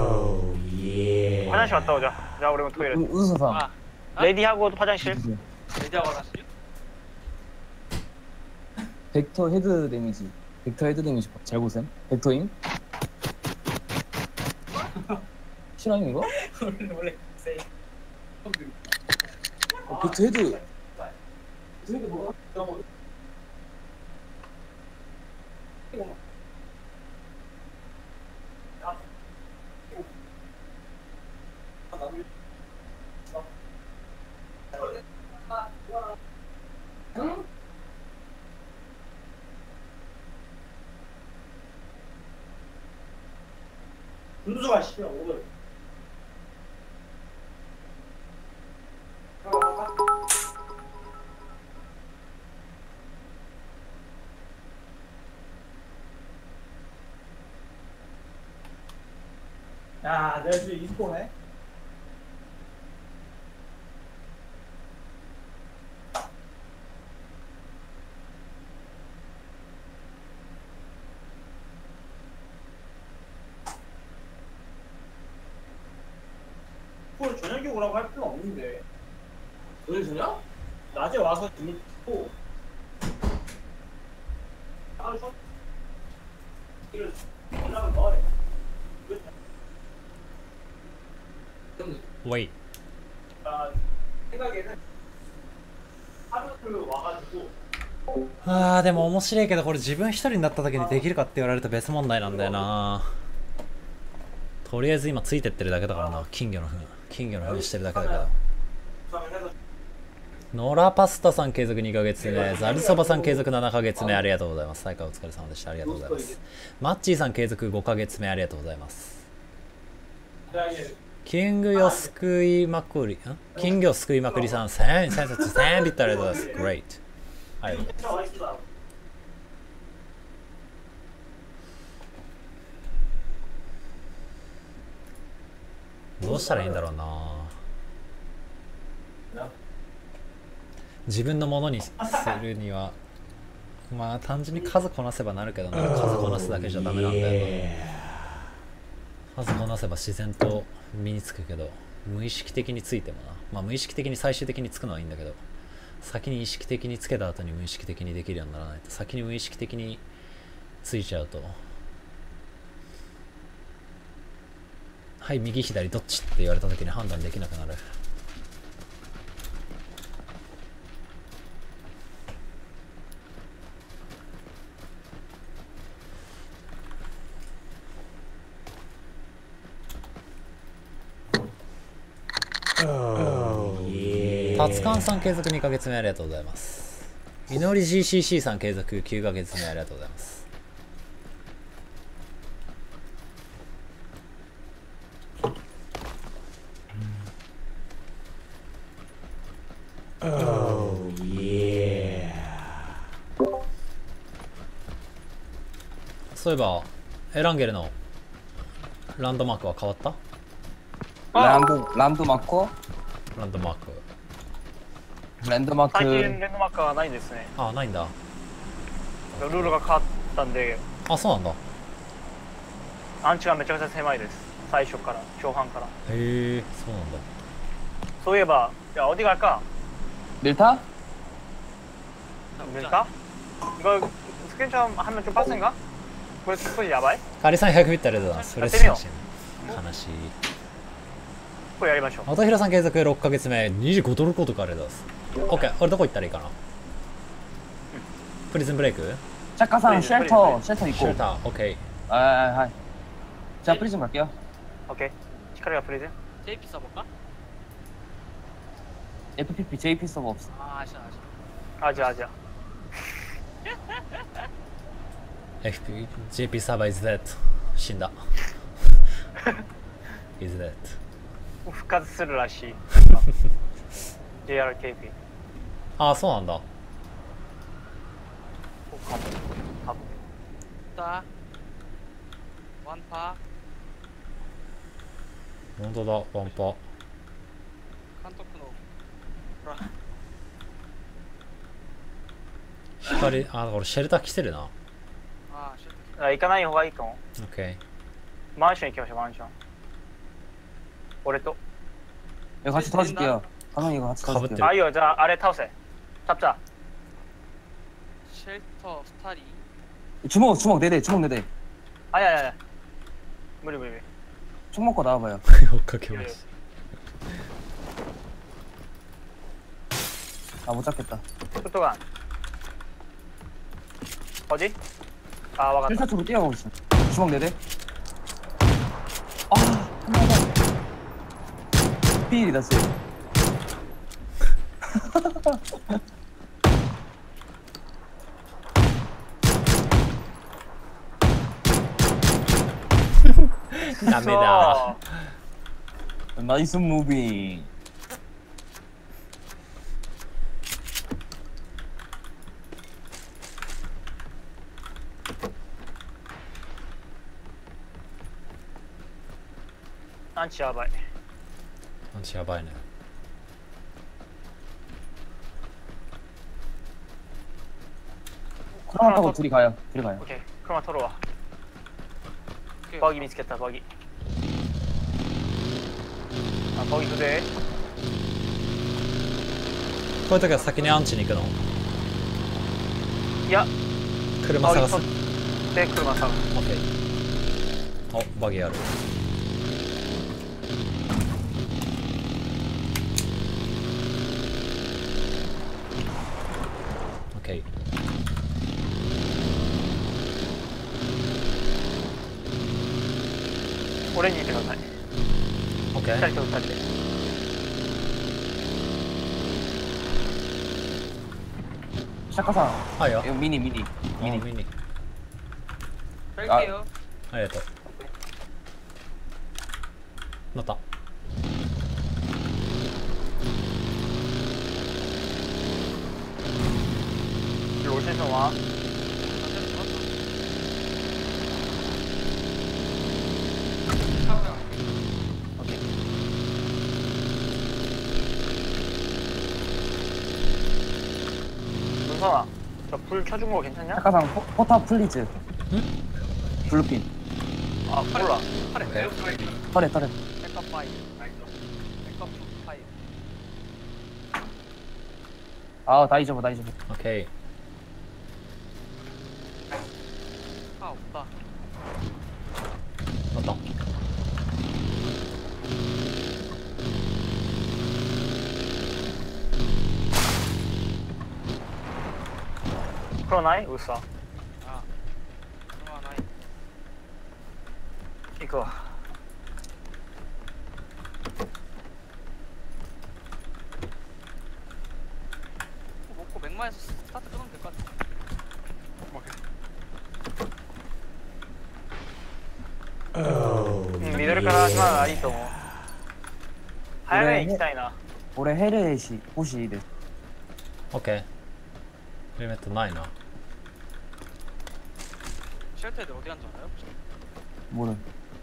화장실 갔다 오자. 자, 우리 토이렛. 우수상. 아, 레디하고 화장실. 레디하고 화장실? 벡터 헤드 데미지. 벡터 헤드 데미지 잘 보셈. 벡터임? 실화임 이거? 원래 원래 세. 어, 벡터 헤드. 되게 뭐가 눈도 마시냐 오늘. 야, 내가 지금 인포네. 그걸 저녁에 오라고 할 필요 없는데. 오늘 저녁? 낮에 와서 등을 고 아, 저 이를 연락을 넣어야 돼. Wait. 아, 생각에는 하루를 와가지고 あーでも面白いけどこれ自分一人になった時にできるかって言われると別問題なんだよな。とりあえず今ついてってるだけだからな。金魚の糞金魚の糞してるだけだけど。ノラパスタさん継続にかげつめ、ザルそばさん継続ななかげつめ、ありがとうございます。最下お疲れ様でした。ありがとうございます。マッチーさん継続ごかげつめ、ありがとうございます。キングよすくいまくり、んキングよすくいまくりさん、せん、せんさつ、せんビットありがとうございます。Great。はい。どうしたらいいんだろうな。自分のものにするにはまあ単純に数こなせばなるけどな。数こなすだけじゃダメなんで、数こなせば自然と身につくけど、無意識的についてもな、まあ無意識的に最終的につくのはいいんだけど、先に意識的につけた後に無意識的にできるようにならないと、先に無意識的についちゃうと、はい右左どっちって言われた時に判断できなくなる。タツカンさん継続にかげつめありがとうございます。いのり ジーシーシー さん継続きゅうかげつめありがとうございます。そういえばエランゲルのランドマークは変わった？ ランドランドマークランドマークランドマー最近クレンドマークはないですね。 あ、ないんだ。 ルールが変わったんで、 あ、そうなんだ。 アンチがめちゃくちゃ狭いです。最初から初版から。 へえ、そうなんだ。 そういえば、야 어디 갈까? 밀타? 밀까? 이거 스크린 좀 하면 좀 빡센가? 그래 스크린 야바이? カリさんひゃくビットありがとうございます。それやってみよう悲しい。 これやりましょう。 元弘さん継続ろっかげつめ、にじゅうごドルコードからありがとうございます。オッケー、俺どこ行ったらいいかな。プリズンブレイク？ 작가상 쉘터 쉘터 シェ 있고 ルター、オッケ 아, 아, 아. 자 프리즘 갈게요. 오케이. 히카리가 프리즌? 제이피 써볼까? 에프피피 제이피 서버 없어. 아 아시아 아시아. 아지아 아지아. ー。エフピー、ジェーピー サーバー is dead。死んだ。is dead。 復活するらしい。ジェイアールケーピー。 ああ、そうなんだ。 多分多分。 다 완파 本当だ、ワンパ。 監督のほら光、あ、これシェルター来てるな。 あーシュッとあ行かない方がいいかも。 オッケマンション行きましょう、マンション。俺と。 이거 같이 도와줄게요. 가만히 이거 같이 가볍게. 도와줄게요. 아이요, 자 아래 타오세. 잡자. 쉘터 스타리 주먹 주먹 네대 주먹 네대. 아니 아니 아니. 무리 무리 무리. 총 먹고 나와봐요. ー。追っかけまし 아 못 잡겠다. 뚜뚜간. 어디? 아 와갔다. 필사 쪽으로 뛰어가고 있어. 주먹 네대. 아 한번 더. 피일이다 쎄. た。ダメだ。 나이스 무빙. アンチやばい。 アンチやばいね。 크로마 타고 둘이 가요. 둘이 가요. 오케이. 그만 털어와. 오케이. 버기 미스겠다 버기. 아 버기 두 대. こういう時は先にアンチに行くの？ 야. 車探す。 네 그만 사. オッケー。お、バギーある。オッケー。 俺にいてください。 オッケー。 二人と二人で。 샤카상. はいよ。 이거 미니 미니 ミ 미니. ニミニ。 뺄게요. ありがとう。乗った。 일로 올 생선 와. 오케이. 문선아, 저 불 켜준 거 괜찮냐? 샤카상 포, 포탑 플리즈. 응? 블루핀. 아 몰라. 팔에 네. 털에 털에. 백업 파이. 백업 투 파이. 아 다이저브 다이저브. オッケー。 아 없다. 乗った。 그러나이? 울사. 아. 그럼 하나. 이거. 먹고 맥마에서 스타트 끊으면 될 것 같아. 음, 미드를から始まるのはいいと思う。早めに行きたいな。 올해 헤르시 호시 데. オッケー。ヘルメットないな。 쉘터 애들 어디 간지 알아요? 모르.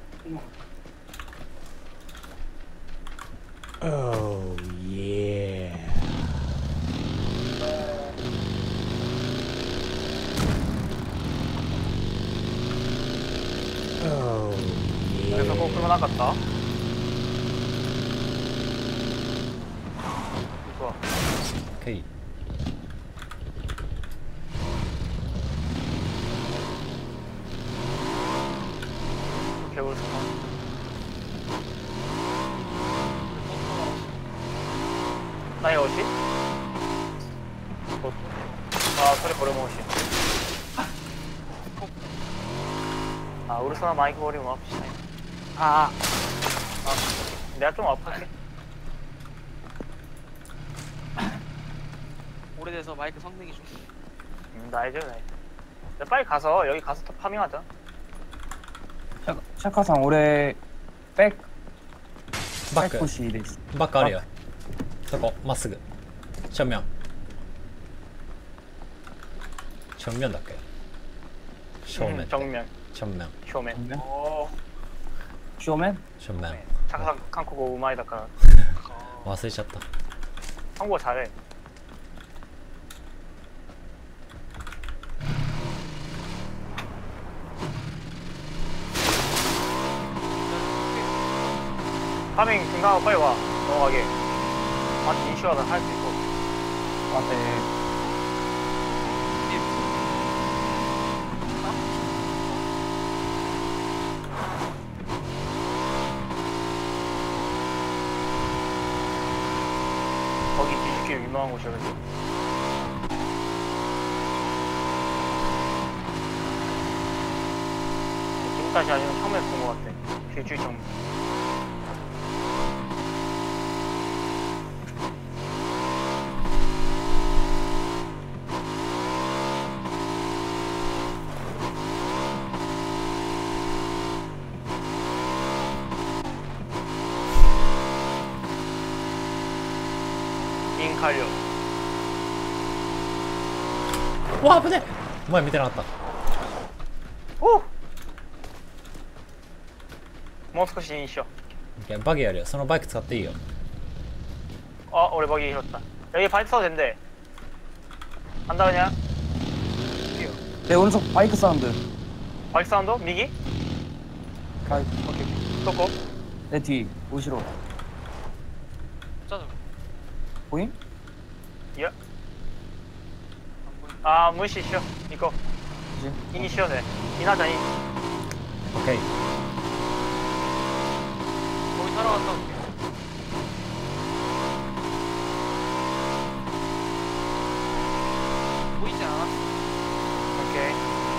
Oh yeah. Oh 그래서 꼭 그러면 아깝다. 좋아. オッケー。 개울 상황. 나이 어시? 아, 소리 버려먹으시. 아, 우르사나 마이크 버리면 아프시네. 아. 아, 내가 좀 아프게. 오래돼서 마이크 성능이 좀. 음, 나 알죠, 나 알죠. 야, 빨리 가서, 여기 가서 더 파밍하자. 샤, 샤카상 올해 백 バック。 호시 데. バックあるよ。そこ、まっすぐ。正面。正面だっけ？正面 음, って。 정면, 正面。 쇼맨. 정면? 어, 쇼맨? 正面。 잠깐, 한국어 우마이다카. 忘れちゃった。 한국어 잘해. 파밍 등강하고 빨리 와. 넘어가게. 아, 인슈어는 할 수 있고. 맞대. 거기 뒤집기 유명한 곳이야, 그지? 지금까지 아니면 처음에 본 것 같아. 길줄 정도. 인 가려. うわ、危ねえ。お前見てなかっ 오! もう少し인쇼. た。 OK バギーあるよ。そのバイク使っていいよ。 어 우리 버기 잃었다. 여기 바이크 써도 된대. 간다 그냥. 내 오른쪽 바이크 사운드. 바이크 사운드? 미기? 바이크. 오케이. 쏘고. 내 뒤. 우시로. 짜자. 보임? 예. 아 무시 쉬어. 이거. 그지? 이니 쉬어 돼. 이나자 이. OK 거기 타러 갔다 올게. 보이지 않았어. 오케이.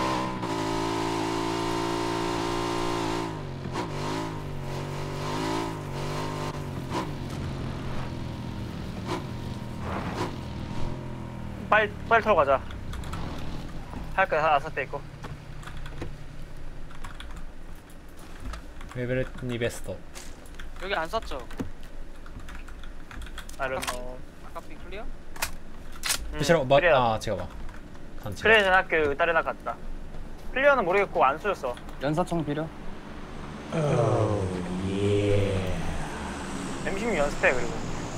빨리 빨리 타러 가자. 할 거 다 샀대 있고. レベルにベスト。 여기 안 샀죠? I don't know. 아까 핑 클리어? 後ろバ 클리어. ああ違うわ。勘違い。 클리어는 학교 따르나 갔다. 클리어는 모르겠고 안 쏘였어. 연사총 필요? 엠십육 연습해 그리고.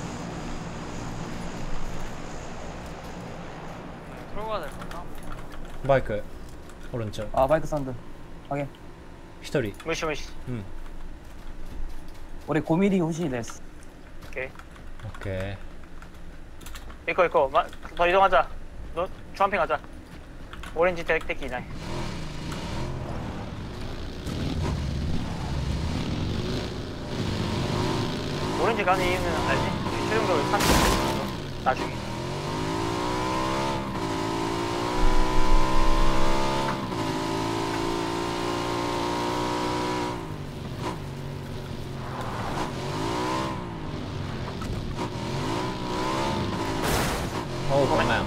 네, 들어가야 될 거나? バイクオレンジ 아 바이크 사운드. 확인. 一人。 무시 무시. うん。 우리 고미리 호시 됐어. 오케이. OK 이거 이거 마, 더 이동하자. 너 주한핑 가자. 오렌지 데, 데키 이나이. 오렌지 가는 이유는 알지? 최종적으로 삼십 분 나중에. Oh, come on.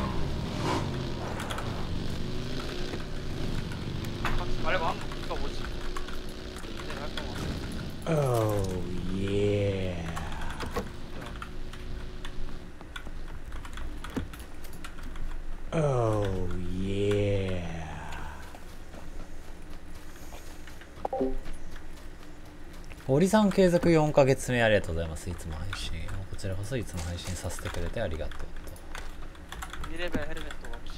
말해봐. 이거 뭐지? 이제 할 거야. Oh, yeah. Oh, yeah. 堀さん継続よんかげつめありがとうございます。いつも配信。こちらこそいつも配信させてくれてありがとうと。 이 레벨 헬멧도 없이.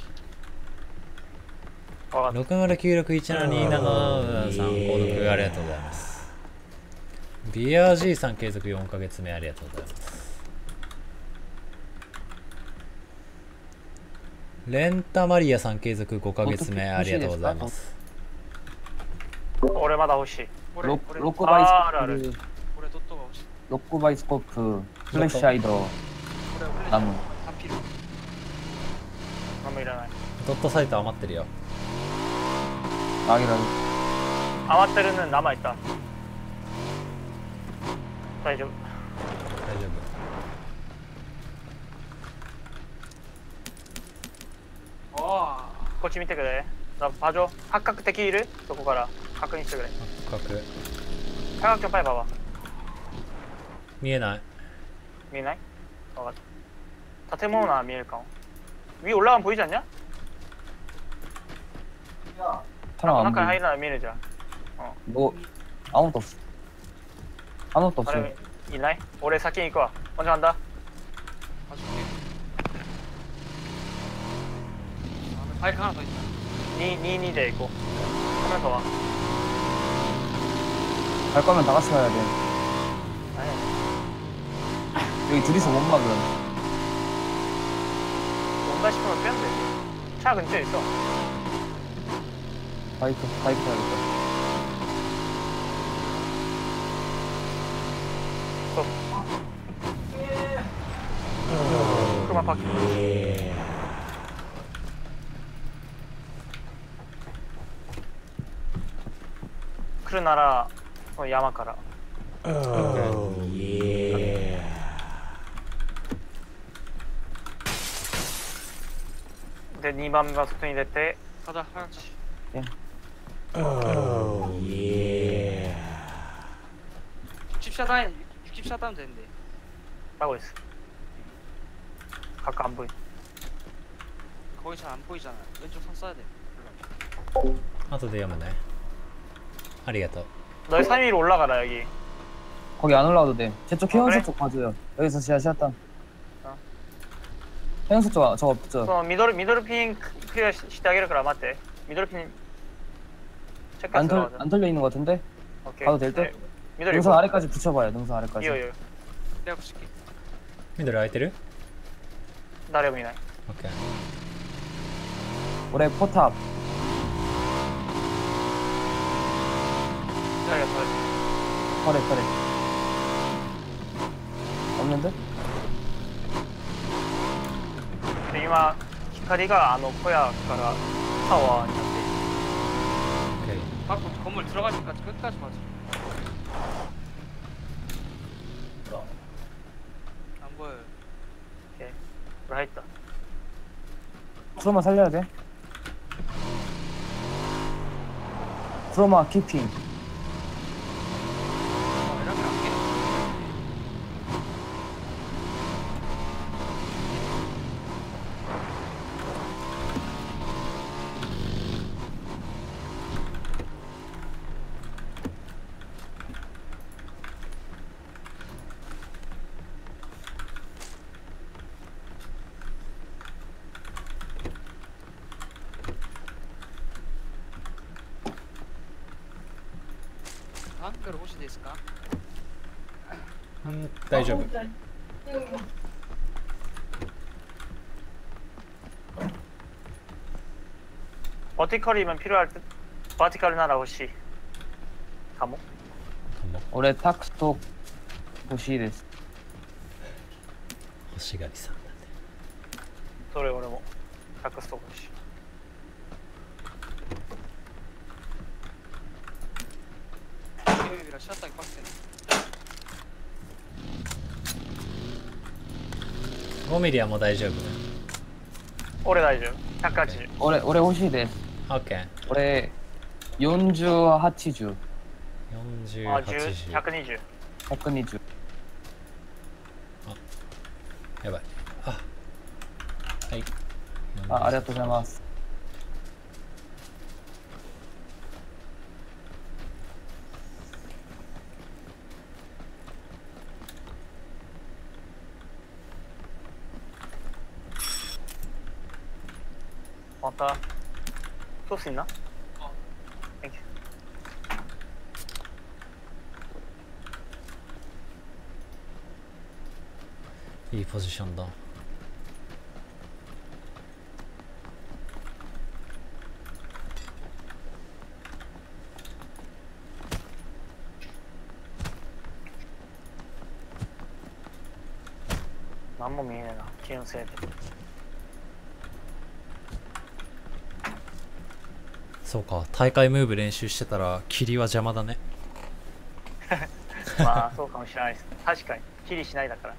어, ろくまるきゅうろくいちのにななさん購読ありがとうございます。ビアージー さん継続よんかげつめありがとうございます。レンタマリアさん継続ごかげつめありがとうございます。 오랜만다 호시. 올해 로, 올해 로코 아, 알아, 바이스코프, 올해 또또가 없이. 로코 바이스코프, 플래시 하이더, 올해 올해 나무. 다 필요. 너무 일어나. ドットサイト余ってるよ。 막이라. 아마테르는 남아 있다. 자 이제 大丈夫。 와. こっち見てくれ。나 봐줘. 각각 데키를 쏘고 가라. 가끔 있어 그래. 角 사각 좀 빨리 봐봐. 見えない。 미나이? 어 맞다. 다테모나 미일까? 위 올라가면 보이지 않냐? 사람 안 아까 보여. 하이나 미르자. 뭐 아무것도 없어. 아무것도 없어. 바람이 있나이? 올해 사킨 이거 먼저 간다. 봐줄게. 아, 바이크 하나 더 있다. 니니니제 있고. 하면 더 와. 갈 거면 다 같이 가야 돼. 아니 여기 둘이서 못 막음. 온다 싶으면 빼면 되지. 차 근처에 있어. 바이크 바이크 타야겠다. 그만 바퀴. 크루나라 어, 야마카라. 네, 니 맘가 소통이 됐대. 가자, 하연치. 육십 샷 하면 육십 샷 하면 되는데. 따고 있어. 가까 안 보이. 거기 잘 안 보이잖아. 왼쪽 선 써야 돼. 後で読むね。ありがとう。 너희 삼 위로 올라가라 여기. 거기 안 올라와도 돼. 저쪽 해운소 그래? 쪽 봐줘요. 여기서 지하 시야탄. 어. 해운소 쪽 저거 붙죠. そのミドルミドルピンククリアししてあげるから待ってミドルピンチェック 안 する 털 わ 안 털려 있는 것 같은데. 오케이 가도 될 듯? ねミドル 능선 아래까지 붙여봐요. 능선 아래까지. いいよいいよ 내가 붙일게. ミドル空いてる？ 誰もいない 오케이. 올해 포탑. 誰がそれ 털에 털에. 없는데? で今光があの小屋からタワーになって 오케이. 밖으로 건물 들어갈 때까지 끝까지 맞아. 안 보여요. これ入った 프로마 살려야 돼. 프로마 키핑. 어, 이렇게 안 깨. 한글 혹시 됐을까? うん大丈夫。 버티컬이면 필요할 듯 버티컬 나라 혹시 가모? 올해 탁스톡 도시です. 欲しがりさんだね。 それ俺もタックストップし 게임이라 시야딱이 빡세네. ごミリはもう大丈夫。 俺大丈夫ひゃくはちじゅう 올해 올해 호시 です. OK。 올해 사십팔 주. 40、 あ10 80。 ひゃくにじゅう 백근이주. やばい。あ。はい。 아, 아리가또 고자이마스. 왔다 소스 있나? 어 땡큐 いいポジションだ。 何も見えねえな気のせいでそうか、大会ムーブ練習してたら霧は邪魔だね。 まあそうかもしれないです確かにキリしないだから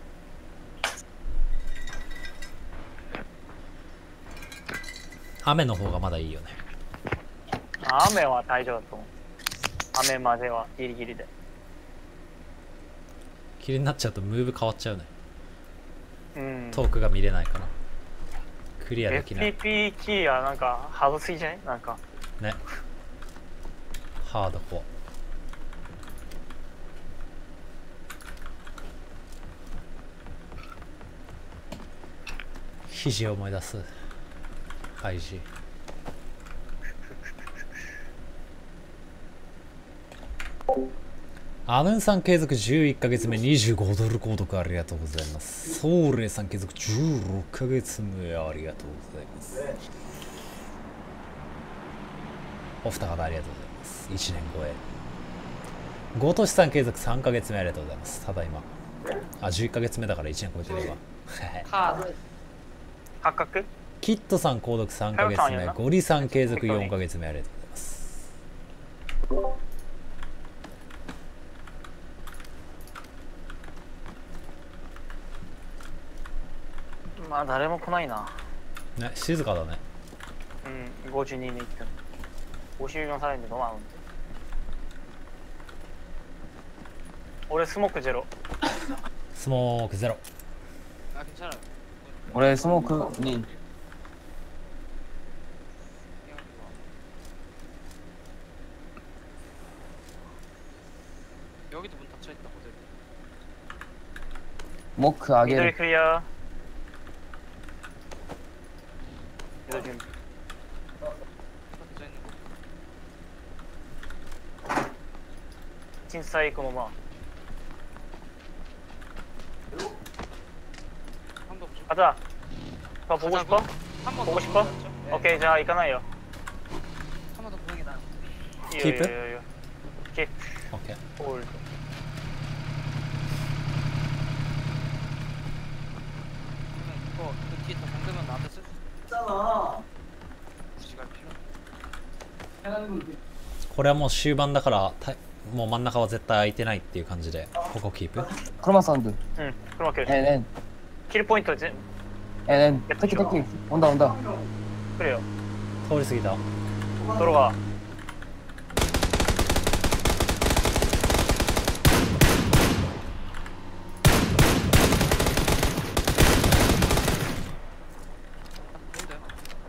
雨の方がまだいいよね。 雨は大丈夫だと思う雨まではギリギリで霧になっちゃうとムーブ変わっちゃうね。 うん遠くが見れないから。クリアできない。 エフピーピー キーはなんかハードすぎじゃないなんかね。ハードコア。肘を思い出す。アイジー。アヌンさん継続じゅういっかげつめにじゅうごドル購読ありがとうございます。ソウレイさん継続じゅうろっかげつめありがとうございます。お二方ありがとうございます。いちねん超え。ゴトシさん継続さんかげつめありがとうございます。ただいま。あ、じゅういっかげつめだからいちねん超えてれば。 カード。 八角キットさん購読さんかげつめ、ゴリさん継続よんかげつめありがとうございます。 まあ誰も来ないなね、静かだね。 うんごじゅうにで行ってごじゅうよんされんでどうなの俺スモークゼロスモークゼロ。 아 괜찮아요. 올해 스모크 니 여기도 문 닫혀 있다 그대로. 모크 미들 아겔. 클리어. 미들 지금 저 있는 거. 진사이 그노마. 한도 없죠. 가자. 더 보고 가자고? 싶어? 한번 보고 싶어? 오케이, 자, 이까나요. 한번 더 보는 게 나아. Keep it? 킵. 오케이. 홀드. 그러면 이거 그 뒤에 다 잠그면 나한테 쓸 수 있잖아. 굳이 갈 필요. 해가는 건 これはもう終盤だからたもう真ん中は絶対空いてないっていう感じでここキープ 크로마 사운드. 응, 그렇게. 엔엔. 킬 포인트지? 엔엔. 터키 터키. 온다 온다. 그래요. 通り過ぎた 들어가. 뭔데?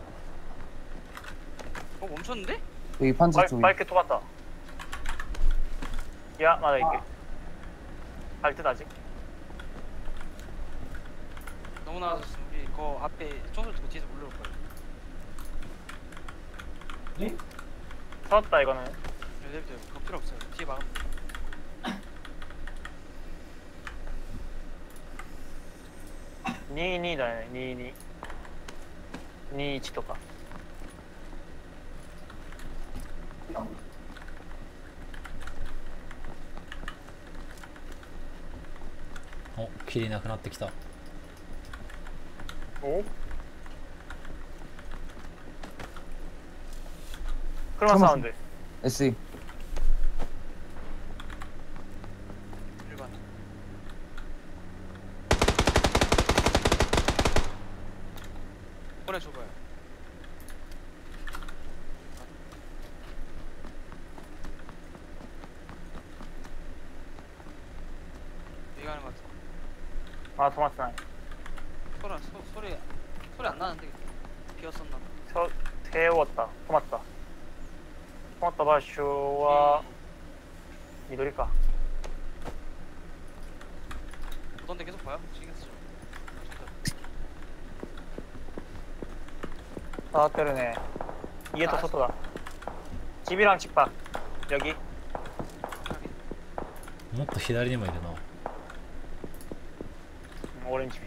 어 멈췄는데? 여기 판지 말, 쪽에. 말게 똑같다. 야, 맞아, 이게. 갈듯 아직. 너무 나와졌어. 우리 그 앞에 총소리 듣고 뒤에서 물러올 거야. 네? 터졌다, 이거는. 여자분들 그거 필요 없어요. 뒤에 막으면 돼. 이십이だね、이십이。にじゅういちとか。 おキリなくなってきたお車サウンド。 에스이. 일반. 보내줘봐요. 얘가 하는 것 같아. あ、止まってない。 소리 소, 소리 소리 안 나는데 비었었나 봐. そう、手終わった。止まった。止まった場所は、緑か。 보던데 계속 봐요? 신경 쓰죠. 触ってるね。家と外だ。집이랑 집밖。 여기。 もっと左にもいるな 음, 오렌지.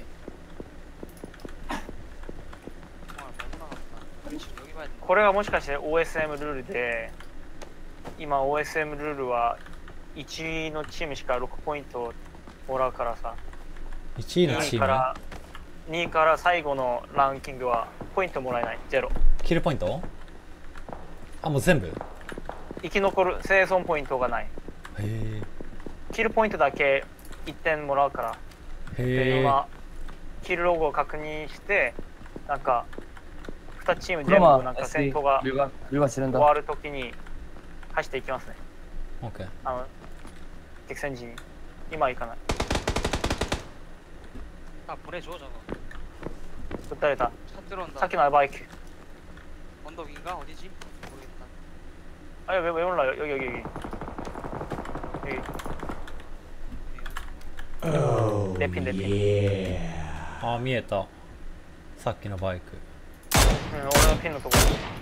정말 못 나갔다. 위치 여기 봐야 돼. これがもしかして 오에스엠 ルールで、今 오에스엠 ルールはいちいのチームしかろくポイントもらうからさ、 いちいのチ 2位ームからにいから最後のランキングはポイントもらえない、ゼロ。 キルポイントあもう全部へ生き残る生存ポイントがない。 えキルポイントだけいってんもらうから。でへえ今キルロゴを確認して、なんかにチーム全部なんか戦 에스이. 闘が 류가 류가 終 지른다. わるときに走っていきますね。 オッケーあの激戦時に今行かない。 아 보내줘 저거. 撃たれた。 차 들어온다. さっきのバイク。 언덕 위인가 어디지? 모르겠다. 아, 왜, 왜 올라요? 여기, 여기, 여기. 여기. 내 핀, 내 핀. あ見えたさっきのバイク 응, 오늘 핀のとこ。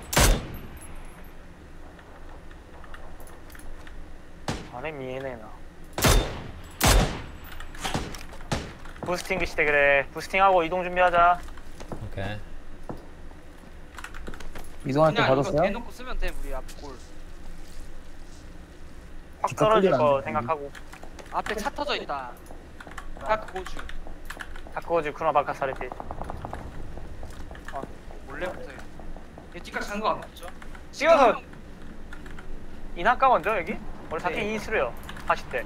あれ見えねえな。부스팅してくれ。 부스팅하고 이동 준비하자. オッケー 이동할 때 그냥 이거 받았어요? 대놓고 쓰면 돼 우리 앞 골. 확 기타 떨어질 클리어 거 안 돼. 생각하고. 앞에 차 터져 있다. 딱 고주. 다크워즈 크나 바카 사레티. 몰래부터. 얘 뒷각 잔거 안 맞죠? 찍어서 이나까 먼저 여기? 원래 사팀 네. 이수래요. 하실 때.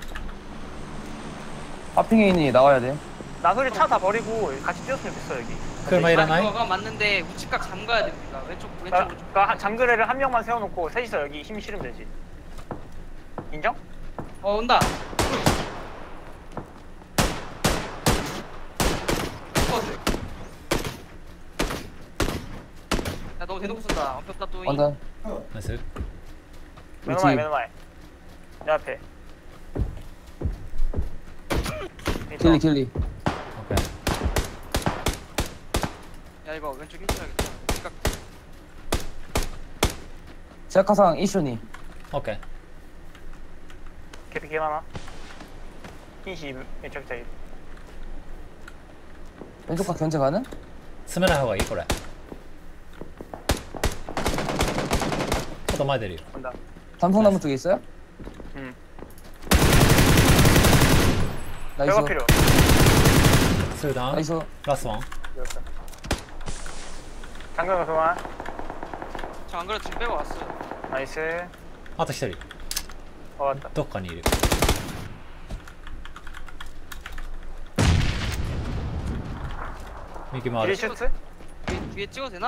하핑에 있는 애 나와야 돼. 나소리 차 다 버리고 같이 뛰었으면 좋겠어 여기. 車いらない 그거가 맞는데 우측각 잠가야 됩니다. 왼쪽 왼쪽 그러니까, 오른쪽. 그러니까 장그래를 한 명만 세워놓고 셋이서 여기 힘 실으면 되지. 인정? 어 온다. 스쿼드. 야 너 대놓고 쓴다. 엄격다 또. 완다. ナイス 맨前 맨前. 내 앞에. 이 길리 길리. 오케이. 야 이거 왼쪽 인치하겠다. 각 제카상 이슈니. 오케이. 개피 개 많아. 이십 왼쪽 사이. 왼쪽 각 견제 가는? 詰めない方がいいこれ。ちょっと前出るよ。 온다. 단풍나무 쪽에 있어요? 응. 나이스. 백업 필요. ツーダウン。 나이스. ラストワン。 장갑 그만. 저안 그래도 지금 빼고 왔어. 나이스. あと一人。 어 왔다. どっかにいる。右回る 일 。 슈트? 뒤에, 뒤에 찍어도 되나?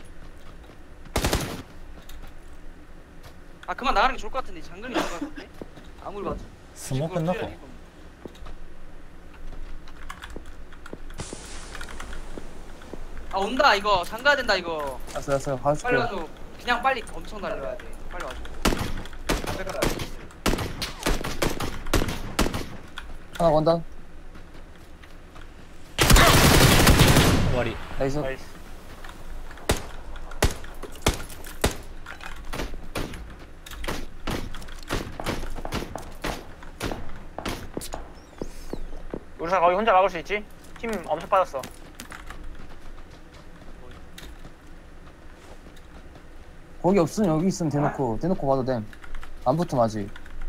아 그만 나가는 게 좋을 것 같은데 장근이 좋을 것 같은데? 아무리 봐도 スモークの中 아 온다 이거 장가야 된다 이거. 알았어 알았어. 가줄게. 빨리 와줘. 그냥 빨리 엄청 달려야 돼. 빨리 와줘. 앞에 가라. 하나 원단. 終わり。 나이스. 나이스. 우리사 거기 혼자 막을 수 있지? 팀 엄청 빠졌어. 거기 없으면 여기 있으면 대놓고 대놓고 봐도 됨. 안 붙으면 아직.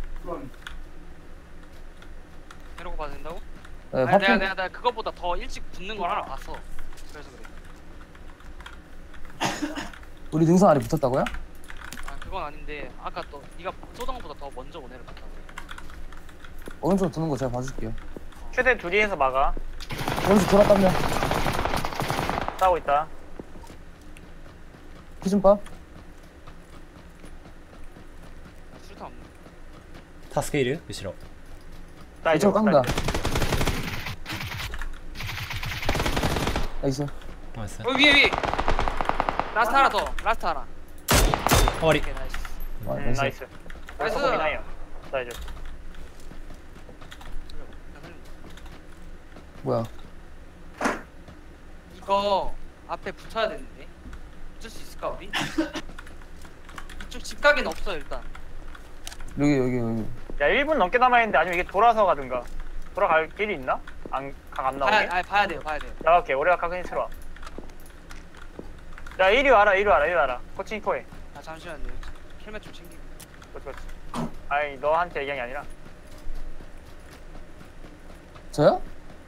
해놓고 봐도 된다고? 네, 아니, 내가 파핑. 내가 내가 그거보다 더 일찍 붙는 걸 하나 봤어. 그래서 그래. 우리 능선 아래 붙었다고요? 아 그건 아닌데 아까 또 네가 쏘던 것보다 더 먼저 오네를 봤다고. 오른쪽 도는 거 제가 봐줄게요. 최대 둘이 해서 막아. 오른쪽 돌아가면 싸우고 있다. 피준밥. 아, 수류탄 없네. 助けいる後ろ。 나 이제 이쪽 깡다. 나 이제. 나이스. ナイス。 어 위에 위에. 라스트 하나 더. 라스트 하나. 終わり。 오케이 나이스. 아, 음, 나이스. 나이스. 나이스. 나이스. 나 이제. 뭐야? 이거 앞에 붙어야 되는데 붙을 수 있을까 우리? 이쪽 집가게는 없어 일단. 여기 여기 여기. 야 일 분 넘게 남아있는데 아니면 이게 돌아서 가든가. 돌아갈 길이 있나? 안, 각 안 나오게? 봐야, 아니, 봐야 돼요 봐야 돼요. 나갈게. 우리가 각은 새로 와. 야 이리 와라 이리 와라 이리 와라. 코칭 코에. 아 잠시만요. 헬멧 좀 챙기고. 그렇지 그렇지. 아니 너한테 얘기한 게 아니라. 저요?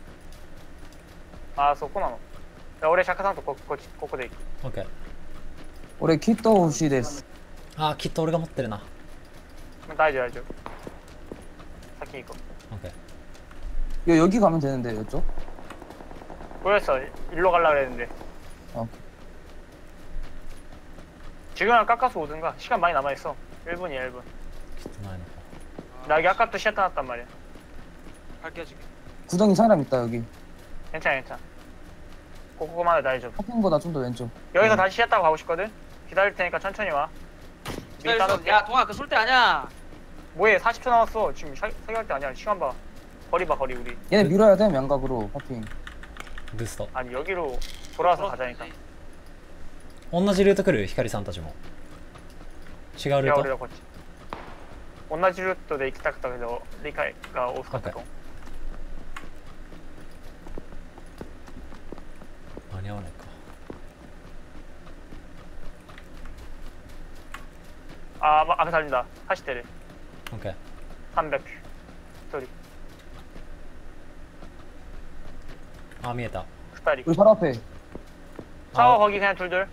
아 쏘구나 너. 야俺シャカさんとここここで行く。 オッケー。 올해 키토 혹시です. あー、きっと俺が持ってるな。 大丈夫大丈夫。先行こオッケー。 여 여기 가면 되는데 이쪽? う。뭐였어? 일로 가려고 그랬는데. 어. 지금은 깎아서 오든가. 시간 많이 남아있어. 일 분이야 일 분. きっと前の方。 나 여기 아까부터 시야타 났단 말이야. 갈게요 지금. 구덩이 사람 있다 여기. 괜찮아 괜찮아. 고고고만 해 다이죠. 파핑보다 좀 더 왼쪽. 여기서 다시 시야 타고 가고 싶거든? 기다릴 테니까 천천히 와. 미리 기다려. 따놓을게. 야 동아 그 쏠 때 아니야. 뭐해 사십 초 남았어. 지금 사, 사격할 때 아니야. 시간 봐. 거리 봐 거리 우리. 얘네 밀어야 돼 양각으로 파핑. ブースト。 아니 여기로 돌아서 가자니까. 同じルート来る光さんたちも。違うル 야 ー 우리가 ト。 거치. 同じルートで行きたかったけど理解が多かったと。 間に合わないか。 아 마- 앞에 달린다. 하시테르. オッケー。 삼백. 소리. あー、見えた。 스타리. 우리 바로 앞에. 차워 아. 거기 그냥 둘둘.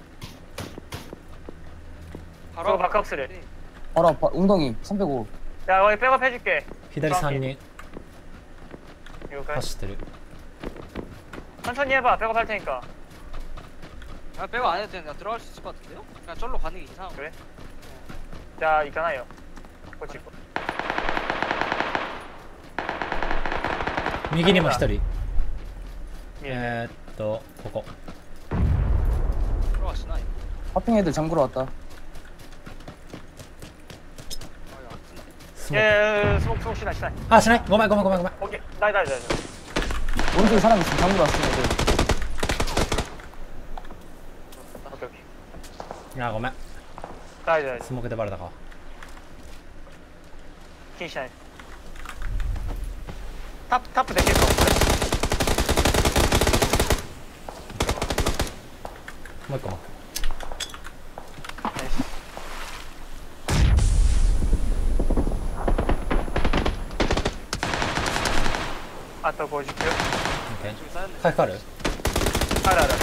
바로 그거 바깥스레. 바로 앞 웅덩이 삼백오. 야 거기 백업 해줄게. 左さんに 이거 그래. 走ってる。 천천히 해봐. 백업 할 테니까. 아 빼고 안 해도 되는데 들어갈 수 있을 것 같은데요? 그냥 절로 가는 게 이상하고. 그래? 자 있잖아요. 거치 거. 右にも一人。 예. えーっと、ここ。 들어가시나 이거? 파핑 애들 장구러 왔다. 아 이거 안 쓰네. スモーク。 예. 스모크 스모크 시나 시나. あ、しない。ごめんごめんごめんごめん。 오케이. 나이 나이 나이. 오른쪽에 사람 있으면 장구로 왔으면 돼. 오케이 오케이. あーごめん大丈夫大丈スモークでバレたか夫。気にしない。タップタップできるかもこもう一個もれ。よしあとごじゅっキロ。 OK 저기 쌓였네. 回復あるあるある。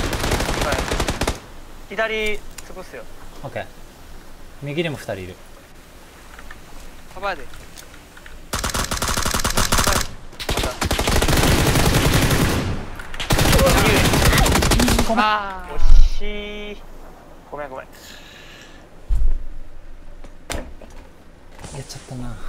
左潰すよ。 OK 右にもふたりいる 잡아야 돼. また。 아. 惜しい。ごめんごめん。 やっちゃったな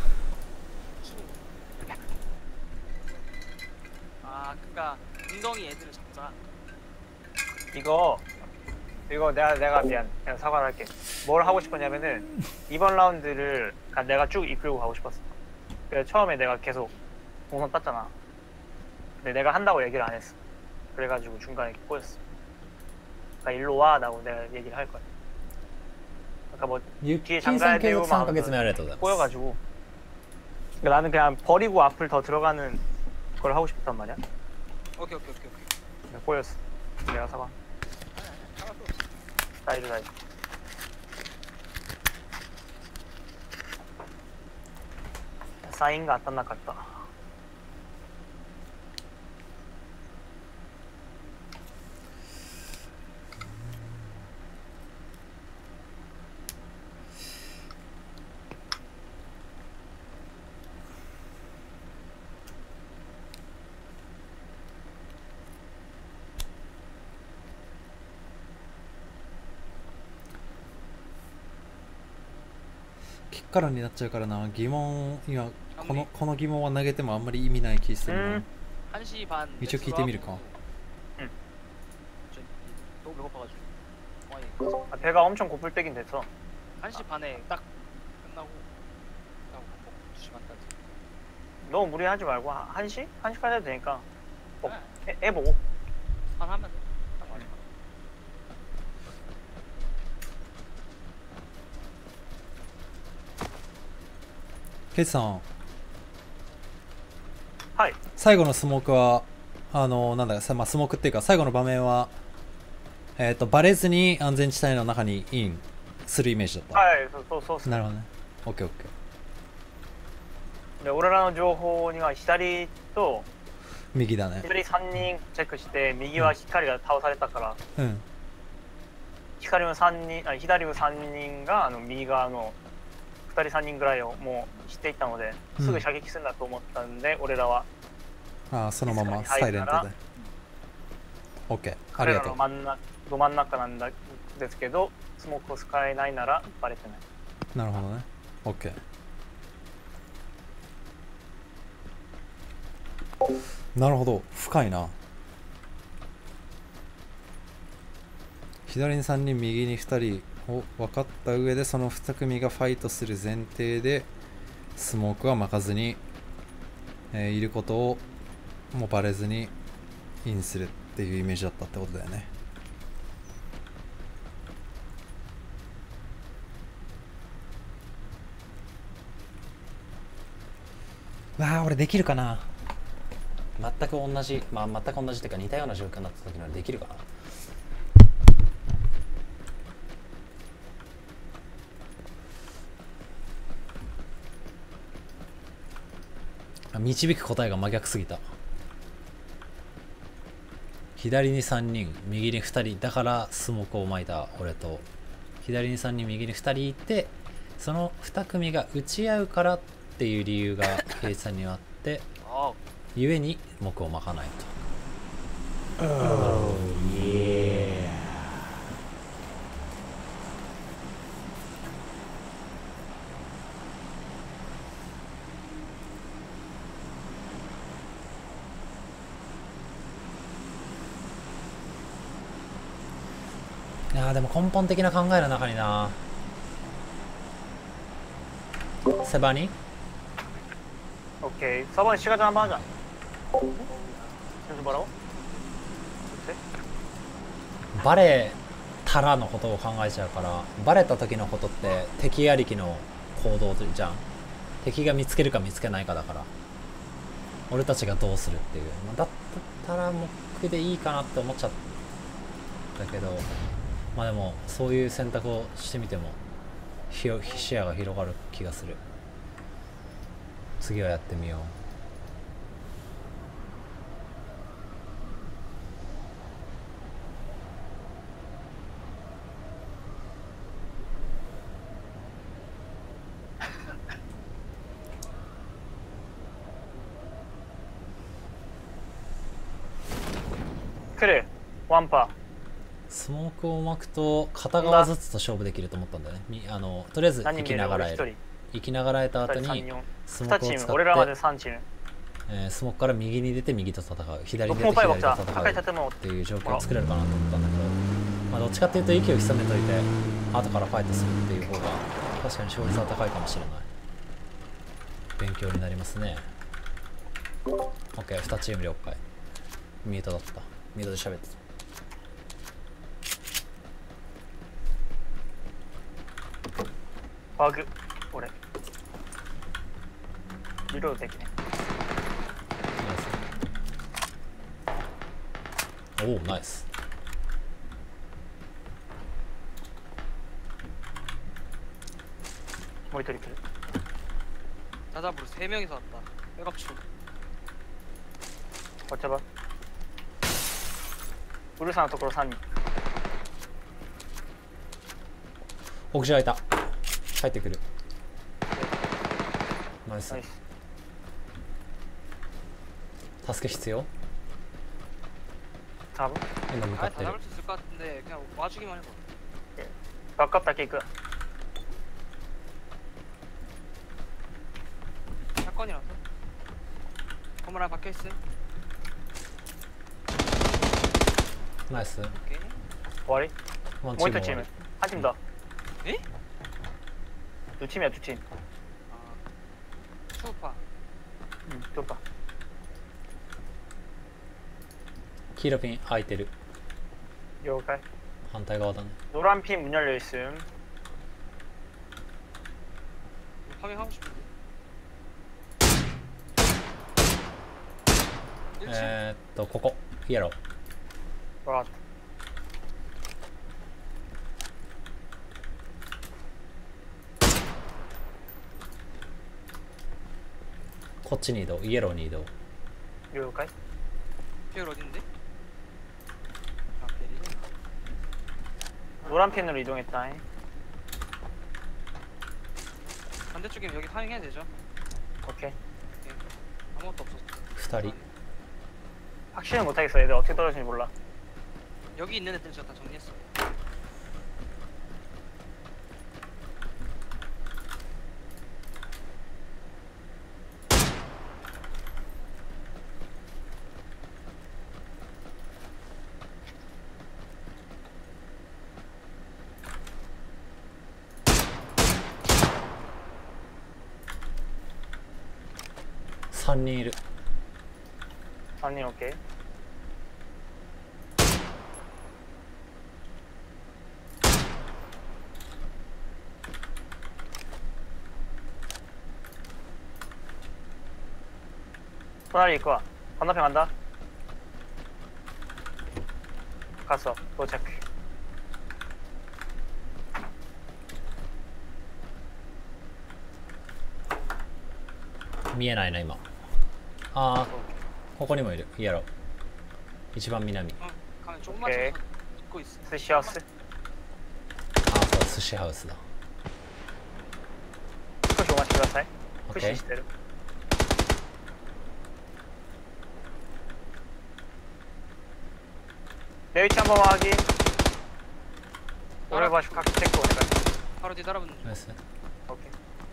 아, 그니까 웅덩이 애들을 잡자. 이거 이거 내가 내가 미안. 그냥 사과를 할게. 뭘 하고 싶었냐면은 이번 라운드를 그냥 내가 쭉 이끌고 가고 싶었어. 그래서 처음에 내가 계속 동선 땄잖아. 근데 내가 한다고 얘기를 안 했어. 그래가지고 중간에 이렇게 꼬였어. 그러니까 일로 와 라고 내가 얘기를 할 거야. 그러니까 뭐 ユッキ 뒤에 ーさん 장가야 継 되고 続さんかげつめありがとうございます 꼬여가지고 그러니까 나는 그냥 버리고 앞을 더 들어가는 걸 하고 싶었단 말이야. 오케이, 오케이, 오케이, 오케이. 근데 꼬였어. 내가 사과. 사과 필요 없어. 다이로 다이. 사인가 안 나갔다. キッカラになっちゃうからな。疑問今このこの疑問は投げてもあんまり意味ない気するな。 음. 한 시 반. 이쪽 기대 밀까? 응. 저 너무 배고파가지고. 아니, 아, 배가 엄청 고플 때긴 됐어. 한 시 반에 딱 끝나고 딱 먹고 두 시간까지. 너무 무리하지 말고 한- 한 시? 한 시까지 해도 되니까 어, 네. 해, 해보고. 한 하면 돼. 딱 맞아. ケイチさん、 はい。 最後のスモークはあのなんださ、まあ、スモークっていうか最後の場面はえっ、とバレずに安全地帯の中にインするイメージだった。 はい、そうそうそうそう。 なるほどね。オッケーオッケー。 で、俺らの情報には左と右だね。 左さんにんチェックして右は光が倒されたから、 うん。 光のさんにんあ左のさんにんがあの右側のふたりさんにんぐらいをもう知っていたので、 うんすぐ射撃するんだと思ったんで、俺らはああ、そのままサイレントで。オッケー。あ彼らりがとう。 の真ん中ど真ん中なんだですけど、スモークを使えないならバレてない。 なるほどね。オッケー。なるほど。深いな。左にさんにん、右にふたりを分かった上で、そのに組がファイトする前提で、スモークは巻かずに、えーいることをもうバレずにインするっていうイメージだったってことだよね。わあ、俺できるかな。 全く同じまあ全く同じっていうか似たような状況になった時ならできるかな。あ導く答えが真逆すぎた。左にさんにん右にふたりだからスモークを巻いた俺と、左にさんにん右にふたりいてそのに組が打ち合うからっていう理由がケイさんにはあって 아, ゆえに木を巻かないと。いやーでも根本的な考えの中にな、セバニ 오케이. 서번 시간 한번 하자. 그래서 뭐라고? 글쎄? バレたらのことを考えちゃうから、バレた時のことって敵ありきの行動じゃん。敵が見つけるか見つけないかだから、俺たちがどうするっていう、まあ、だったらモックでいいかなって思っちゃったけど、まあでもそういう選択をしてみてもひよ視野が広がる気がする。次はやってみよう。 来るワンパスモークを巻くと片側ずつと勝負できると思ったんだよね。みあのとりあえずー。何生き見える？俺一人。 ながらえる。生きながらえた後二人、 に三、四。 スモ二チーム。 ークを使って俺らまで三チーム。 えースモークから右に出て右と戦う、左に出て僕もパイ左ボクター。 と戦う赤い建物。 っていう状況を作れるかなと思ったんだけど、まあどっちかっていうと息を潜めといて後からファイトするっていう方が確かに勝率は高いかもしれない。勉強になりますね。 OK、 にチーム了解。ミートだった。ミートで喋ってた。 バグ。俺。リロードできね。 ナイス。おお、ナイス。 もう一人来る。 나잡으로 세 명이서 왔다. 백업충. 어쩌봐. 우르사のところさんにん。 屋上開いた。入ってくる。ナイス。 ナイス。 助け必要？ 多分。 今向か 아, っ 다 てる。 잡을 수 있을 것 같은데 그냥 와주기만 해봐. バックアップだけ行く。 사건이라서. 건물 하나 박혀 있음. ナイス。 오케이. 終わり。 ワンチもう一チームーム終わり。。 한 팀 더. 에? 두 팀이야 두 팀. 아, 추우파. 응, 또 봐. 黄色ピン開いてる。 요가이. 反対側だね。 노란 핀 문 열려 있음. 파밍하고 싶은데. 1층. えーっとここイエロー。 와. こっちに移動。イエローに移動。 요가이. 기억 어딘데? 아, 베리. 노란 핀으로 이동했다. 반대쪽이면 여기 파밍해야 되죠? 오케이. 아무것도 없었어. ふたり。 확실히 못하겠어. 애들 어떻게 떨어지는지 몰라. 여기 있는 애들 제가 다 정리했어. さんにんいる。 아니 오케이.隣行くわ. 건너편 간다. 갔어. 도착. 見えないな今。ああ、ここにもいる。イエロー。一番南。 어, 가면 조금만 오케이. 쳐서 입고 있어. 스시하우스. ああ、そう、寿司ハウスだ。 푸시 오마시ください. 푸시 오케이. してる. 내 위치 한번 확인. 오래 봐주 각 체크 오래가. 바로 뒤 따라붙는 중. ナイス。 오케이.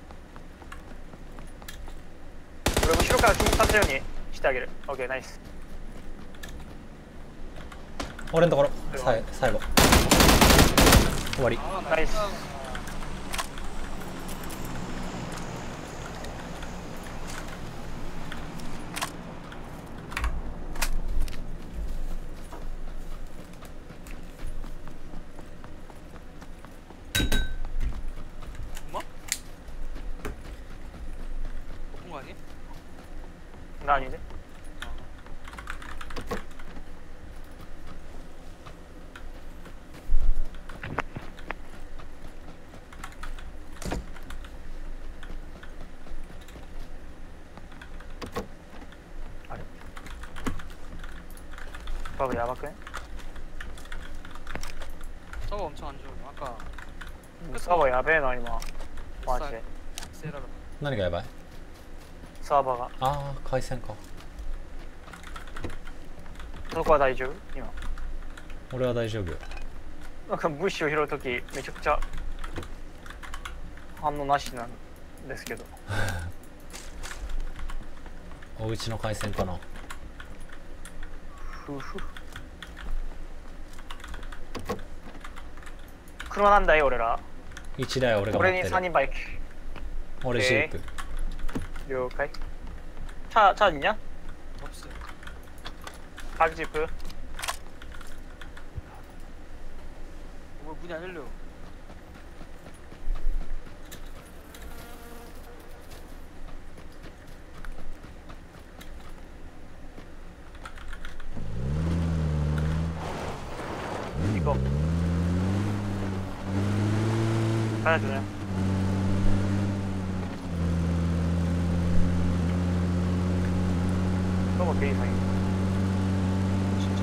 그리고 시로카가 중국 탑 세우니してあげる. 오케이 나이스. 俺のところ、さい最後。終わり。 아, 나이스. 거 아니야? 나 아닌데? 아래. 봐봐, 야박해. 서버 엄청 안 좋아. 아까 서버 야베 나今マジで 세라로. 何がやばい？ サーバーがああ、回線か。 そこは大丈夫今俺は大丈夫よ。 なんか物資を拾うときめちゃくちゃ反応なしなんですけどお家の回線かな。 ふふ車なんだよ俺らいちだい俺が持っ俺にてる。 さんにんバイク俺ジープ。 了解차 차 있냐? 없어요. 박지프 뭐 문이 안 열려. 이거 가야 되냐? 너무 개 이상해. 진짜.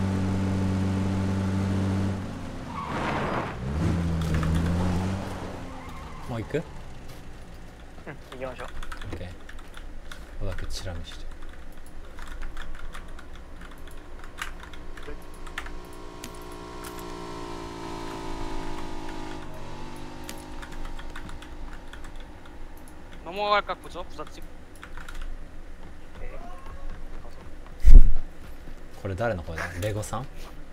もう行く？ 응, 이게 마셔. 오케이. 보다 그 치라미시죠. 넘어갈까 보죠. 부잣집. これ誰の声だ？レゴさん？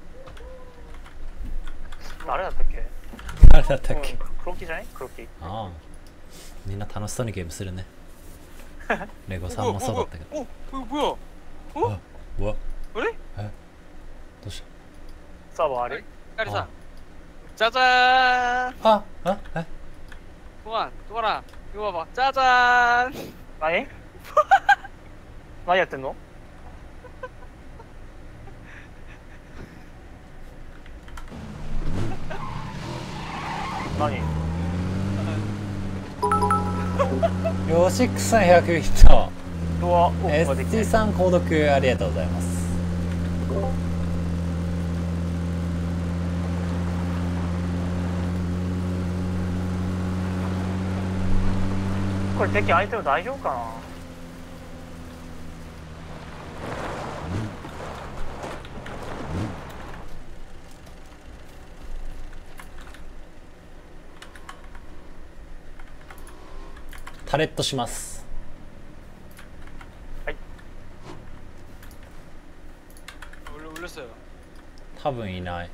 誰だったっけ？ 誰だったっけ？ うん黒木じゃない？黒木。 ああ。みんな楽しそうにゲームするね。レゴさんもそうだったけど。 어, 이거 뭐야? 어? うわ、 그래? どうしサーバーある？ 까리사. 어. 짜잔. た？あ、あ、え、 동안, 동안아, 이거 봐봐. 짜잔. 何？何やってんの？何？ よしくさんひゃくヒット。 ドアオープンができエスティーない。 さん購読ありがとうございます。 これ敵相手も大丈夫かな？ タレットします。 はい。 올려, 올렸어요. 多分いない。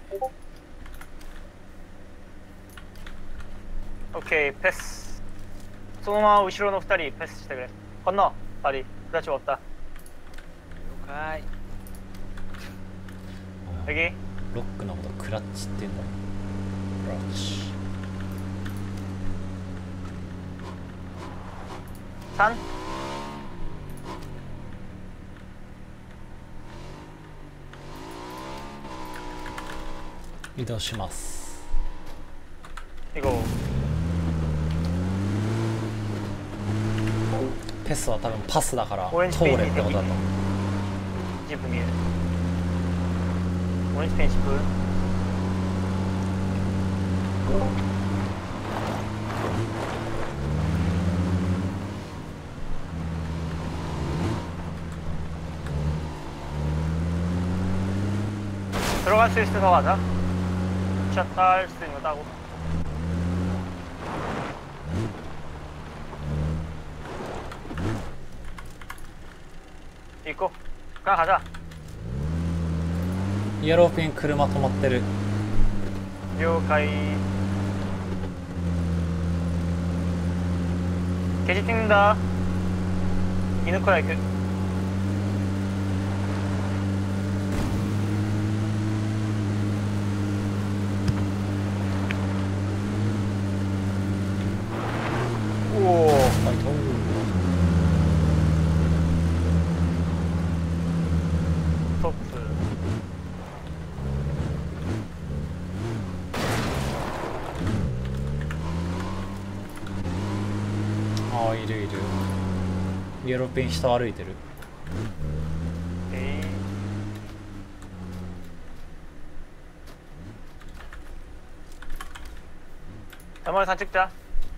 オッケー、ペス。そのまま後ろのふたりペスしてくれ。こんなふたり、ふたちおった。 요카이. 右ロックのことクラッチって言うんだ。クラッチ。 さん。 移動します。 行こペスは多分パスだからオレンジ通れペンってことだと思う。 う。ジップ見える。オレンジペンチプ。들어갈 수 있어서 가자. 샷 할 수 있는 거 따고. 있고. 그냥 가자. イエローピン車止まってる。 了解. 게시 찍는다. 이누코라 이크. 오. はい、飛ぶ。 イエローペン下歩いてる。 えー、山根さん찍자。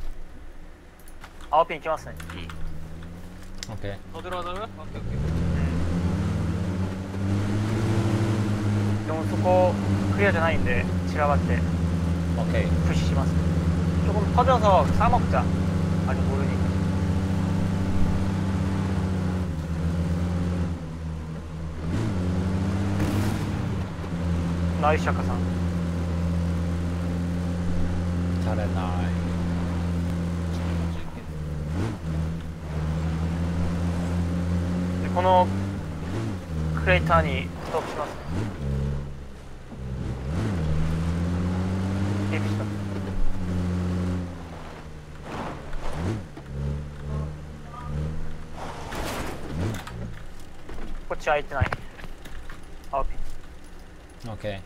青ピン行きますね。 オッケー。 더 들어가자고요? 오케이 오케이. でもそこクリアじゃないんで散らばってオッケー。 푸시します。 조금 퍼져서 싸먹자. 아직 모르니까. 나이스 샤카상. 足れない。 でこのクレーターにストップします。テープした。こっち開いてない。青ピン。 オッケ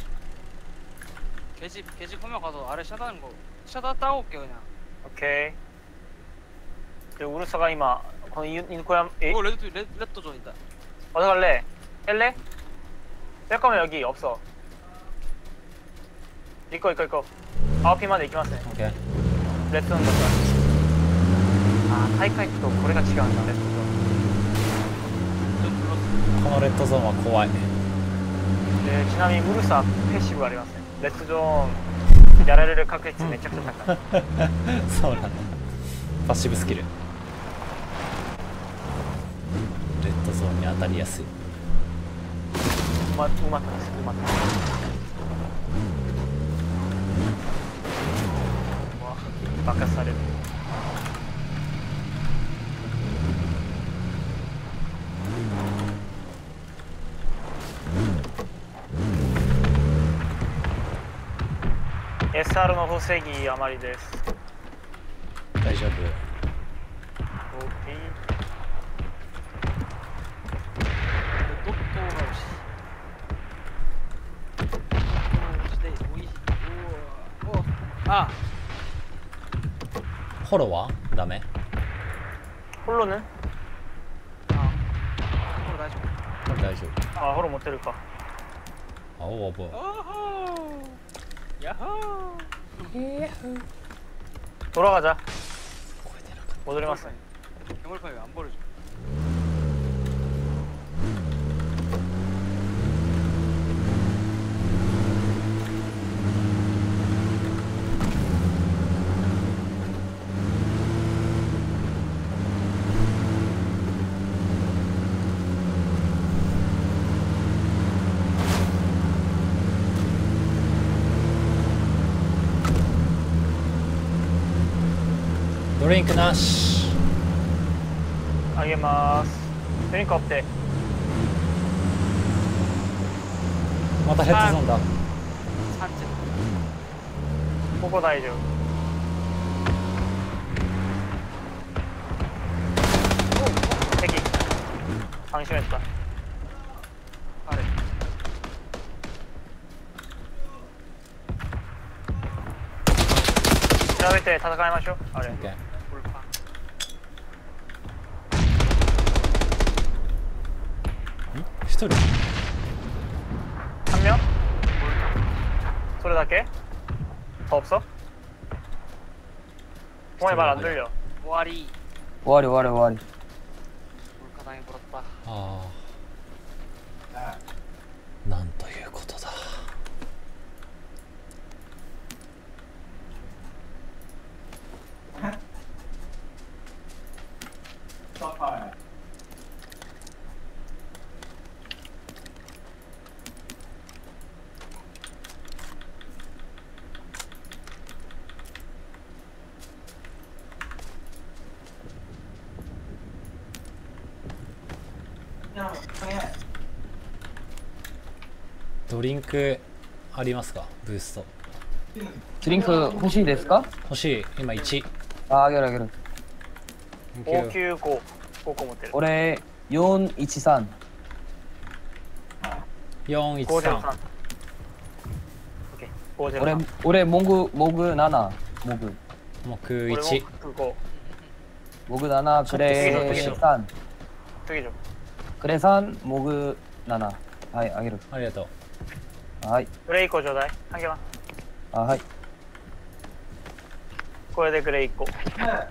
계집 계집 화면 가서 아래 샤다는 거 샤다 따고 올게요 그냥. 오케이. 데 우르사가 이마 거 인코야 에? 어 레드 레드 레드 존이다. 어디 갈래? 뺄래? 뺄 거면 여기 없어. 이거 이거 이거. 아홉피만 이기마세. ー。オッケー。 레스는 거다. 아 타이카이 또 거래가違うんだ レッドゾーン. このレッドゾーンは怖いね。 네, ちなみにウルサ패시브가ありますね. 레ッドゾーンやられる確率めちゃくちゃ高い. そうなんだ。パッシブスキル。レッドゾーンに当たりやすい。 うまうまくですうまく。うわ爆発される. 에스아르 の補正儀余りです. 大丈夫。 오케이. 또또가 없이. 시대 오이. 우와. 아. フォローはダメ。 홀로는? 아. 홀로 다시. これ大丈夫。 아 홀로 못 때릴까. あおおぼ。 오호. 야호. 돌아가자. 超えてなかっ 못 올리겠어. 괴물파 왜안 버려줘? た。ドリンクなし。 알겠마스. 드링크 없대. またヘッドゾーンだ。 산책. 보고 다이죠. 대기. 방심했다. 아래. 調べて戦いましょう. 아래. オッケー。 돌파. 一人。 한 명? 소리답게? 더 없어? 동아리 말 안 들려. 오아리. 終わり終わり終わり 몰카 당해버렸다. ああ。なんということだ。 ドリンクありますか？ブースト。 드링크 혹시 ですか? 欲しい。今いち。 아あげるあげる 오구오. 오個持ってる. 俺よんいちさんよんいちさん。 ごゼロさん. 오케이. ごゼロさん. 俺、俺モグモグななモグ木俺もいち。 ご. 모그 나나 그레 ちょっと 산 두개 줘. 그레 산 모그 나나. 하이 아기로. ありがとう。 하이. 그레이 거 줘다이. 한 개만. 아 하이. これでグレーいっこ。 ね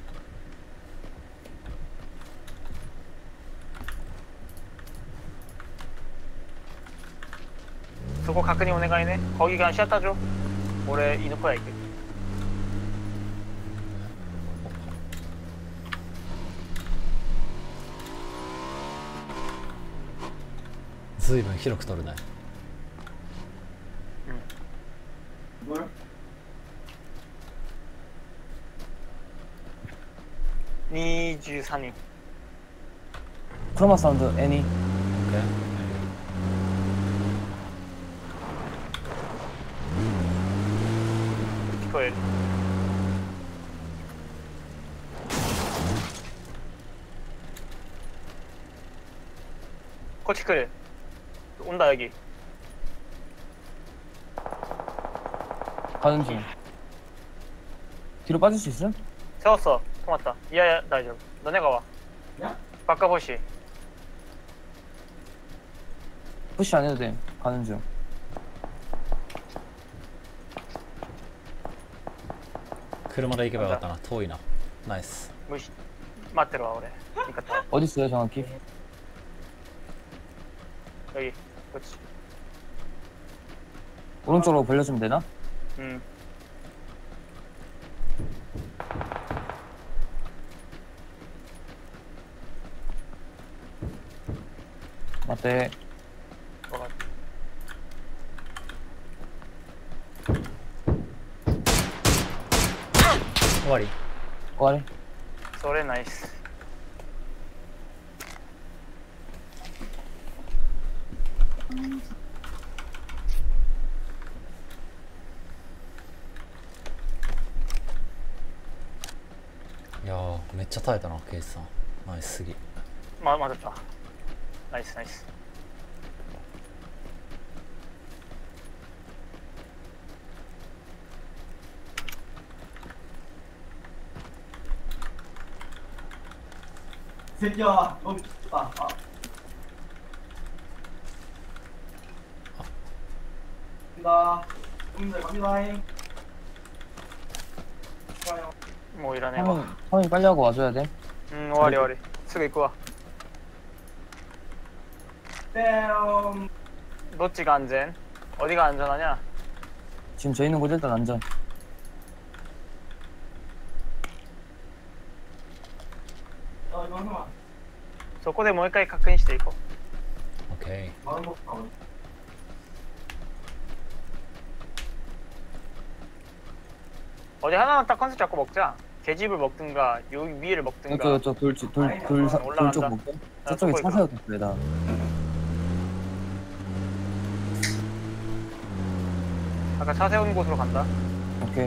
そこ確認お願いね。거기 그냥 시야타 줘.俺犬小屋行く。 ずいぶん広く取るね。 뭘? 이십사 인. 크로마 사운드 애니. オッケー。 聞こえる。こっち来る。온다 여기. 가는 중. 뒤로 빠질 수 있음? 세웠어. 통왔다. 이하야 다이죠. 너네가 와. 야? 바꿔보시. 푸시 안 해도 돼. 가는 중. 車で行けばよかったな。遠いな。ナイス。 무시. 맞대로 와俺. 그러니까 어디 있어요 정확히? 여기. 그렇지. 오른쪽으로 벌려주면 되나? 음. 맞대. 뭐가? 終わり。 終わり. それナイス. 야めっちゃ耐えたなケイスさん。ナイスすぎ。 마 맞았다. 나이스 나이스. 새끼야 너 아, 아. 갑니다. 형님들 갑니다잉. 좋아요. 뭐 이러네. 와. 화면, 화면이 빨리 하고 와줘야 돼. 음, 오와리 오와리. 쓰고 입고 와. 뺨. 노찌가 안전. 어디가 안전하냐? 지금 저 있는 곳 일단 안전. 야 이거 하나만. そこでもう一回確認していこオッケー。 마음 먹고 가면. 어디 하나만 딱 컨셉 잡고 먹자. 계집을 먹든가 여기 위에를 먹든가. 이쪽 이쪽 돌돌돌돌 올라간다. 쪽 볼게. 아, 저쪽에 쏘고 차 있구나. 세워뒀어 얘다. 아까 차 세운 곳으로 간다. 오케이.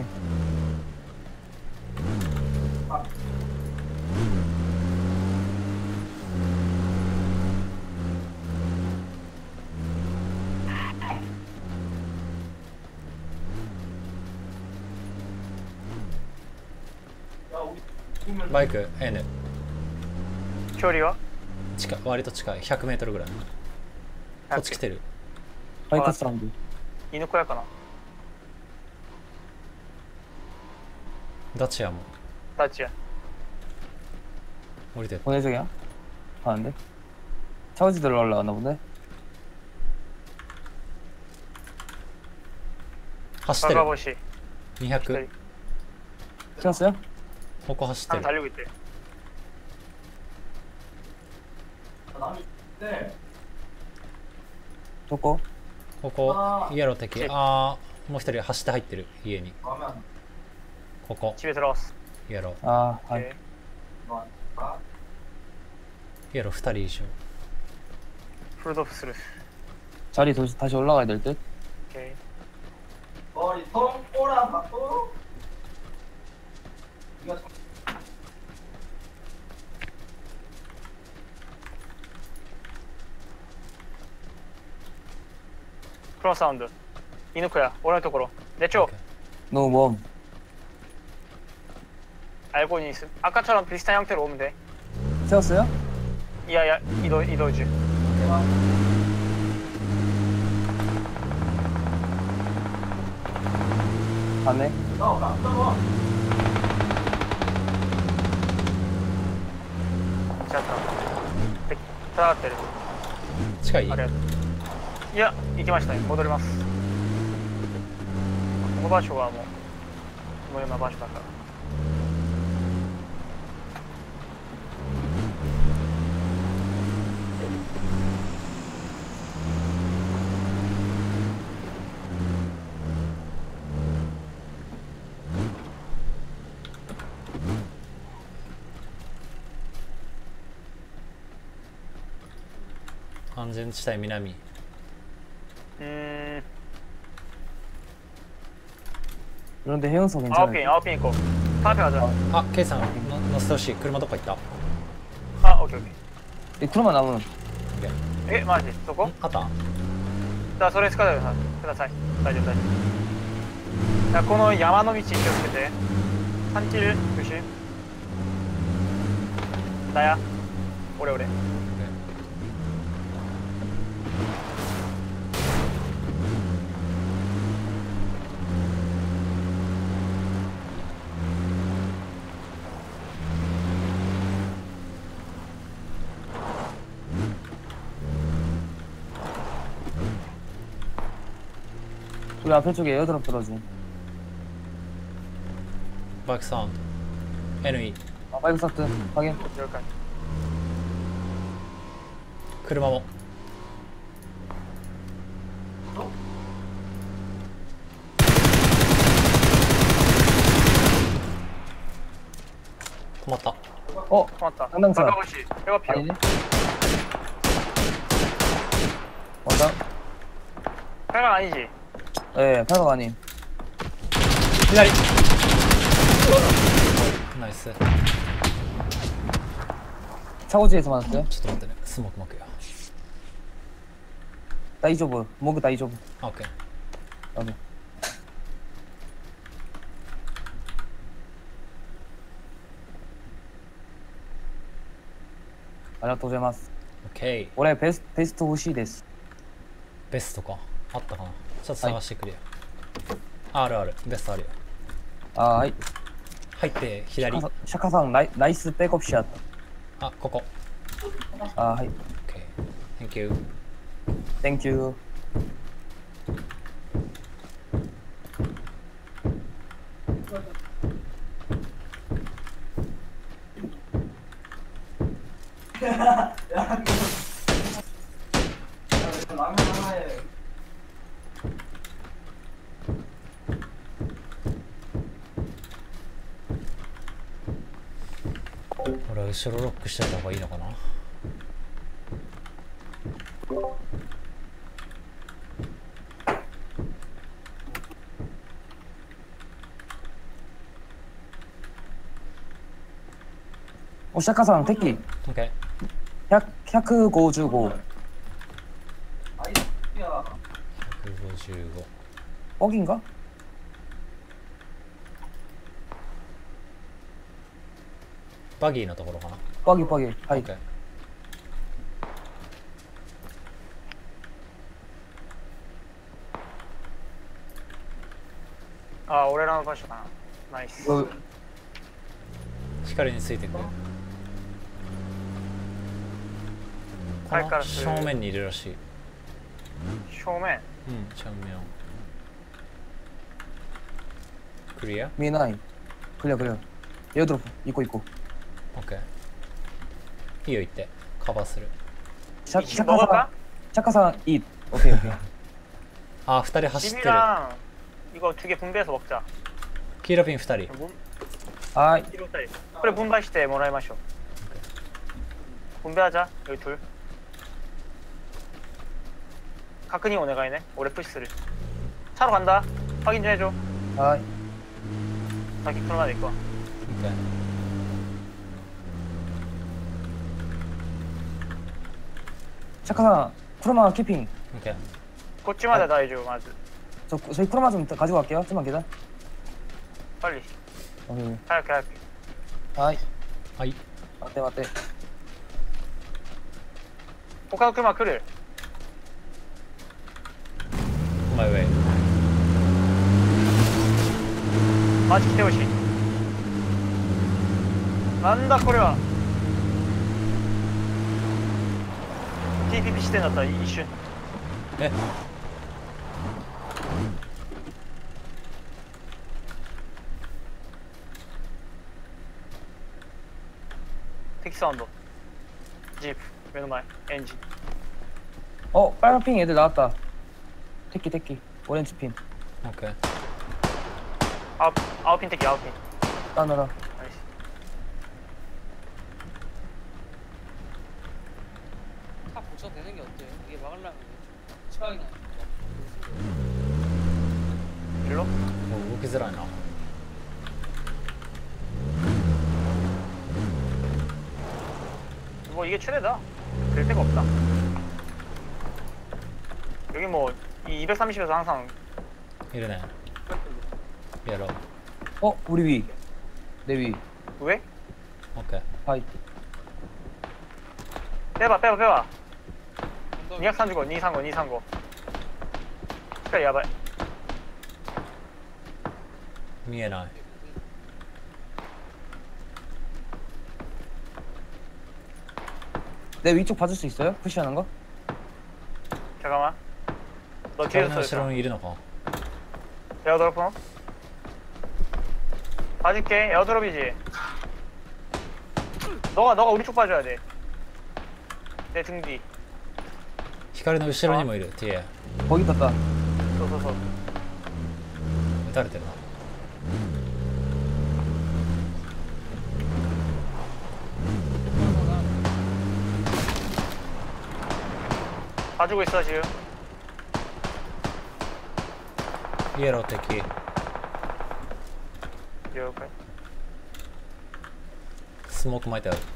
야 우리 죽으면 バイク N。 距離は近い割と近い。ひゃくメートルぐらい。こっち来てる。 바이크 사운드. 犬小屋かな。 ダチアもダッチや。 降りてる。 보내적이야? 가는데? 차우지 들러 올라갔나 본데? 走ってる。 바가보시. にひゃく。 키웠어요? ここ走って 한 る。 달리고 있대. 남이 네. 좋고. ここあーイエロー敵。あーもう一人走って入ってる家に。 가면 ここ 집에 들어갔어. イエロー。 아, 아, 오케이. 뭐 아, イエローふたり以上。 풀도프스를. 자리 도시, 다시 올라가야 될 듯? 오케이. 머리통 오라 받고. 이거 참- 크로스 사운드. 이누코야. 오른쪽으로. 내 쪽. 오케이. 너무 먼. 알고는 있음. 아까처럼 비슷한 형태로 오면 돼. 세웠어요? 이야, 이도, 이도 중. 봤네. 자, 들어갔대る。 近い。 ありがとう。いや、行きましたね。戻ります。この場所はもう、無用な場所だから。 安全地帯南。 うーん。 그런데 해운소 青ピン、 괜찮아요. 青ピン行こう。パーフェガーじゃあ、ケイさんの乗せてほしい。車どこ行った？ あ、オッケーオッケ 예, 그러면 남은 ー。え、マジそこ？ あった？ じゃあそれ使ってください。大丈夫大丈夫。いやこの山の道気をつけて。산길 조심. 나야. 오래 오래. 우리 앞에 쪽에 에어드롭 들어줘. バイクサウンド エヌイー 아, 바이크 사트 확인. 여기까지. 車も止まった。 어, 고맙다. 상당사. 가까우시. 배가 피어. 아니네. 맞아? 배가 아니지. 예, 팔각 아님. 左ナイス。 차고지에서 맞았어요? ちょっと待ってね、スモーク巻くよ。 다이조브. 모그 다이조브. オッケー。 나도. 아리가또 고자이마스. オッケー。 올해 베스트 베스트 호시 데스. ベストかあったかな。ちょっと探してくれよ。あるある、ベストあるよ。 아, 하이. 入って左。 샤카상, 샤카상 나이, 나이스 백업 샷. あ、ここ。 아, 하이. オッケー。Thank you。 땡큐. 라면 하나에 俺は後ろロックしてた方がいいのかな。 오, 샤카상 택기. オッケー。 백, 백오십오. 아이스야 ひゃくごじゅうご。 뻑인가? バギーのところかな。 뻑이 뻑이. オ 하이. ッケー。 あ、俺らの場所かな。ナイス。 어, 光についてくる。こはいからのする正面にいるらしい。 正面。 うん、正面。クリア？ 미나이. 클리어 클리어. 에어드롭. 있고 있고. オッケー。いいよ、行って。カバーする。 샤, 이집 먹을까? 샤카상 샤카상 잇. 오케이 오케이. あ、二人走ってる。 집이랑 이거 두 개 분배해서 먹자. 黄色ピン二人。 문, 아, 이로짜리. 그래 분배시대 뭐라 마셔. 분배하자. 여기 둘. 가크니 오네가이네. 올해 푸시스를. 차로 간다. 확인 좀 해줘. 아, 자기 풀만 낼 거야. オッケー。 샤카상 쿠르마 키핑. オッケー。 고치마다 다 해줘. 맞아. 저 저희 쿠르마 좀 가지고 갈게요. 좀만 기다려. 빨리. 오케이. 하얗게 하얗게. はいはい。 待って待って。 他の車来る。 お前上。 マジ来てほしい。なんだこれは。 ティーピーピー してんだったら一瞬。 え、 敵サウンド。ジープ目の前エンジン。 어 빨간 핑 애들 나왔다. 택기 택기 오렌지 핀. オッケー。 青青ピン敵青ピン。 따느라. 나이스. 다 고쳐 되는 게 어때요? 이게 막으려면 치방이 나. 일로? もう動きづらいな。 뭐 이게 최대다. 될 데가 없다. 여기 뭐 이 이백삼십에서 항상 いるね。やろう。 어 우리 위. 내 위. 왜? オッケー。 하이. 빼봐 빼봐 빼봐. 이백삼십오 이백삼십오 이백삼십오. 스카이 야바이. 見えない。 내 위쪽 봐줄 수 있어요? 푸시하는 거? 잠깐만. 너 壁 뒤에서 の後ろ 쏘였어. にいるのか。 에어드롭 어? 봐줄게. 에어드롭이지. 너가 너가 우리 쪽 봐줘야 돼. 내 등 뒤. 光の後ろにもいる。ティエ。 거기 떴다. 쏘쏘쏘. 撃たれてるな。 봐주고 있어 지금. イエロー敵。 이렇게. スモーク巻いてある。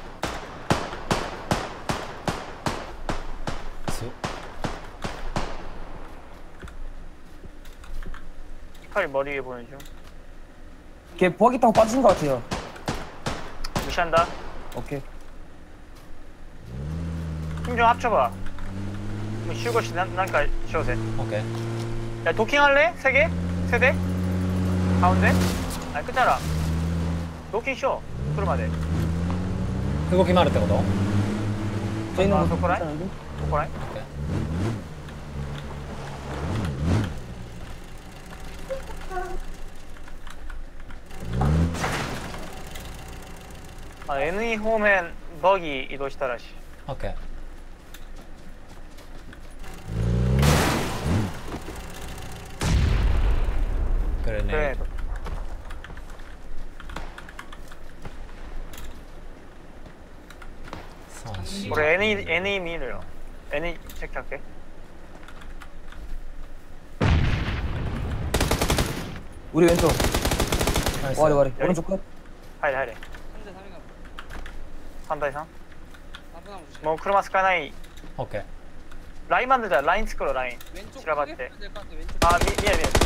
強っ。 스카이 머리 위에 보는 중. 걔 부하기 타고 빠진 것 같아요. 무시한다. 오케이. 힘 좀 합쳐봐. 뭐 쉬고 시 난, 난까 쉬어도 돼. オッケー。 야 도킹 할래? 세 개? 세 대? 가운데? 아니 끝자라. 도킹 쉬어. 그러면 돼. 動き回るってこと？オッ 저 있는 아, 거 도코라이? 괜찮은데? 도코라이? ケー。 아 N方面 버기移動したらしい. オッケー。 グレネー 그래. ド。 さん、し。 우리 N N 미래요. N 체크할게. 우리 왼쪽. ナイス。 와리 와리. 오른쪽 끝. 하이래 하이래. 삼 대 삼인가 보다. 삼 대 삼. 나쁘나무 조심. 뭐 크로마 스카나이 オッケー。 라인 만들자. 라인 스크로 라인. 왼쪽 지나갈 크게 때. 해야 될것 같아. 왼쪽. 아 미, 미안 미안.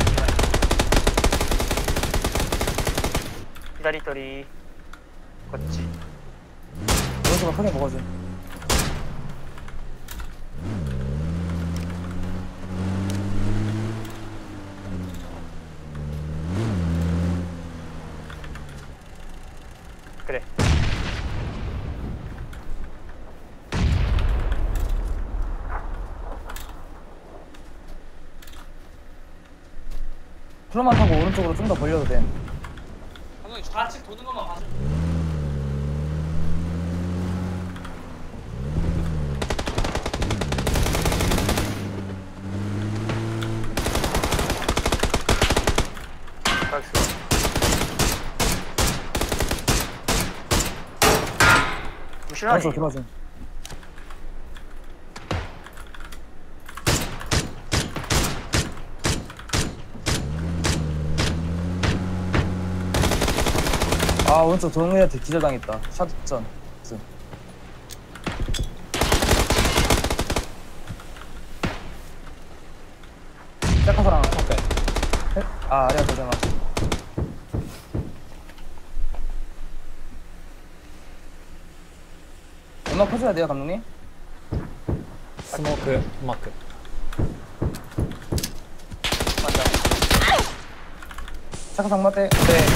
기다리 또리. 그렇지. 오른쪽을 크게 먹어줘. 그래. 플로만 타고 오른쪽으로 좀 더 벌려도 돼. 감독님 좌측 도는 것만 봐줘. 나이스. 무시하니? 오른쪽 들어줘. 아 오른쪽 동우이한테 기절당했다. 샷전. 짝카사랑. オッケー。 아 아리아 도장아. 음악 켜줘야 돼요 감독님. スモークマーク 맞아. 착상 맞대. 네.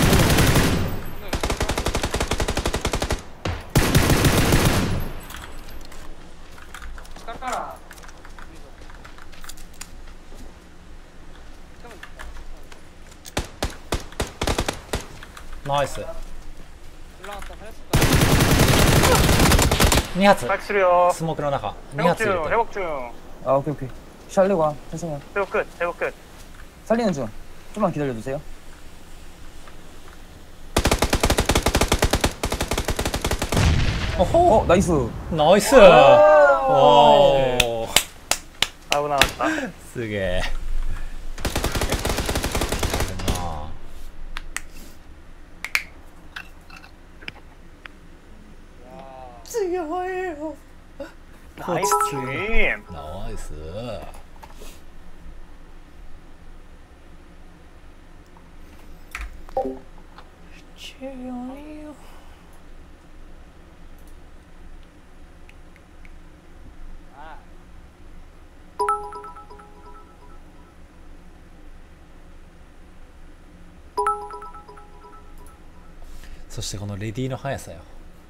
깎아라. ナイス 올라갔다 살렸을까? に発 탈출이요. スモークの中に 회복 発入れ 중, てる 회복 중. 아 오케이 오케이. 살리고 와. 천천히 와. 회복 끝, 회복 끝. 살리는 중. 좀만 기다려주세요. 어호 어 나이스. 나이스 오 아이고 나왔다. すげえな 強いよ 나이스 팀. ナイス 強いよ 아, そしてこのレディーの速さよ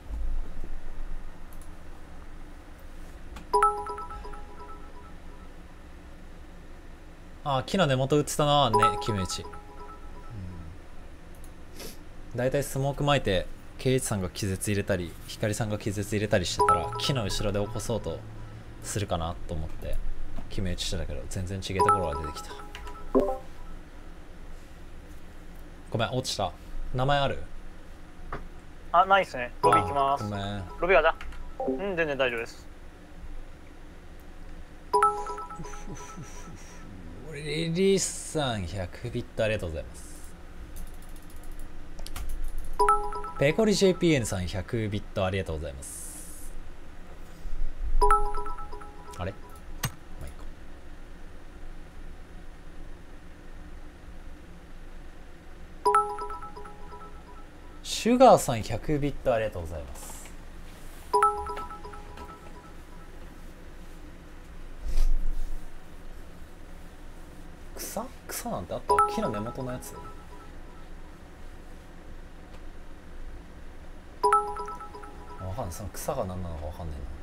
あ、木の根元打ってたのはね、決め打ち、うん、だいたいスモーク巻いて圭一さんが気絶入れたり光さんが気絶入れたりしてたら木の後ろで起こそうとするかなと思って決め打ちしてたけど全然違うところが出てきた。ごめん落ちた。名前ある？ 아 나이스ね. 로비 行きまあす. ごめん。 로비 가자. 응, 네네,大丈夫です. リリーさんひゃくビットありがとうございます。ペコリ ジェーピーエヌ さんひゃくビットありがとうございます。あれまあいいか。シュガーさんひゃくビットありがとうございます。草草なんてあった？木の根元のやつ？わかんない。その草が何なのかわかんないな。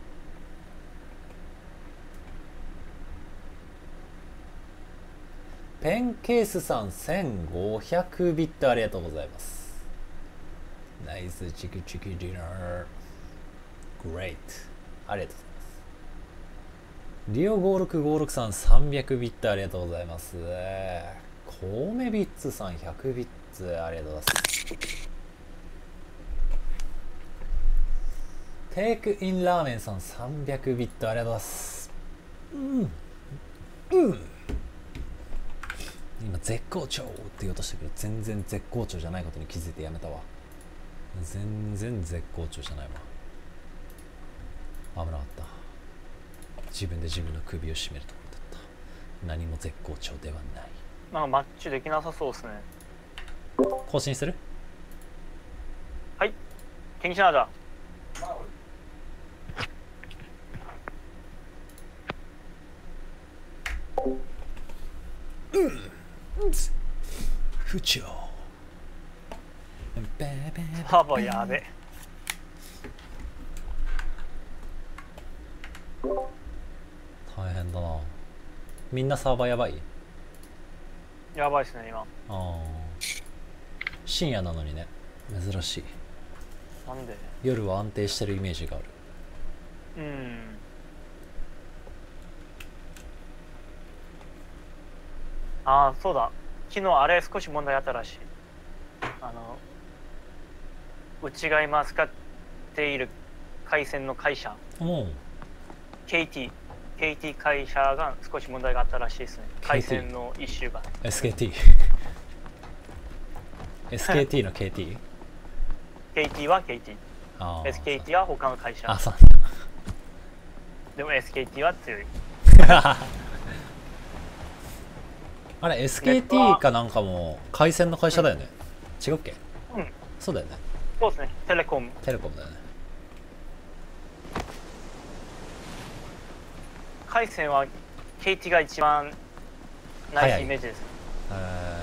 ペンケースさんせんごひゃくビットありがとうございます。ナイスチキチキディナー。グレイト。ありがとうございます。リオごーろくごろくさんさんびゃくビットありがとうございます。コウメビッツさんひゃくビッツありがとうございます。テイクインラーメンさんさんびゃくビットありがとうございます。うんうん今絶好調って言おうとしたけど全然絶好調じゃないことに気づいてやめたわ。全然絶好調じゃないわ。危なかった。自分で自分の首を絞めるところだった。何も絶好調ではない。 なんかマッチできなさそうですね。 更新する？ はい。갱신하자。 不調。 サーバーやべ。 大変だな。みんなサーバーやばい？ やばいっすね今。 ああ。深夜なのにね。珍しい。 なんで？ 夜は安定してるイメージがある。 うん。ああそうだ。昨日あれ少し問題あったらしい。あのうちが今使っている回線の会社。 おう。 ケーティー。ケーティー 会社が少し問題があったらしいですね。回線の一周が。 エスケーティー。エスケーティー の ケーティー？ ケーティー は ケーティー。 ああ。 エスケーティー は他の会社。 あ、そう。 でも エスケーティー は強い。 あれ エスケーティー かなんかも回線の会社だよね。違うっけ？ うん。 そうだよね。 そうですね。テレコム。 テレコムだよね。 回戦は ケーティー が一番ナイスイメージです。 え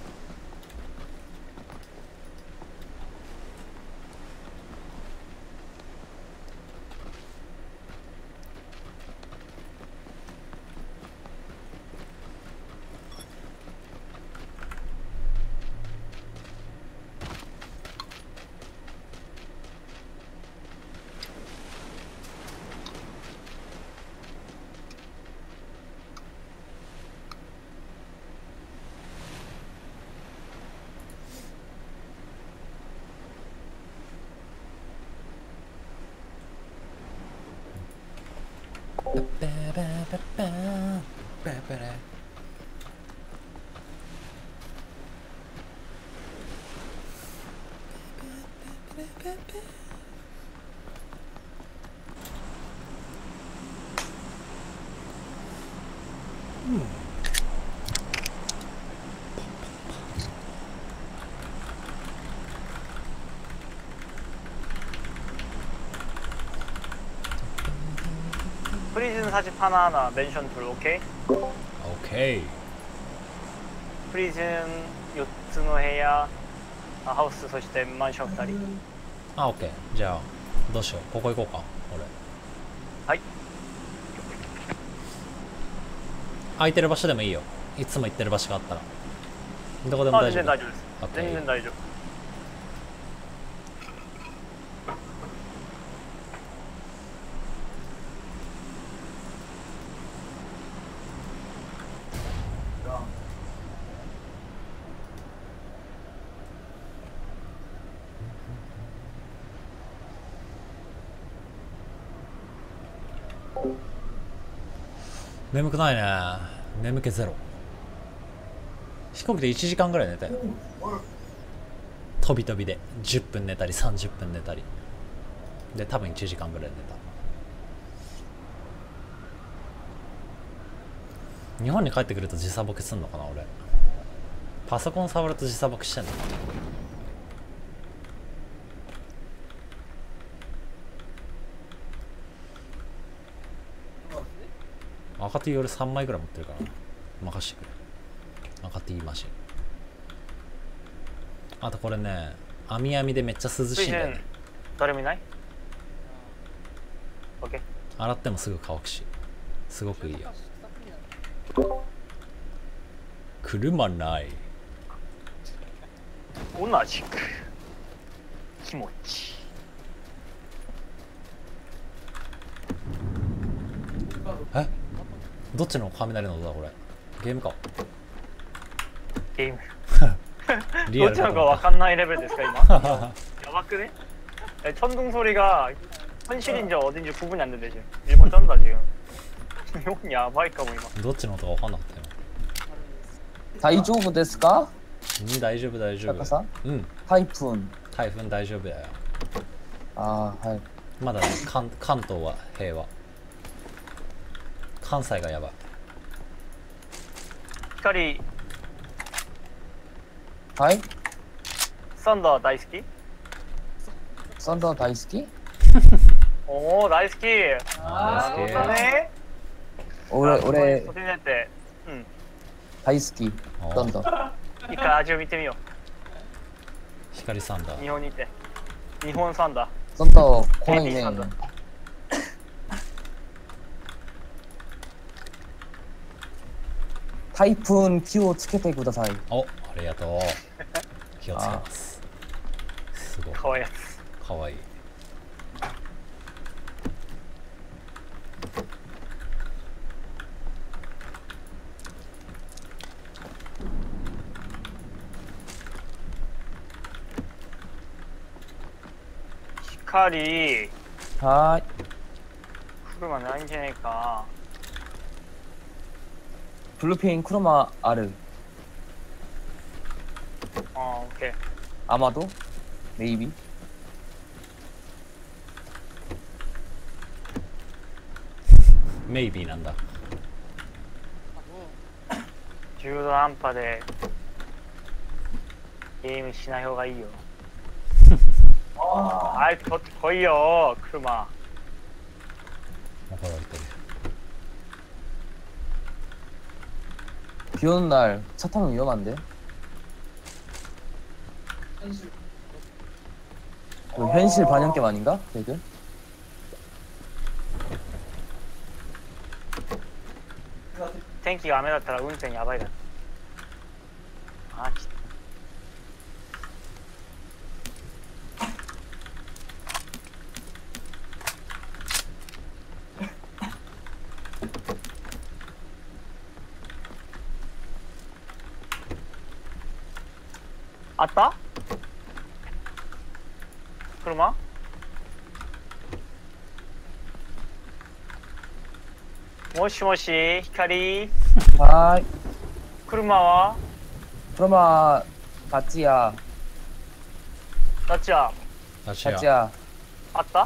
ーペペペペペペレプリズン사십 하나 하나メンション둘 오케이? オッケー。 プリズンよっつの部屋、あハウス、そしてマンションふたり。 あ、オッケー。じゃあどうしよう、ここ行こうか。俺はい。 空いてる場所でもいいよ。いつも行ってる場所があったらどこでもあ大丈夫。 全然大丈夫です。 オッケ全然ー。 大丈夫。 眠くないね。眠気ゼロ。飛行機でいちじかんぐらい寝たよ。飛び飛びでじゅっぷん寝たりさんじゅっぷん寝たりで、多分いちじかんぐらい寝た。日本に帰ってくると時差ボケすんのかな。俺パソコン触ると時差ボケしてんのかな。赤 T 俺さんまいぐらい持ってるから任してくれ。赤 T マシン。あとこれね、網網でめっちゃ涼しいんだよね。 誰もいない？ OK。 洗ってもすぐ乾くし、すごくいいよ。車ない。 同じく気持ち。 え、どっちの雷の音だこれ。ゲームか。 ゲーム。 リどっちのかわかんないレベルですか今。やばくね? 천둥 소리가 현실인지 어딘지 구분이 안 된대 지금. 일본 쩐다 지금. 이건 야바이까 뭐 이마. どっちの音かわかんなかったよ。 大丈夫ですか？ うん、大丈夫大丈夫。 タカさん？ うん、 タイフーン。 台風大丈夫だよ。 ああ、はい。 まだね、関関東は平和。関西がやばい。 光はい。 サンダー大好き？ サンダー大好き？ おお大好き。 あーなるほどね。 俺、俺、 それて、うん。 大好き。 おーどんどん。 一回味を見てみよ光サンダう。日ー。 本にいて。日本サンダー。 どんどん濃いね。 サンダー。 台風気をつけてください。 お、ありがとう。気をつけます。すごい。 かわいいやつ。 かわいい。 光はーい。 車ないんじゃないか。 ブルーピン車ある。 ああ、オッケー。 アマドメイビーメイビーなんだ。 中途半端でゲームしない方がいいよ。あい取ってこいよ車。 怒られてる。 비 오는 날 차 타면 위험한데? 이거 현실 반영 게임 아닌가? 배그? 天気が雨だったら運転やばいだ。あ、きあった？車？もしもし、光。 아, 車は？ 그러마 다찌야, ダッチャー。 다시야. 다찌야. あった？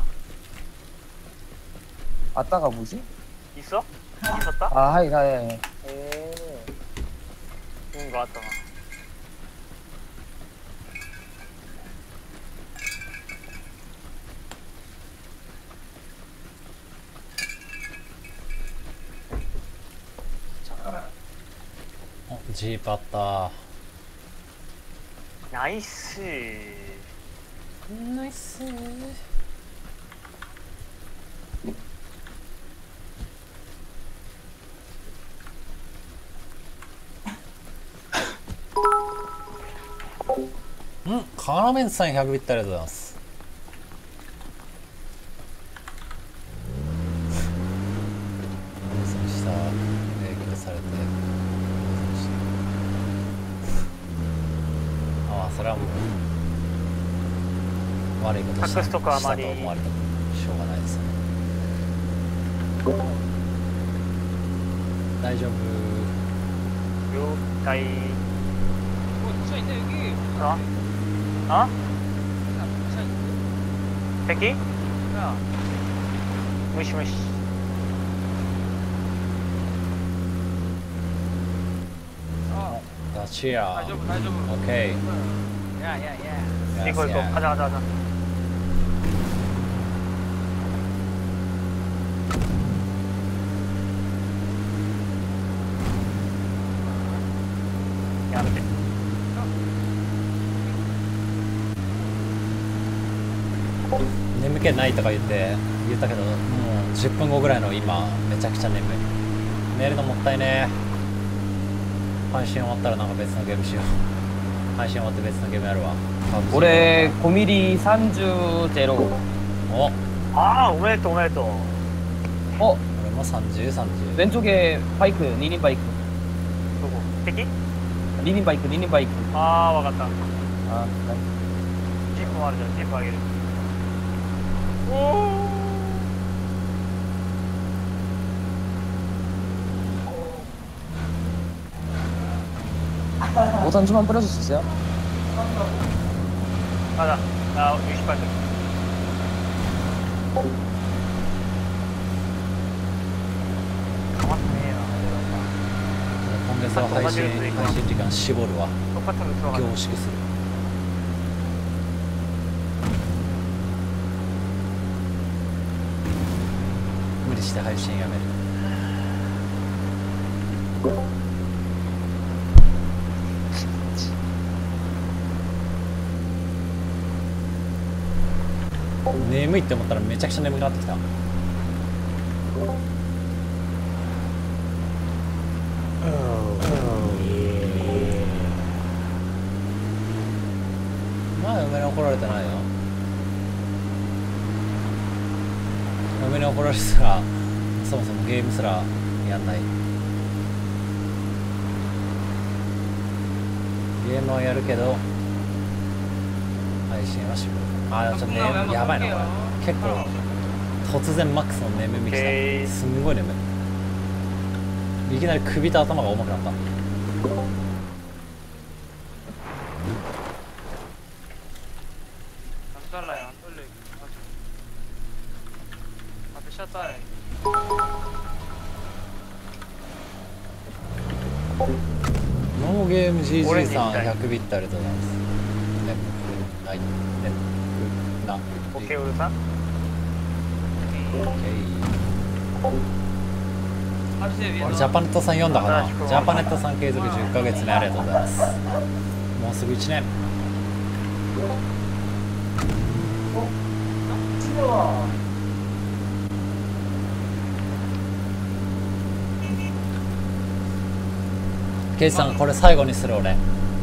아따가 뭐지? 있어? 있었다? 아, 하이, 하이. 오. 좋은 거 같다. 어, 집 왔다. 나이스. 나이스. 응, 가라멘さんひゃくビットありがとうございます。放送した影響されて放送したああ、それはもう悪いことした隠すとこあまりしたと思われてもしょうがないですね。大丈夫。 了解。 어, 차 있네 여기. 어? 어? 차 있는데? 새끼? 야, 무시무시. 어, 다치야. 다이저브, 다이저브. 오케이. 야, 야, 야. 이거 이거 가자 가자 가자. 야, 밑에. 眠気ないとか言って言ったけど、もうじゅっぷんごぐらいの今めちゃくちゃ眠い。寝るのもったいね。配信終わったらなんか別のゲームしよう。配信終わって別のゲームやるわ。 올해 고밀이 산주 제로. お、 아, 오메토 오메토. 어, 俺もさんじゅう、さんじゅう。 왼쪽에 바이크, 니닌 바이크. 누구? 새끼? 니닌 바이크, 니닌 바이크. 아, 와갔다. 아, 나이스. 지프 말이죠. 지프 하기를. 오. 오산 좀만 뿌려줄 수 있어요? 가자. 나 육십 발. 가만히 해요. 今月は配信配信時間絞るわ。 똑같은 데 들어가자. 凝縮する。無理して配信やめる。眠いって思ったらめちゃくちゃ眠くなってきた。まあ嫁に怒られてないよ。嫁に怒られてたらそもそもゲームすらやんない。ゲームはやるけど配信はしぶる。あーちょっとねやばいなこれ。結構突然マックスの眠みきた。すんごい眠い。いきなり首と頭が重くなった。 안 달라요, 안 떨려. 앞에 샷다해. ノーゲーム ジージー さんひゃくビットありがとうございます。眠くない。眠くな。 오케이, 우르산? 오케이. あジジャパネットさん読んだかな。ジャパネットさん継続じゅっかげつめありがとうございます。もうすぐいちねん。ケイジさんこれ最後にする俺。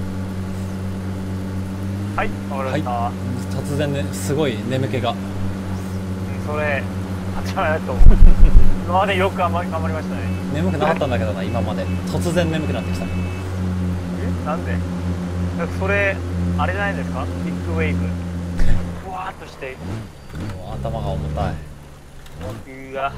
はいわかりました、 突然ねすごい眠気が。 うんそれ当たり前だと思う今までよく頑張り頑張りましたね。 眠くなかったんだけどな今まで。突然眠くなってきた。 えなんでそれあれじゃないですか、ビッグウェーブふわーっとして、 もう頭が重たい。 うわ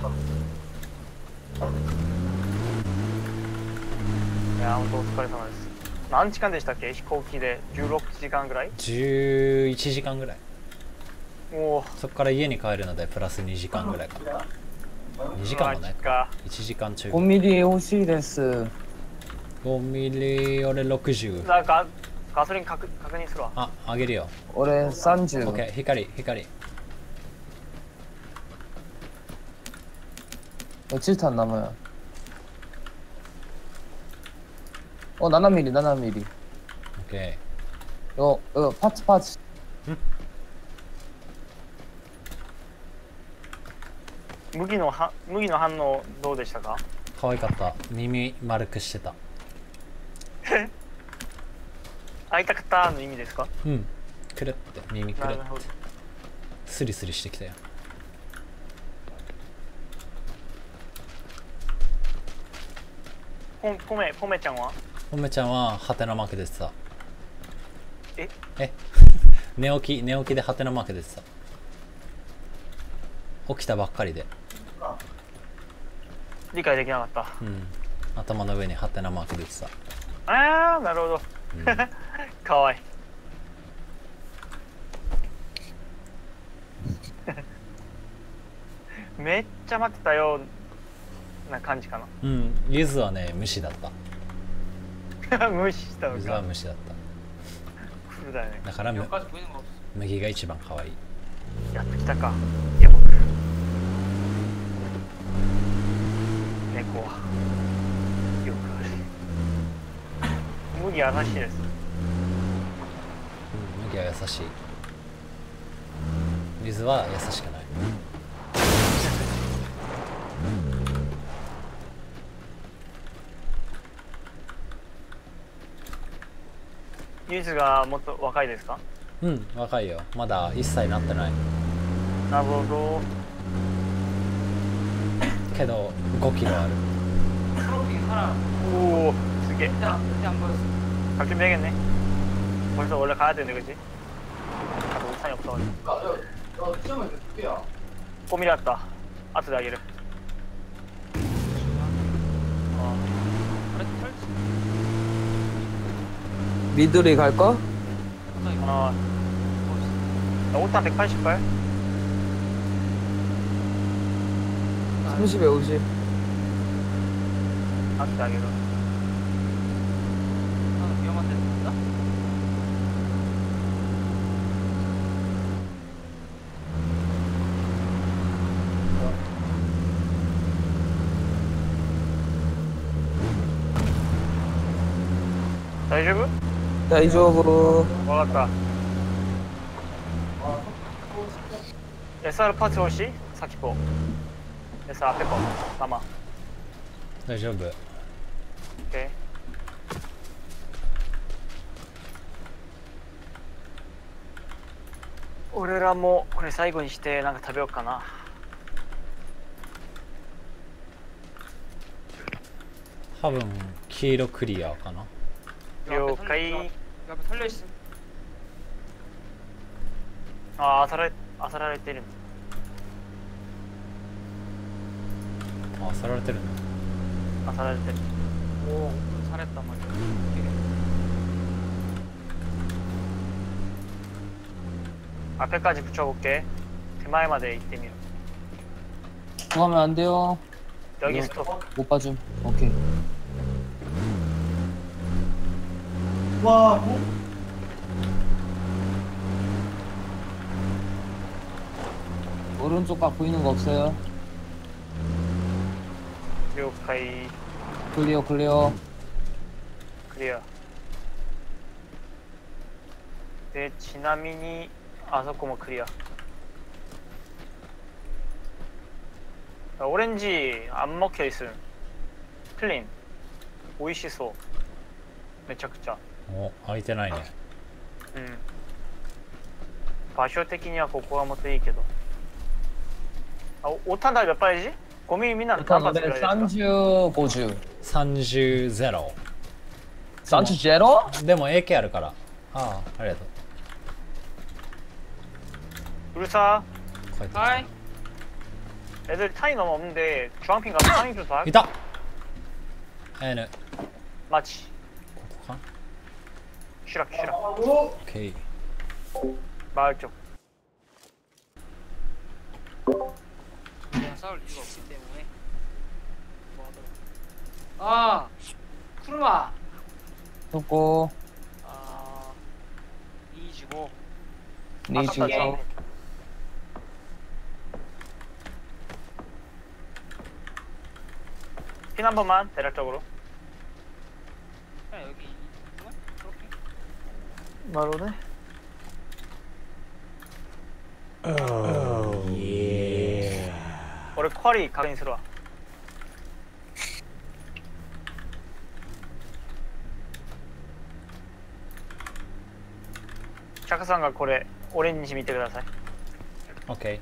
いや本当お疲れ様です。何時間でしたっけ、飛行機でじゅうろくじかんぐらい。 じゅういちじかんぐらい。 おおそこから家に帰るのでプラスにじかんぐらいかな。にじかんもないか。いちじかん中。 ごミリ欲しいです。 ごミリ俺ろくじゅう。 なんかガソリン確確認するわ。 あ、あげるよ。 俺さんじゅう。 オッケー、光、光。 어, 칠 탄 남아요. 어, 칠 미리, 칠 미리. オッケ 이거, 이거, 파츠, 파츠. 麦のは麦の反応どうでしたか。 ー。可愛かった。耳丸くしてた。 会いたかったの意味ですか。 うん。くるって耳くるってなるほど。 スリスリしてきたよ。 ポポメポメちゃんはほめちゃんはハテナマークでさ。 ええ寝起き寝起きでハテナマークでさ。起きたばっかりで。 理解できなかった。 うん。頭の上にハテナマークでさ。 ああなるほど。 うん、 かわいい。めっちゃ待ってたような感じかうん。ゆずはね虫だった。 な。無視したのゆずはか。 虫だった。 フルだよね。 だからむ 여기까지 보이는 거 없어. 麦が一番可愛い。 やってきたか。いや僕猫はよくある。麦優しいです。 うん、麦は優しい。ゆずは優しくない。 ユーズがもっと若いですか。 うん、若いよ。まだいっさいになってない。 なるほど。 けどごキロある。 트로피 하나. 오, 두 개. 그때 안- 그때 안 보였어. 갈 준비해야겠네. 벌써 원래 가야 되는데, 그치? 가도 우산이 없어가지고. 야, 야, 야, 시험을 몇 개야? 꼬밀었다. 아트 나기를. 어, 그래 털지. 미드리 갈까? 갑자기 어. 나 오탄 백팔십 발? 삼십에 오십. 아트 나기를. 나는 위험한 데 있다. 다이저브? 다이조브. 와갔다. 에스아르 파츠 혹시? 사키포. 에스아르 앞에 거. 남아. 大丈夫。 오케이.俺らもこれ最後にしてなんか食べようかな。 多分黄色クリアかな。 了解。 옆에 털려 있음. 아, 아사라 아사라를 때리는. あ、さられてるね。 아사라를 때리. 오, 잘했단 말이야. 되게. 앞에까지 붙여볼게. 대마에마데 이때미요. 구하면 안 돼요. 여기 이거 스톱. 못 봐줌. 오케이. 와, 뭐? 오른쪽 각 보이는 거 없어요? 了解。 클리어 클리어. クリア。で、ちなみに、あそこもクリア。オレンジ、あんまケース。クリーン。美味しそう。めちゃくちゃ。 お、開いてないね。 うん。場所的にはここはもっといいけど。あ、おただ몇 발이지?ゴミみんな何発ぐらいですか? 삼십, 오십. さんじゅうゼロ。 삼십 제로? でも エーケー あるから。ああ、ありがとう。 うるさこうやって 하이. 애들 탄이 너무 없는데 주황핀 가서 탄이 주사 いた N。 마치 ここか 시락 시락 ?OK。 마을 쪽 그냥 싸울 이유가 없기 때문에 뭐 하더라. 아 쿠르마. 쏘고 아 이지고. 니지고. 아깝다, 핀 한 번만 대략적으로 그냥 여기 이동을 그렇게. 마로네俺퀄이 가긴스러워 샤카상가これ オレンジ見てください OK。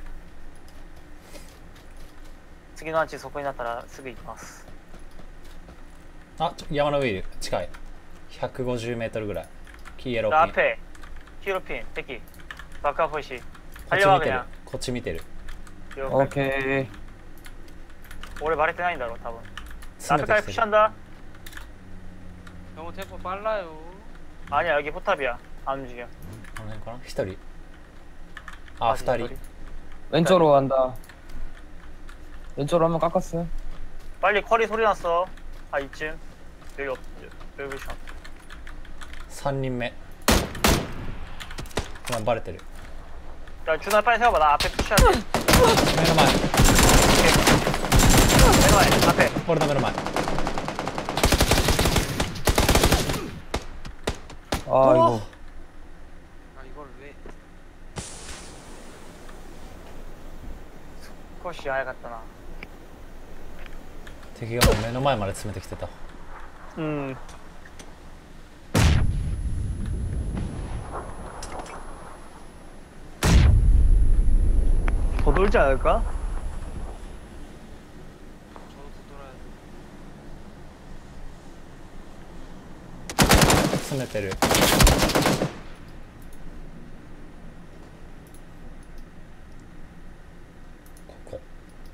次のアンチそこになったらすぐ行きますあ、ちょ山の上いる。近い。ひゃくごじゅうメートルぐらい。黄色ピン。 앞에 히어로핀 대기 바카 포시 こっち 달려와 見てる 그냥 。 こっち見てる。 오케이. 오래 말했てないんだろ多分詰め 앞에까지 てきてる。 푸시한다 너무 템포 빨라요. 아니야 여기 포탑이야 안 움직여 この辺かなひとり。あ、ふたり。 왼쪽으로 간다. 왼쪽으로 한번 깎았어요. 빨리 퀄이 소리 났어 아 이쯤 여기 없 여기 셔 さんにんめ。今バレてる。 야 준아 빨리 세워봐 나 앞에 푸시해야 돼 目の前。 내가 앞에 俺の目の前。 아이고. 아 이걸 왜? 컷이 아예 갔다 나 敵がもう目の前まで詰めてきてた。 음. 더 돌지 않을까? 저도 돌아야 돼. 詰めてる。ここ。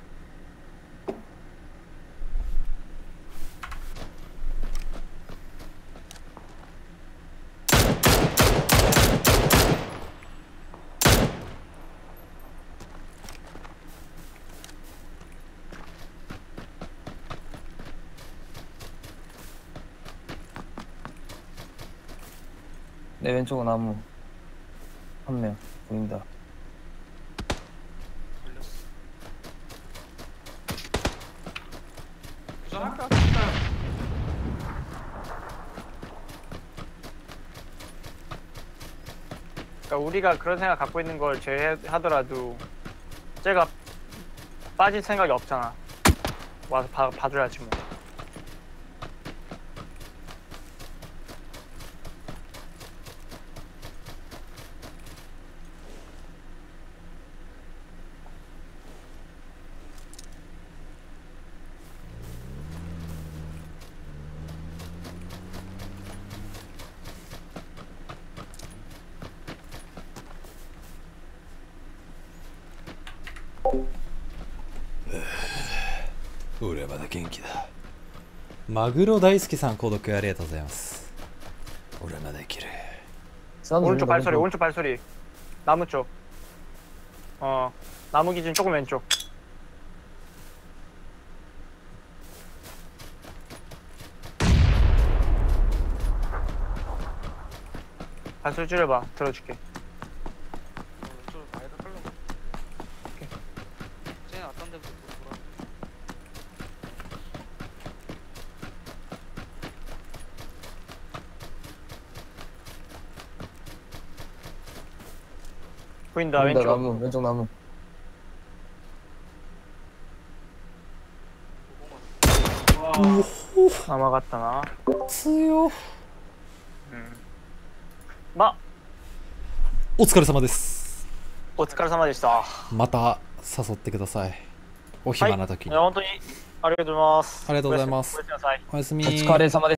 내 왼쪽은 나무 한 명 보인다. 걸렸어. 부정할까? 그러니까 우리가 그런 생각 갖고 있는 걸 제외하더라도 쟤가 빠질 생각이 없잖아 와서 봐, 봐줘야지 뭐 俺はまだ元気だ。マグロ大好きさん、購読ありがとうございます。俺はまだ生きる。 사운드 오른쪽 들린다, 발소리 오른쪽. 오른쪽 발소리 나무 쪽 어 나무 기준 조금 왼쪽 발소리 줄여봐 들어줄게 어, 왼쪽으로 마이크 끌려고. 쟤는 어떤 데부터 돌아? 보인다 보인다, 왼쪽. 나무, 왼쪽 나무. 甘かったな。 強っ。 うん。まあ、 お疲れ様です。 お疲れ様でした。 また誘ってください。お暇な時に。 いや本当にありがとうございます。 ありがとうございますおやすみなさい。 おやすみ。 お疲れ様です。